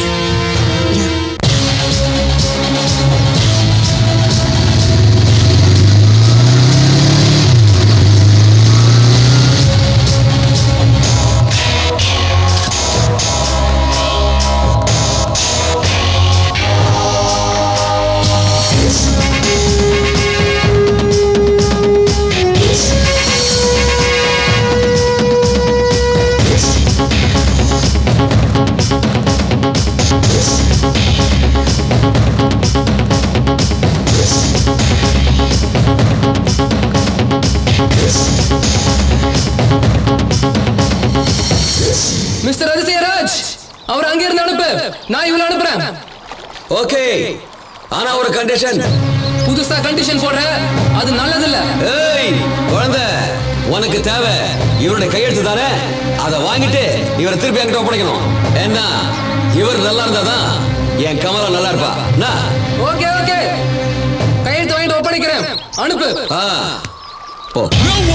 நான் இவள அனுப்புறேன். ஓகே, ஆனா ஒரு கண்டிஷன். புதுசா கண்டிஷன் போடுற, அது நல்லது இல்ல. ஏய் குழந்தை, உனக்கு தேவை இவருடைய கையெழுத்து தானே, அதை வாங்கிட்டு இவரை திருப்பி என்கிட்ட ஒப்படைக்கணும். என்ன, இவர் நல்லா இருந்தாதான் என் கமலா நல்லா இருப்பா. ஓகே ஓகே, கையெழுத்து வாங்கிட்டு ஒப்படைக்கிறேன். அனுப்பு. போ.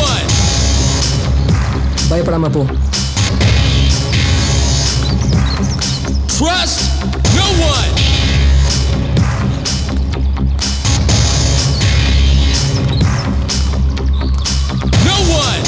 பயப்படாம போ. Trust no one. No one.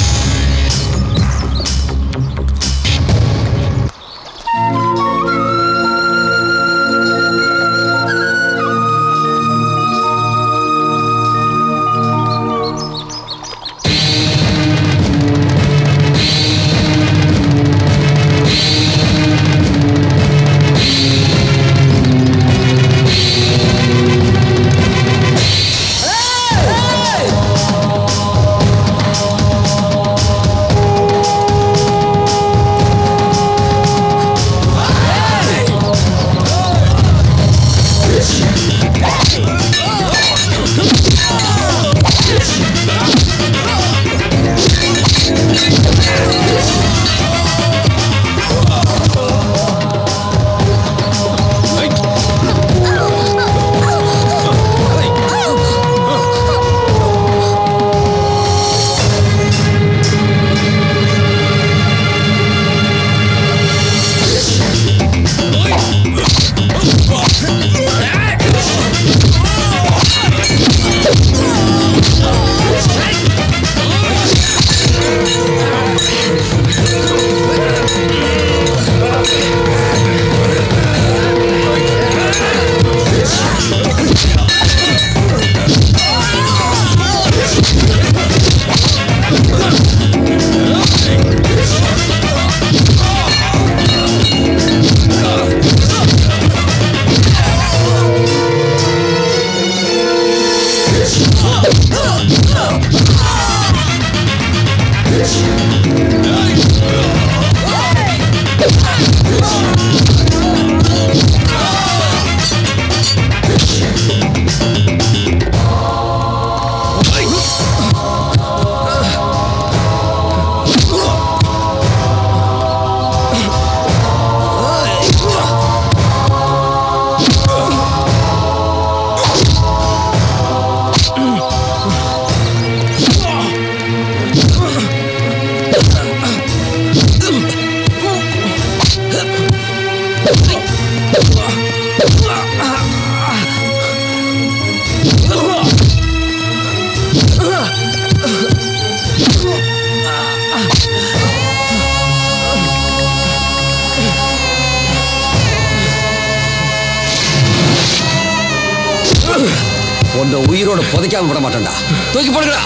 உன்னை உயிரோட புதைக்காம விட மாட்டேன்டா. தூக்கி போடுங்கடா.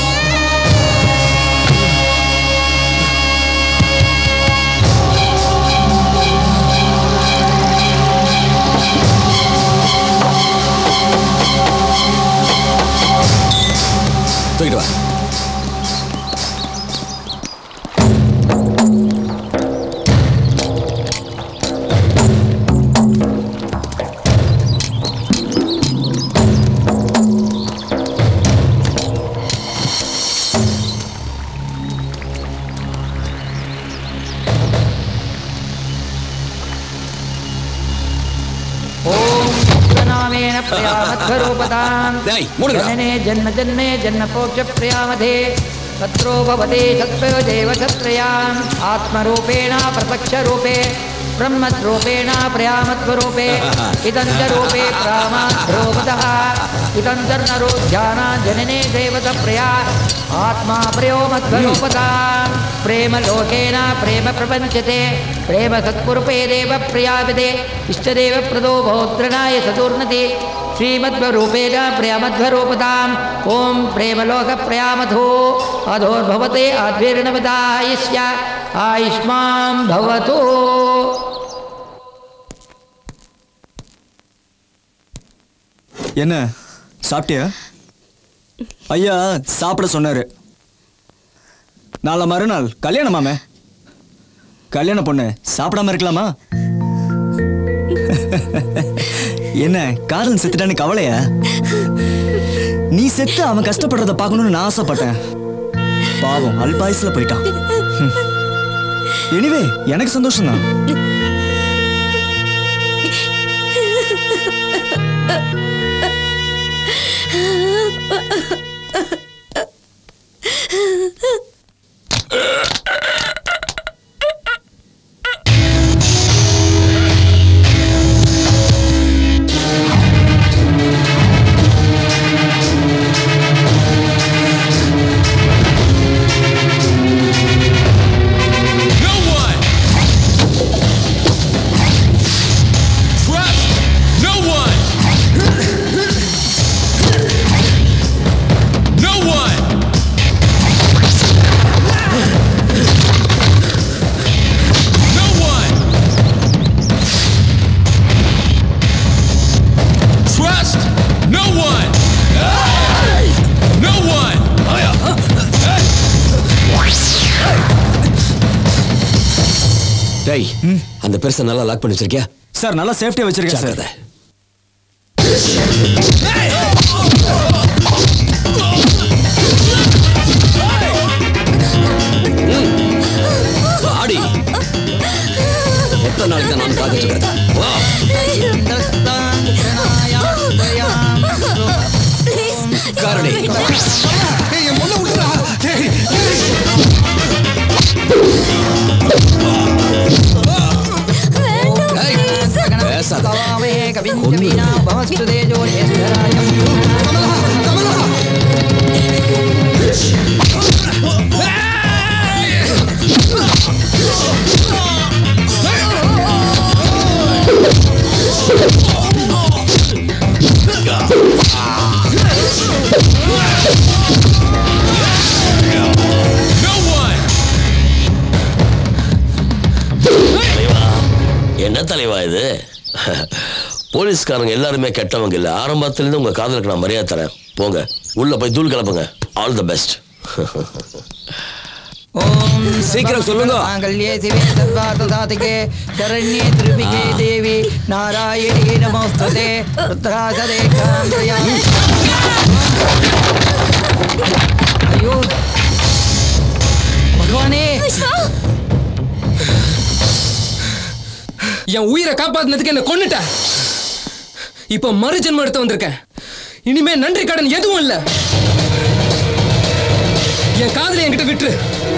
தூக்கிட்டு வா. जनने जन्म जन्मे जन्मपोक्ष प्रियामधे तत्रो भवते सत्यो देव सत्रयाम् आत्मरूपेण प्रत्यक्षरूपे ब्रह्मरूपेण प्रियामत्वरूपे इदं च रूपे प्रामाद्रोपदः इदं च नरो ध्याना जनने देवत प्रिया आत्मा प्रियोमध्वरूपता प्रेम लोकेन प्रेम प्रपञ्चते प्रेम सत्पुरुपे देव प्रियाविदे इष्टदेव प्रदो भोत्रणाय सदुर्नति श्रीमद्वरूपेण प्रियमध्वरूपताम् ओम प्रेमलोक प्रियामधो अधोर्भवते आद्वीर्णवदायस्य आयुष्मान् भवतु. என்ன சாப்பிட்டியா? ஐயா சாப்பிட சொன்னாரு. நாளை மறுநாள் கல்யாணமாமே. கல்யாண பொண்ணு சாப்பிடாம இருக்கலாமா? என்ன காதல் செத்துட்டான்னு கவலையா? நீ செத்து அவன் கஷ்டப்படுறத பார்க்கணும்னு நான் ஆசைப்பட்டேன். பாவம் அல்பாயுஸ்ல போயிட்டான். எனிவே எனக்கு சந்தோஷம் தான். டேய், அந்த பெருசை நல்லா லாக் பண்ணி வச்சிருக்கியா? சார் நல்லா சேஃப்டியா வச்சிருக்கேன் சார். ஆடி எத்தனை நாளைக்கு தான் நான் காத்துட்டு இருக்கிறேன்? வா காரணி என்ன தலைவா இது? போலீஸ்காரங்க எல்லாருமே கெட்டவங்க இல்ல. ஆரம்பத்துல இருந்து உங்க காதலுக்கு நான் மரியாதை தரேன். போங்க உள்ள போய் தூள் கிளப்புங்க. All the best. ஓம் சீக்கிரம் சொல்லுங்க. மாங்கல்யே சிவே சர்வார்த்தசாதிகே சரண்யே த்ரிபிகே தேவி நாராயணி நமோஸ்துதே ருத்ராசதே காந்தயா. ஐயோ பகவானே, என் உயிரை காப்பாத்தினதுக்கு என்ன கொன்னுட்ட. இப்ப மறு ஜென்மம் எடுத்து வந்திருக்கேன். இனிமே நன்றி கடன் எதுவும் இல்ல. என் காதலை என்கிட்ட விட்டுரு.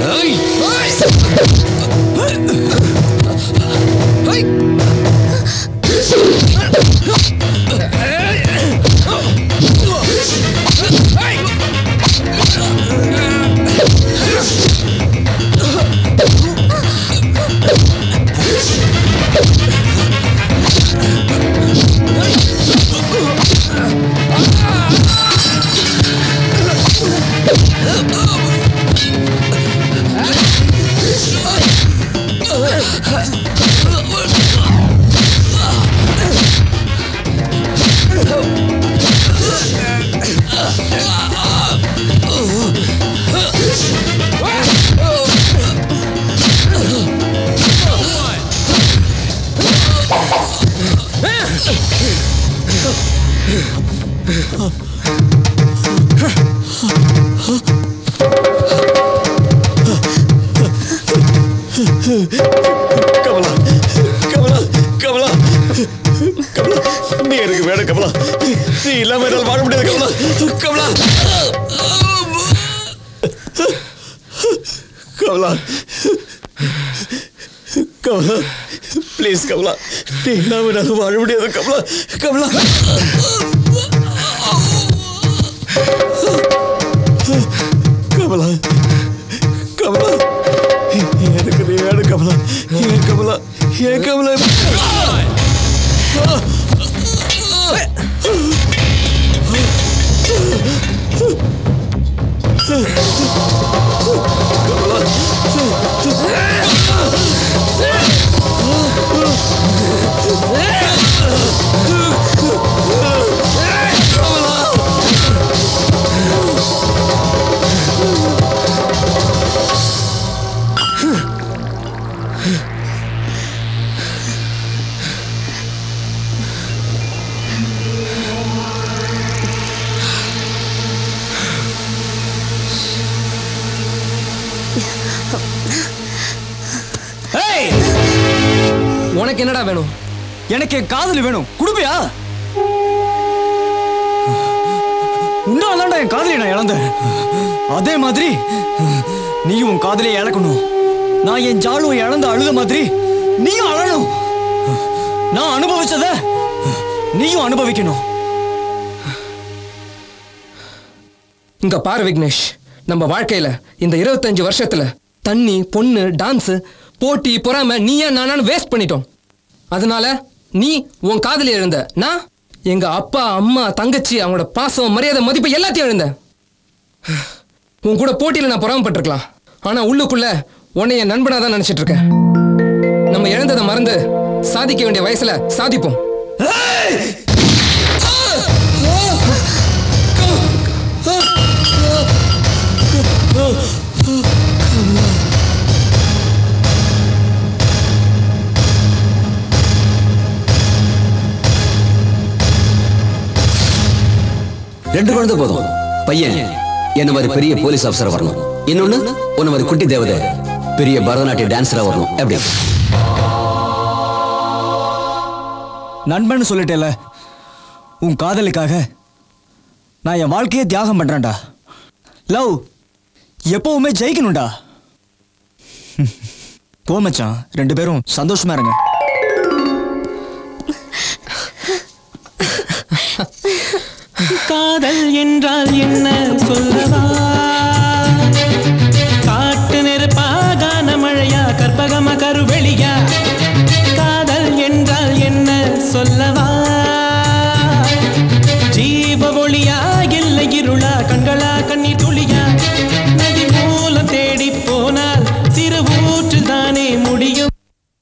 கமலா கமலா கமலா கமலா, நீ எனக்கு வேணும் கமலா. நீ இல்லாம என்னால் வாழ முடியாது கமலா. கமலா கமலா கமலா ப்ளீஸ் கமலா, நீ இல்லாம என்னால் வாழ முடியாது கமலா. கமலா கமலா கமலா எனக்கு நீ வேணும் கமலா. ஏன் கமலா, ஏன் கமலா? உனக்கு என்னடா வேணும்? எனக்கு காதலி வேணும். குடுப்பியா? உன்னாலதான்டா என் காதலியை நான் இழந்தேன். அதே மாதிரி நீயும் உன் காதலியை இழக்கணும். நான் என் ஜாலுவை இழந்து அழுத மாதிரி நீயும் அழணும். நான் அனுபவிச்சத நீயும் அனுபவிக்கணும். இங்க பாரு விக்னேஷ், நம்ம வாழ்க்கையில இந்த இருபத்தஞ்சு வருஷத்துல தண்ணி, பொண்ணு, டான்ஸ், போட்டி, பொறாம நீயா நானான்னு வேஸ்ட் பண்ணிட்டோம். அதனால நீ உன் காதலி எழுந்த, நான் எங்க அப்பா, அம்மா, தங்கச்சி, அவங்களோட பாசம், மரியாதை, மதிப்பு எல்லாத்தையும் எழுந்தேன். உன் கூட போட்டியில நான் பொறாமப்பட்டிருக்கலாம், ஆனா உள்ளுக்குள்ள உன்னை என் நண்பனா தான் நினைச்சிட்டு இருக்கேன். நம்ம இழந்ததை மறந்து சாதிக்க வேண்டிய வயசுல சாதிப்போம். ரெண்டு குழந்தை போதும். பையன் என்ன மாதிரி பெரிய போலீஸ் ஆபீசரா வரணும், இன்னொன்னு உன்ன மாதிரி குட்டி தேவதை பெரிய பரதநாட்டிய டான்ஸரா வரணும். எப்படி? நண்பன் சொல்லிட்டேல, உன் காதலுக்காக நான் என் வாழ்க்கையை தியாகம் பண்றேன்டா. லவ் எப்பவுமே ஜெயிக்கணும்டா. போ மச்சான், ரெண்டு பேரும் சந்தோஷமா இருங்க. காதல் என்றால் என்ன சொல்லவா? காட்டு நெருப்பாகான மழையா, கற்பகம கருவெளியா? காதல் என்றால் என்ன சொல்லவா?